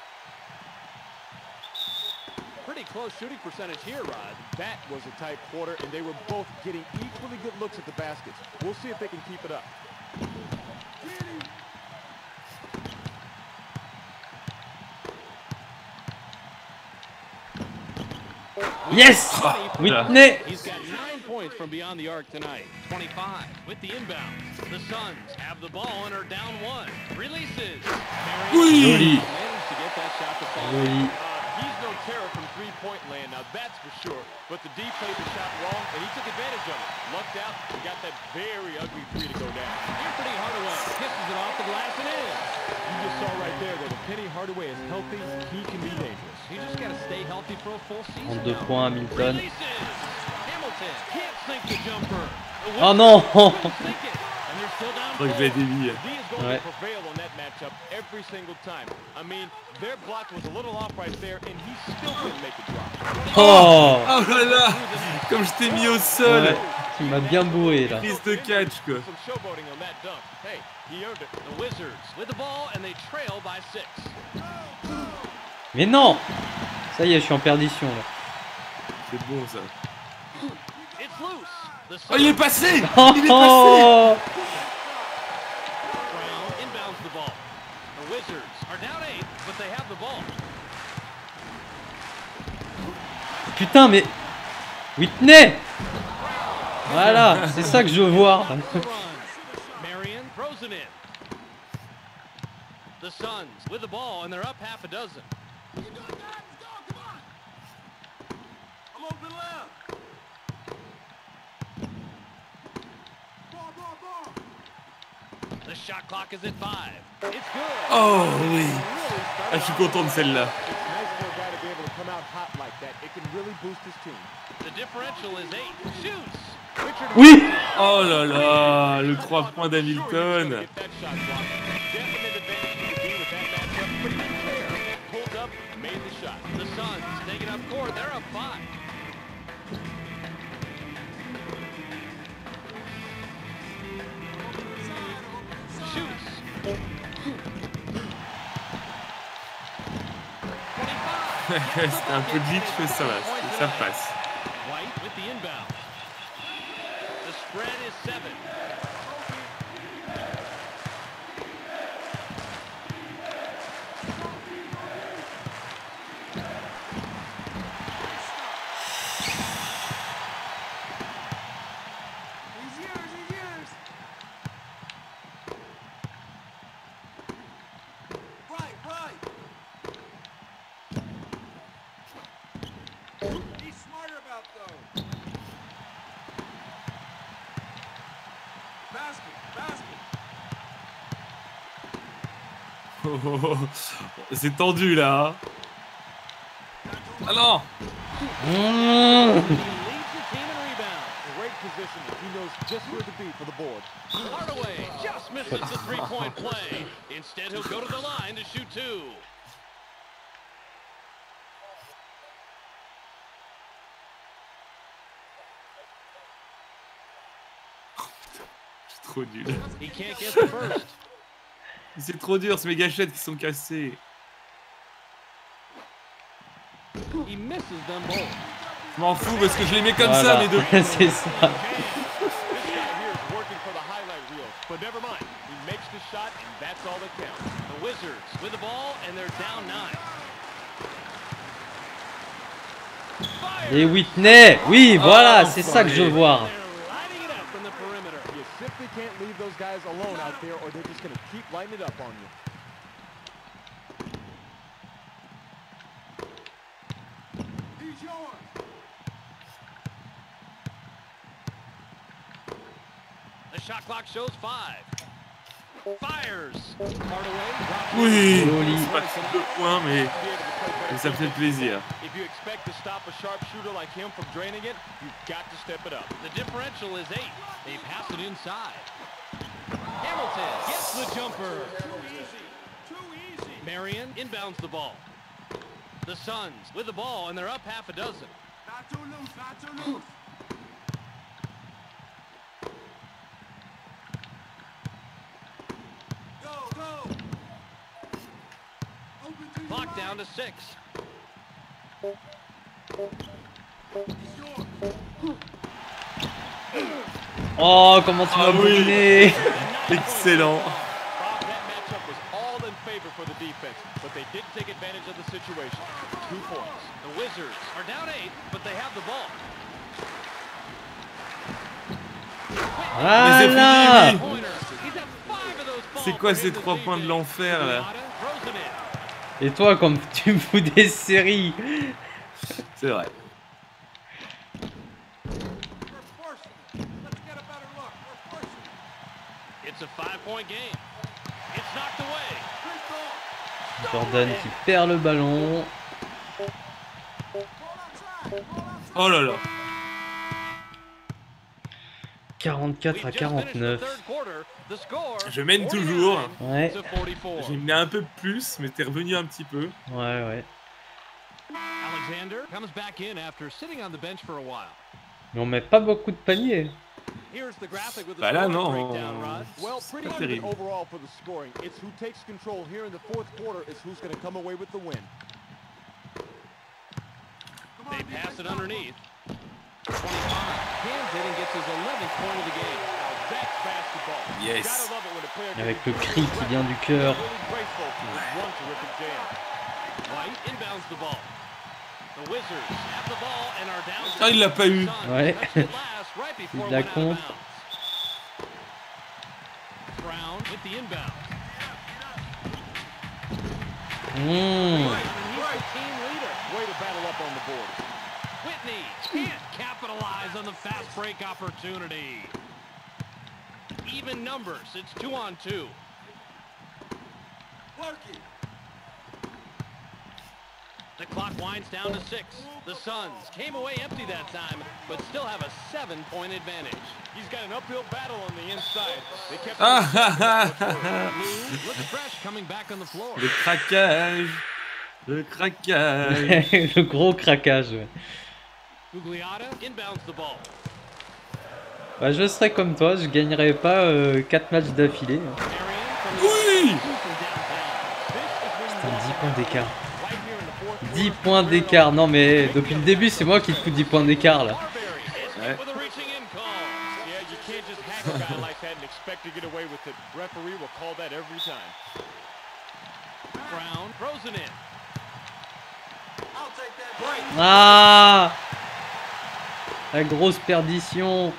Pretty close shooting percentage here, Rod. That was a tight quarter, and they were both getting equally good looks at the baskets. We'll see if they can keep it up. Yes! Whitney! He's got 9 points from beyond the arc tonight. 25 with the inbound. The Suns have the ball and are down 1. Releases. Joli. Managed to get that shot to fall. Joli. He's no terror from three-point land, now that's for sure. But the D played the shot wrong, and he took advantage of it. Lucked out and got that very ugly three to go down. Anthony Hardaway kisses it off the glass and in. You just saw right there that if Penny Hardaway is healthy, he can be dangerous. He just got to stay healthy for a full season. 32 points, Hamilton. Releases. Hamilton can't sink the jumper. Oh non! Couldn't sink it. And there's Je crois que j'ai des billes. D is going Ouais. to prevail on that matchup every single time. I mean, their block was a little off right there, and he still couldn't make it drop. Oh, Oh là là, comme je t'ai mis au sol. ouais, tu m'as bien bourré là. Prise de catch quoi. Some showboating on that dunk. Hey, he earned it. The Wizards with the ball and they trail by 6. Mais non! Ça y est, je suis en perdition là. C'est bon ça. It's loose. The Oh il est Suns passé. Il est passé. Oh, Brown inbounds the ball. The Wizards are down 8, but they have the ball. putain, mais Whitney! Voilà, c'est ça que je veux voir. The run. Marion throws it in. The Suns with the ball and they're up half a dozen. You doing that? Let's go, come on. I'm open left. Ball. The shot clock is at 5. It's good. Oh oui. Really started Ah, je suis content de celle-là. It's nice for a guy to be able to come out hot like that. It can really boost his team. The differential is 8. Shoots. Richard Oui! Oh là là, le 3 points Sure he was gonna d'Hamilton. get that shot blocked. Definite advantage to the D with that matchup, but he didn't care. Pulled up, made the shot. The Suns taking up court. They're up 5. Shoots. 25. C'était un peu glitch mais ça va, ça passe. White with the inbound. The spread is 7. He's yours. Right. Be smarter about those. Basket. Oh, oh, oh. C'est tendu là. Ah non. Mmh. He leads the team in rebound. Great positioning. He knows just where to be for the board. Hardaway just misses the three-point play. Instead, he'll go to the line to shoot 2. C'est trop nul. He can't get the first. C'est trop dur, ces mes gâchettes qui sont cassées. He misses them both. Je m'en fous parce que je les mets comme Voilà. ça mes deux. C'est ça. This guy here is working for the highlight reel. But never mind. He makes the shot, and that's all that counts. The Wizards with the ball, and they're down 9. Et Whitney! Oui, voilà, Oh, c'est ça que je veux voir. They're lighting it up from the perimeter. You simply can't leave those guys alone out there, or they're just going to keep lighting it up on you. He's yours. The shot clock shows 5. Fires. Hardaway drops Oui. Loli. C'est pas trop 2 points mais ça me fait plaisir. If you expect to stop a sharpshooter like him from draining it, you've got to step it up. The differential is 8. They pass it inside. Hamilton gets the jumper. Too easy. Marion inbounds the ball. The Suns with the ball, and they're up half a dozen. Not too loose. Go. Open to Clock your down right. to 6. He's yours. Oh, comment tu Ah m'as oui. bouliné! Excellent. Bob, that matchup was all in favor for the defense, but they didn't take advantage of the situation. 2 points. The Wizards are down 8, but they have the ball. Voilà! Pointer. He's at 5 of those balls C'est quoi for ces him this 3 points de evening. l'enfer là? Yada throws it in. Et toi, comme tu me fous des séries! C'est vrai. We're forcing it. Let's get a better look. We're forcing it. It's a 5-point game. It's knocked away. Free throw. Jordan qui perd le ballon. Ball outside. Oh là là. 44 à 49. Je mène toujours. Ouais, J'ai mené un peu plus, mais t'es revenu un petit peu. ouais. Alexander comes back in after sitting on the bench for a while. Mais on met pas beaucoup de paniers. Here's the graphic with the Bah là, scoring non. breakdown, Rod. Well, C'est pretty pas even terrible. overall for the scoring. It's who takes control here in the fourth quarter is who's going to come away with the win. They pass it underneath. 25. Hands it and gets his 11th point of the game. Now that's basketball. Yes. Gotta love it when a player can Avec le do cri qui vient du cœur. really graceful with one terrific jam. White inbounds the ball. The Wizards have the ball and are down. Ah, il l'a pas eu. Ouais. Right before Il la it went out of compte. bounds. Brown with the inbound. Mmh. And he's the team leader. Way to battle up on the board. Whitney can't capitalize on the fast break opportunity. Even numbers. It's 2-on-2. The clock winds down to 6. The Suns came away empty that time, but still have a 7-point advantage. He's got an uphill battle on the inside. They kept Ah, ah, ah, ah. Lou looks fresh coming back on the floor. Le craquage. Le craquage. Le gros craquage. Ouais. Gugliotta inbounds the ball. Bah, je serais comme toi, je gagnerais pas 4 matchs d'affilée. Marion from the Oui. from downtown. Putain, 10 points d'écart. right here in the fourth 10 points d'écart. Non mais depuis le début, c'est moi qui te fous 10 points d'écart là. Marbury is hit with a reaching in call. Yeah, you can't just hack a guy like that and expect to get away with it. Referee will call that every time. Brown throws it in. Ah, la grosse perdition.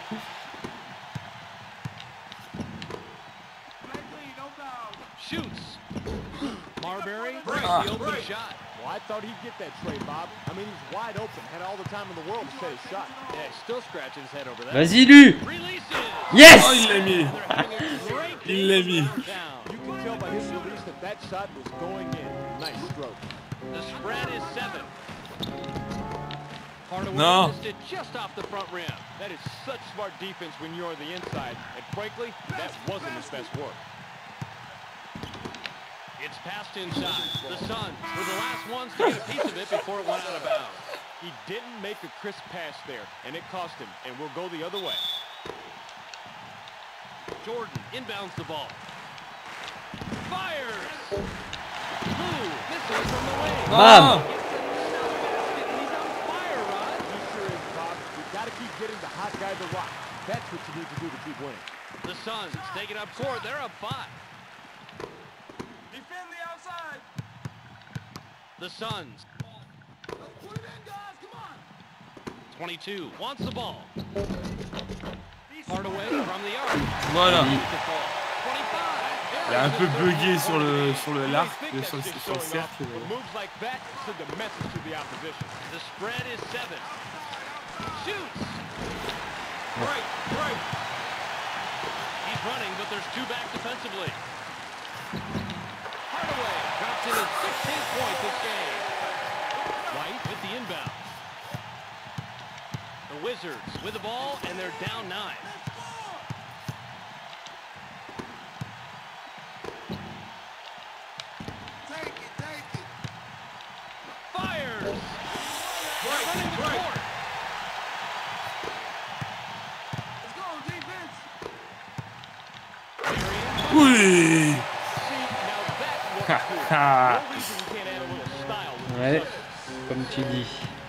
Shoots. Marbury Ah. breaks the open shot. Well, I thought he'd get that trade, Bob. I mean, he's wide open. Had all the time in the world to set his shot. Yeah, he's still scratching his head over that. Vas-y Lu. Releases. Oh, Yes. il l'a mis. They're having a great Il l'a mis. down. You can tell by his release that that shot was going in. Nice stroke. The spread is 7. Hardaway No. missed it just off the front rim. That is such smart defense when you're on the inside. And frankly, that wasn't his best work. It's passed inside. The Suns were the last ones to get a piece of it before it went out of bounds. He didn't make a crisp pass there, and it cost him, and we'll go the other way. Jordan inbounds the ball. Fires! Lou misses from the wing. Bam. He's on fire, Rod. He sure is, Bob. You got to keep getting the hot guy the rock. That's what you need to do to keep winning. The Suns take it up court. They're up 5. Defend the outside. The Suns, Put it in, guys. Come on. 22, wants the ball. Hardaway from the arc. Voilà. Needs the ball. 25. Il a un peu bugué sur le l'arc, You may think sur that's just le showing off, cercle. but moves like that send a message to the opposition. The spread is 7. Shoots. Break. He's running, but there's 2 back defensively. Hardaway drops in his 16th point this game. White with the inbound. The Wizards with the ball, and they're down 9. Take it. Fires! Running the court. Let's go, defense. Oui. See, now that Ha, looks cool. ha. No reason you can't add a little style with Ouais, this. comme tu dis.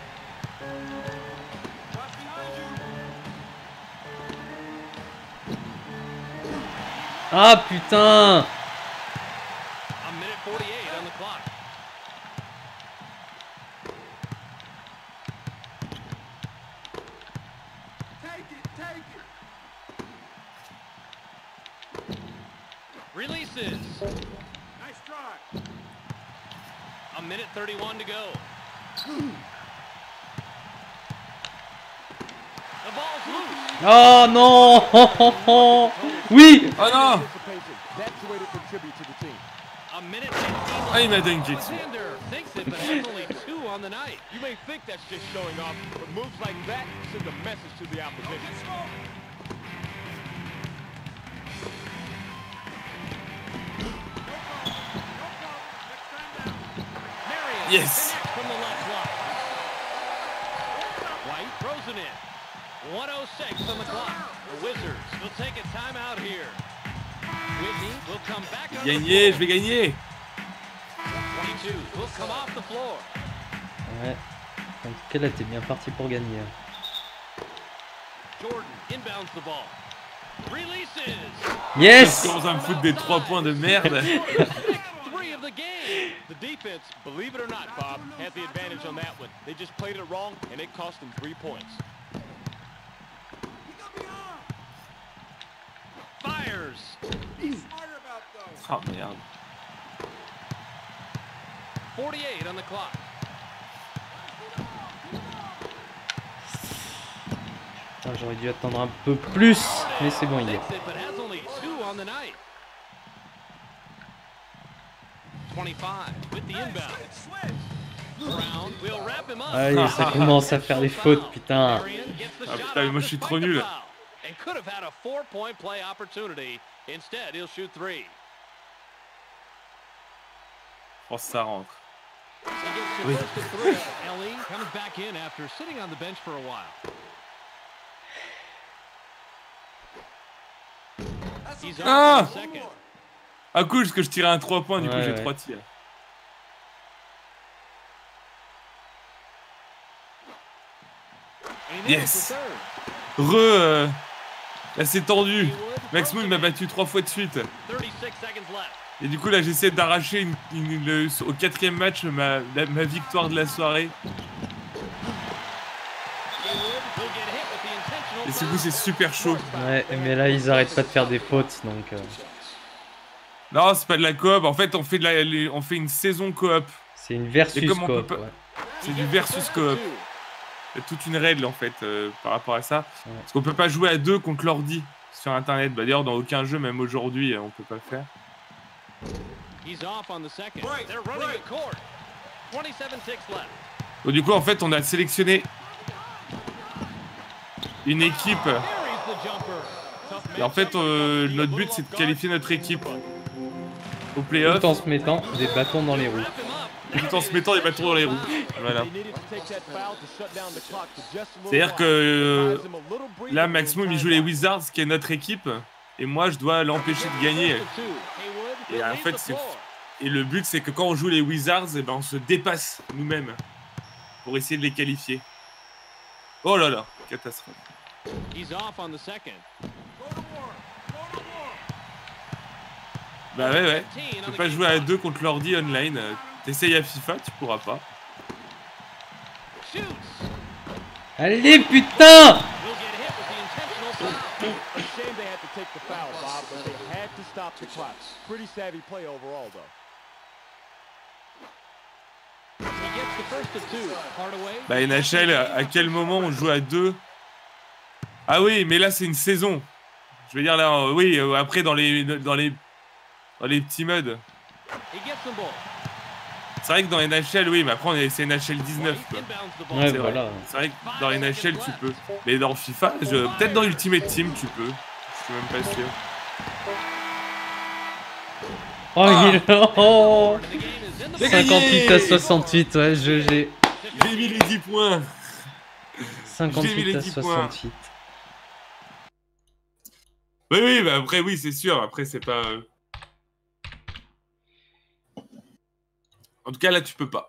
Watch behind you. Ah putain. A minute 48 on the clock. Take it. Releases. Nice try. A minute 31 to go. The ball's loose. Oh non. Oui. Oh non. Anticipation. That's the way to contribute to the team. A minute 15 left. Ah, il m'a dunké dessus. Alexander thinks it, but has only 2 on the night. You may think that's just showing off, but moves like that send a message to the opposition. Yes. From the left block. White throws it in. 1:06 on the clock. The Wizards will take a timeout here. Whitney will come back on the Gagner, je floor. vais gagner. 22 will come off the floor. Ouais. En tout cas, là, t'es bien parti pour gagner. Jordan inbounds the ball. Releases. Yes! Je commence à me foutre des 3 points de merde. Sixth three of the game. The defense, believe it or not, Bob, had the advantage on that one. They just played it wrong, and it cost them 3 points. Fires. Oh merde. 48 on the clock. Putain, j'aurais dû attendre un peu plus, mais c'est bon, il y est. Makes it, but has only 2 on the night. 25 with the inbound. Brown will wrap him up. Allez, ça commence à faire des fautes, putain. Marion gets the Ah shot putain, mais off moi je suis despite trop the nul. foul. And could have had a 4-point play opportunity. Instead, he'll shoot 3. Je pense que ça rentre. He gets the Oui. first of 3. Ellie comes back in after sitting on the bench for a while. He's off Ah! on the second. Ah cool, parce que je tirais un 3 points, du coup Ouais, j'ai ouais. 3 tirs. And he nails Yes. the third. Là c'est tendu. Haywood Max throws Moon it m'a in. battu 3 fois de suite. 36 seconds left. Et du coup là j'essaie d'arracher au 4ème match ma victoire de la soirée. Haywood will get hit with the intentional Et du foul. coup c'est super chaud. Ouais, mais là, ils arrêtent pas de faire des fautes, donc... Non, c'est pas de la coop. En fait, on fait on fait une saison coop. c'est une versus Et comme on coop, peut pas- ouais. C'est du versus coop. Il y a toute une règle en fait par rapport à ça. Parce qu'on peut pas jouer à 2 contre l'ordi sur internet. Bah, d'ailleurs, dans aucun jeu, même aujourd'hui, on peut pas le faire. He's off on the second. They're running the court. 27 ticks left. Donc, du coup, en fait, on a sélectionné une équipe. Buries the jumper. Tough Et en fait, matchup. notre but, c'est de qualifier notre équipe au playoff Tout en se mettant des bâtons dans les roues. Wrap him up. tout en se mettant des bâtons dans les roues. Voilà. They needed to take that foul to shut down the clock for just a little C'est-à-dire while. que Buys them a little breathing là, room Max Moon, il time joue les out. Wizards, qui est notre équipe. Et moi, je dois l'empêcher de gagner. Haywood Et will en leave fait, the c'est... floor. Et le but, c'est que quand on joue les Wizards, eh ben, on se dépasse nous-mêmes pour essayer de les qualifier. Oh là là, catastrophe. He's off on the second. Bah ouais. 15 Tu on peux the pas game jouer à clock. 2 contre l'ordi online. T'essayes à FIFA, tu pourras pas. Shoots. Allez, putain! Will get hit with the intentional foul. A shame they had to take the foul, Bob, but they had to stop the clock. Pretty savvy play overall, though. He gets the first of 2. Hardaway. Bah NHL, à quel moment on joue à 2? Ah oui, mais là c'est une saison. Je veux dire là, oui, après dans les petits modes. He gets the ball. C'est vrai que dans NHL, oui, mais après c'est NHL 19 White quoi. inbounds the ball. Ouais, C'est vrai. voilà. C'est vrai que dans NHL tu peux. Mais dans FIFA, peut-être dans Ultimate Team tu peux. Je suis même pas sûr. Oh, il... oh The game is in the J'ai 58 à gagné. 68, ouais, j'ai J'ai mis les 10 points. 58 les à 10 points. 68. Oui, bah après oui, c'est sûr. Après c'est pas. En tout cas là tu peux pas.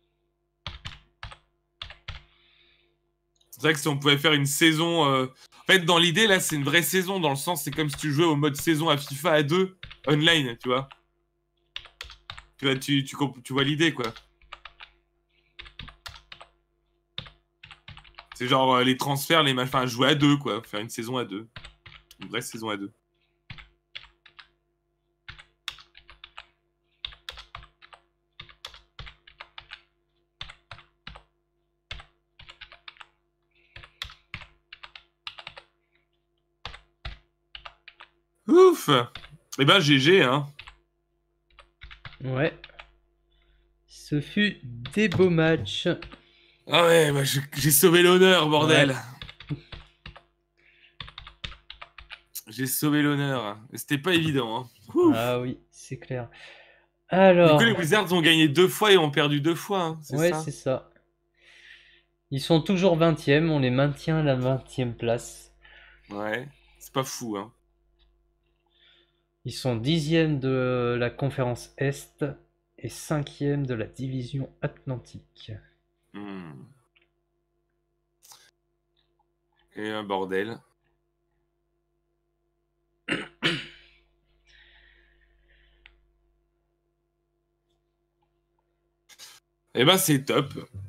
C'est vrai que si on pouvait faire une saison. En fait, dans l'idée là, c'est une vraie saison dans le sens, c'est comme si tu jouais au mode saison à FIFA à 2 online, tu vois. Tu vois l'idée quoi. C'est genre les transferts, les machins, enfin, jouer à 2 quoi, faire une saison à 2. Une vraie saison à 2. Ouf. Eh ben GG hein. Ouais. Ce fut des beaux matchs. Ah ouais, bah j'ai sauvé l'honneur, bordel. Ouais. J'ai sauvé l'honneur. C'était pas évident hein. Ouf. Ah oui, c'est clair. Alors, Du coup, les Wizards ont gagné 2 fois et ont perdu 2 fois, hein, c'est ouais, ça? c'est ça. Ils sont toujours 20e, on les maintient à la 20e place. Ouais, c'est pas fou, hein. Ils sont 10e de la conférence Est et 5e de la division Atlantique. Hmm. Et un bordel. Eh ben, c'est top.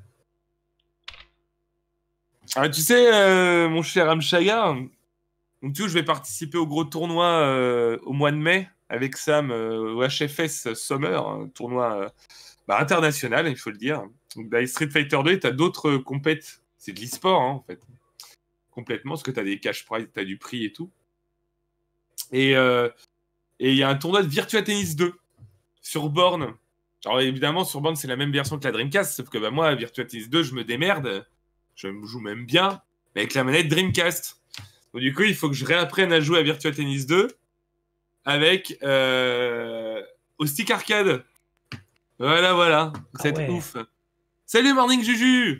Ah, tu sais, mon cher Amchaga, donc, tu vois, je vais participer au gros tournoi au mois de mai avec Sam au HFS Summer, un tournoi international, il faut le dire. Donc, dans Street Fighter 2, tu as d'autres compètes. C'est de l'e-sport, hein, en fait. Complètement, parce que tu as des cash prizes, tu as du prix et tout. Et il y a un tournoi de Virtua Tennis 2 sur borne. Alors évidemment, sur borne, c'est la même version que la Dreamcast, sauf que bah, moi, Virtua Tennis 2, je me démerde. Je me joue même bien, mais avec la manette Dreamcast. Donc, du coup, il faut que je réapprenne à jouer à Virtua Tennis 2 avec au stick arcade. Voilà, voilà. C'est ouais. ouf. Salut Morning Juju.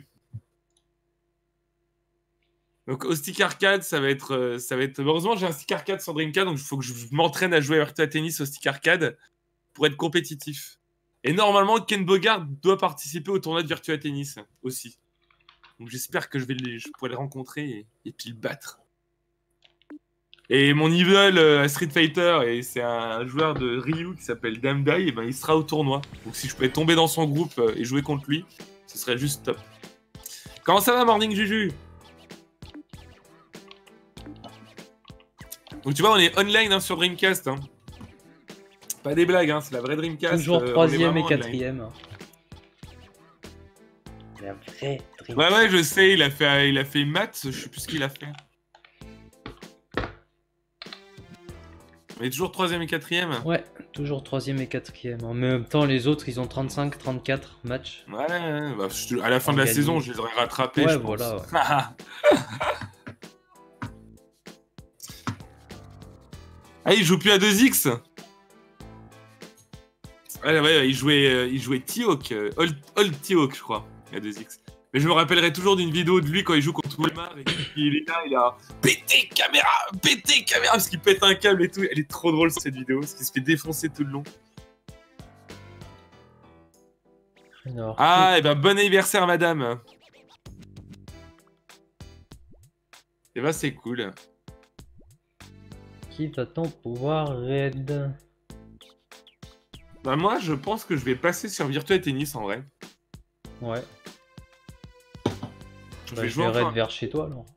Donc au stick arcade, ça va être. Heureusement, j'ai un stick arcade sur Dreamcast, donc il faut que je m'entraîne à jouer à Virtua Tennis au stick arcade pour être compétitif. Et normalement, Ken Bogard doit participer au tournoi de Virtua Tennis aussi. Donc j'espère que je pourrai le rencontrer et puis le battre. Et mon idole à Street Fighter, et c'est un joueur de Ryu qui s'appelle Damdai, et ben il sera au tournoi. Donc si je pouvais tomber dans son groupe et jouer contre lui, ce serait juste top. Comment ça va, Morning Juju? Donc tu vois, on est online hein, sur Dreamcast. Hein. Pas des blagues, hein, c'est la vraie Dreamcast. Toujours 3e et 4e. La vraie Dreamcast. Ouais, je sais, il a fait maths, je sais plus ce qu'il a fait. Mais toujours 3e et 4e. Ouais, toujours 3e et 4e. En même temps, les autres, ils ont 35, 34 matchs. Ouais, bah, à la fin de la saison, je les aurais rattrapés. Ouais, je pense. voilà. Ouais. Ah, il joue plus à 2X. Ouais, il jouait T-Hawk, Old T-Hawk, je crois, à 2X. Mais je me rappellerai toujours d'une vidéo de lui quand il joue contre Walmart et qu'il est là, il a pété caméra, parce qu'il pète un câble et tout. Elle est trop drôle cette vidéo, parce qu'il se fait défoncer tout le long. Alors, ah, et ben bon anniversaire, madame. Et ben c'est cool. Qui va-t-on pouvoir raid? Bah moi, je pense que je vais passer sur Virtua Tennis en vrai. Ouais. Je Bah, vais je jouer vais raid enfin. vers chez toi alors.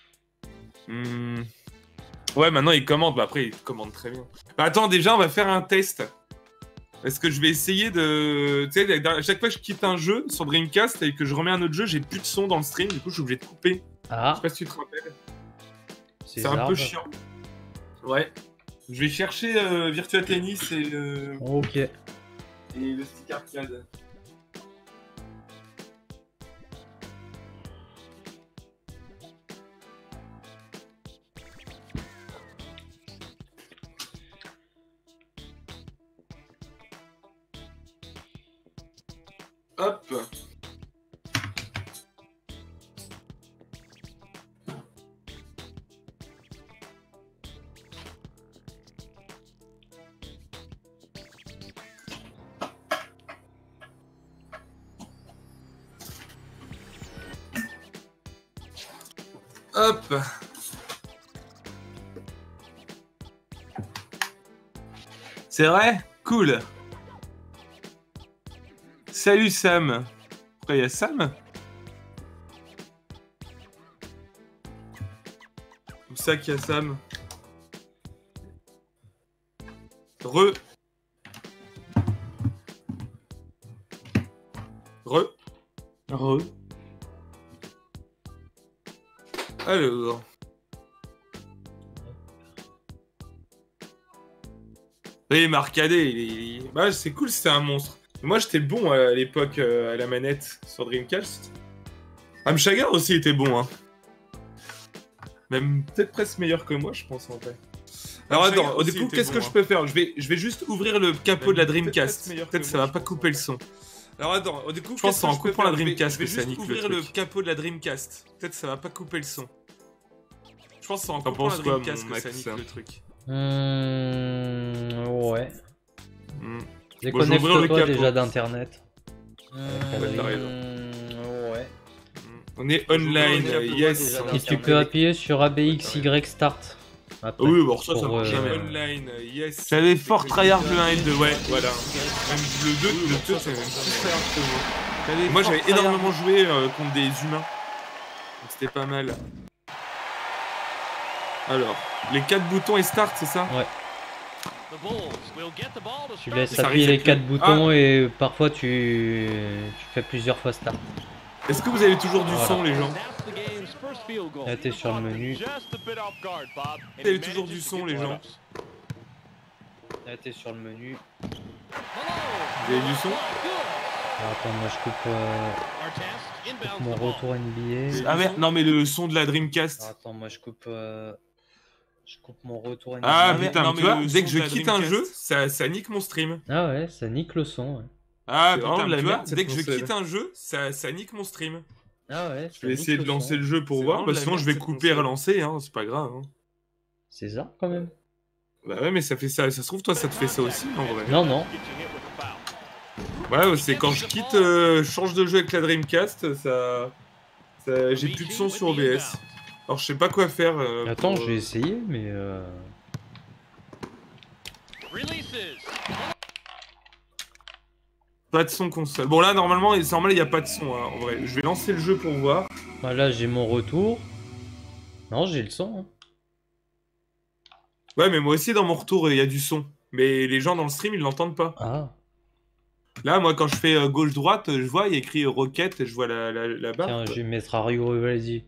Ouais, maintenant il commande. Bah après, il commande très bien. Bah attends, déjà, on va faire un test. Parce que je vais essayer de... Tu sais, à chaque fois que je quitte un jeu sur Dreamcast et que je remets un autre jeu, j'ai plus de son dans le stream. Du coup, je suis obligé de couper. Ah. Je sais pas si tu te rappelles. C'est un peu chiant. Ouais. Je vais chercher Virtua Tennis et Ok. et le stick arcade. Hop. Hop. C'est vrai? Cool. Salut Sam. Pourquoi il y a Sam? Où ça qu'il y a Sam? Re. Alors. Oui, Marcadet, bah, c'est cool, c'était un monstre. Moi, j'étais bon à l'époque à la manette sur Dreamcast. Amchaga aussi était bon, hein. Même peut-être presque meilleur que moi, je pense, en vrai. Alors attends, du coup, qu'est-ce que je peux faire? Je vais juste ouvrir le capot de la Dreamcast. Peut-être ça va pas couper le son. Alors attends, du coup, je pense que c'est en coupant la Dreamcast que ça nique le truc. Je vais ouvrir le capot de la Dreamcast. Peut-être ça va pas couper le son. Je pense que c'est en coupant la Dreamcast que ça nique le truc. Ouais. Bon, je vais ouvrir le Déconnecte-toi capot. déjà d'internet. Ouais, t'as raison. Ouais. On est online, yes. Et tu peux appuyer sur ABXY Start. Après, Oui, bon, ça pour, marche jamais. euh, Online, yes. J'avais fort tryhard le 1 et le 2, ouais, voilà. Même le 2, c'est même plus tryhard que moi. Moi, j'avais énormément joué contre des humains. Donc c'était pas mal. Alors, les 4 boutons et start, c'est ça? Ouais. Tu laisses Ça appuyer les reset 4 le- boutons et parfois tu fais plusieurs fois Start. Est-ce que vous avez toujours du Voilà. son, les gens? Là, t'es sur le menu. Vous avez toujours du son, les gens? Là, t'es sur le menu. Vous avez du son? Alors, attends, moi je coupe mon retour NBA. Ah merde, non mais le son de la Dreamcast. Alors, attends, moi je coupe mon retour NBA. Ah putain, non, mais tu vois, dès que je quitte un jeu, ça nique mon stream. Ah ouais, ça nique le son. Ouais. Ah C'est vraiment putain, de la tu vois, merde, cette dès que je console. quitte un jeu, ça nique mon stream. Ah ouais, Je vais essayer de lancer le jeu pour C'est voir, vraiment bah de la sinon je merde, vais cette couper et console. relancer, hein, c'est pas grave. Hein. C'est ça quand même. Bah ouais, mais ça fait ça se trouve, toi ça te fait ça aussi en vrai. Non, non. Ouais, c'est quand je quitte, je change de jeu avec la Dreamcast, j'ai plus de son sur OBS. Alors je sais pas quoi faire. Attends, pour, je vais essayer, mais Pas de son console. Bon là normalement, c'est normal, il y a pas de son hein, en vrai. Je vais lancer le jeu pour voir. bah, là j'ai mon retour. Non, j'ai le son. Hein. Ouais, mais moi aussi dans mon retour, il y a du son. Mais les gens dans le stream, ils l'entendent pas. Ah. Là, moi, quand je fais gauche-droite, je vois, il y a écrit Rocket, je vois la barre. Tiens, quoi. je vais mettre Ario Rivaldi.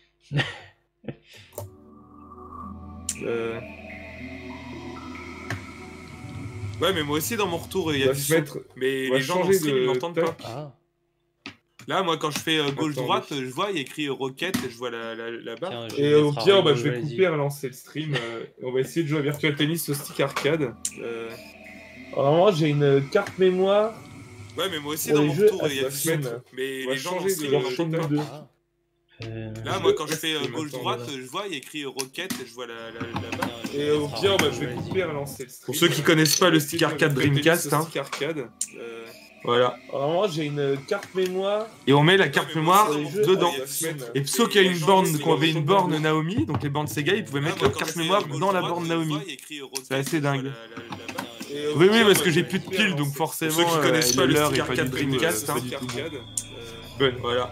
Ouais, mais moi aussi, dans mon retour, il y On a va du se son. mettre- Mais on va les gens dans le changer stream, de ils l'entendent pas. tac. Ah. Là, moi, quand je fais gauche-droite, Attendez. je vois, il y a écrit Rocket, je vois la barre. Tiens, je vais Et au mettre pire, Ario bah, je vais Rivaldi. couper et relancer le stream. Et on va essayer de jouer à Virtual Tennis au stick arcade. Normalement, j'ai une carte mémoire. Ouais, mais moi aussi, Pour dans les mon jeux, retour, à il y a la du son. semaine, Mais on va les gens dans le changer stream, de ils l'entendent Virtual pas. 2. Ah. Là, moi, quand je Ouais, fais c'est gauche-droite, maintenant, je vois, il y a écrit Rocket, je vois la barre. Et au pire, bah, je vais couper et relancer le stream. Pour ceux qui connaissent pas le stick arcade Dreamcast, hein. Stick arcade. Voilà. Normalement, j'ai une carte mémoire. Et on met la carte mémoire Pour les jeux, dedans. à la semaine. Et ceux qui a une borne, qu'on avait une borne Naomi, donc les bornes Sega, ils pouvaient mettre leur carte mémoire dans la borne Naomi. C'est assez dingue. Et au Oui, pire, parce bah, que je j'ai vais plus de couper et piles, donc relancer. forcément, Pour ceux qui connaissent pas le l'heure stick est pas du arcade tout Dreamcast, hein. pas du tout bonne. Voilà.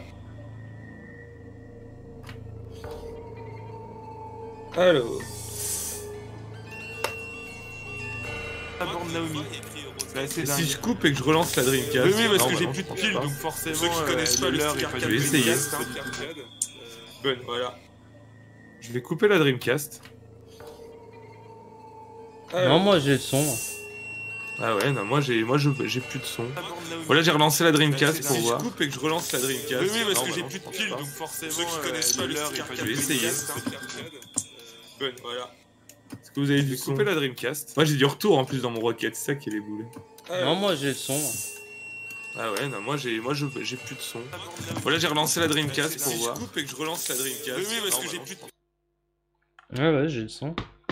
Alors. La borne Naomi. C'est assez dingue. Si je coupe et que je relance la Dreamcast. Oui, parce que j'ai plus de piles, donc forcément, ceux qui connaissent pas l'heure est pas du tout. Je vais essayer. Bonne, voilà. Je vais couper la Dreamcast. Non, moi j'ai le son. Ah ouais, non, moi j'ai plus de son. Voilà, j'ai relancé la Dreamcast pour voir. Si je coupe et que je relance la Dreamcast. Oui, parce que j'ai plus de piles, donc forcément, ceux qui connaissent pas l'heure, je vais essayer. Bonne, voilà. Est-ce que vous avez dû couper la Dreamcast? Moi j'ai du retour en plus dans mon Rocket, c'est ça qui est les boules. Non, moi j'ai le son. Ah ouais, non, moi j'ai plus de son. Voilà, j'ai relancé la Dreamcast pour voir. Si je coupe et que je relance la Dreamcast. Oui, parce que j'ai plus de... Ouais, j'ai le son.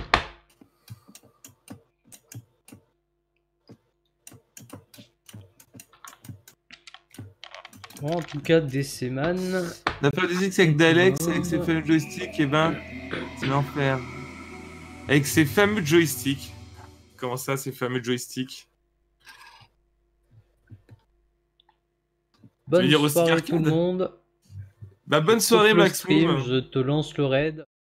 Bon, en tout cas, DC-Man. On n'a pas dit que c'est avec d'Alex, avec ses fameux joysticks, et ben, c'est l'enfer. Avec ses fameux joysticks. Comment ça, ces fameux joysticks? Bonne dire au soirée stick tout le arcade monde. Bah bonne soirée Coupe le Max stream, Moom. je te lance le raid.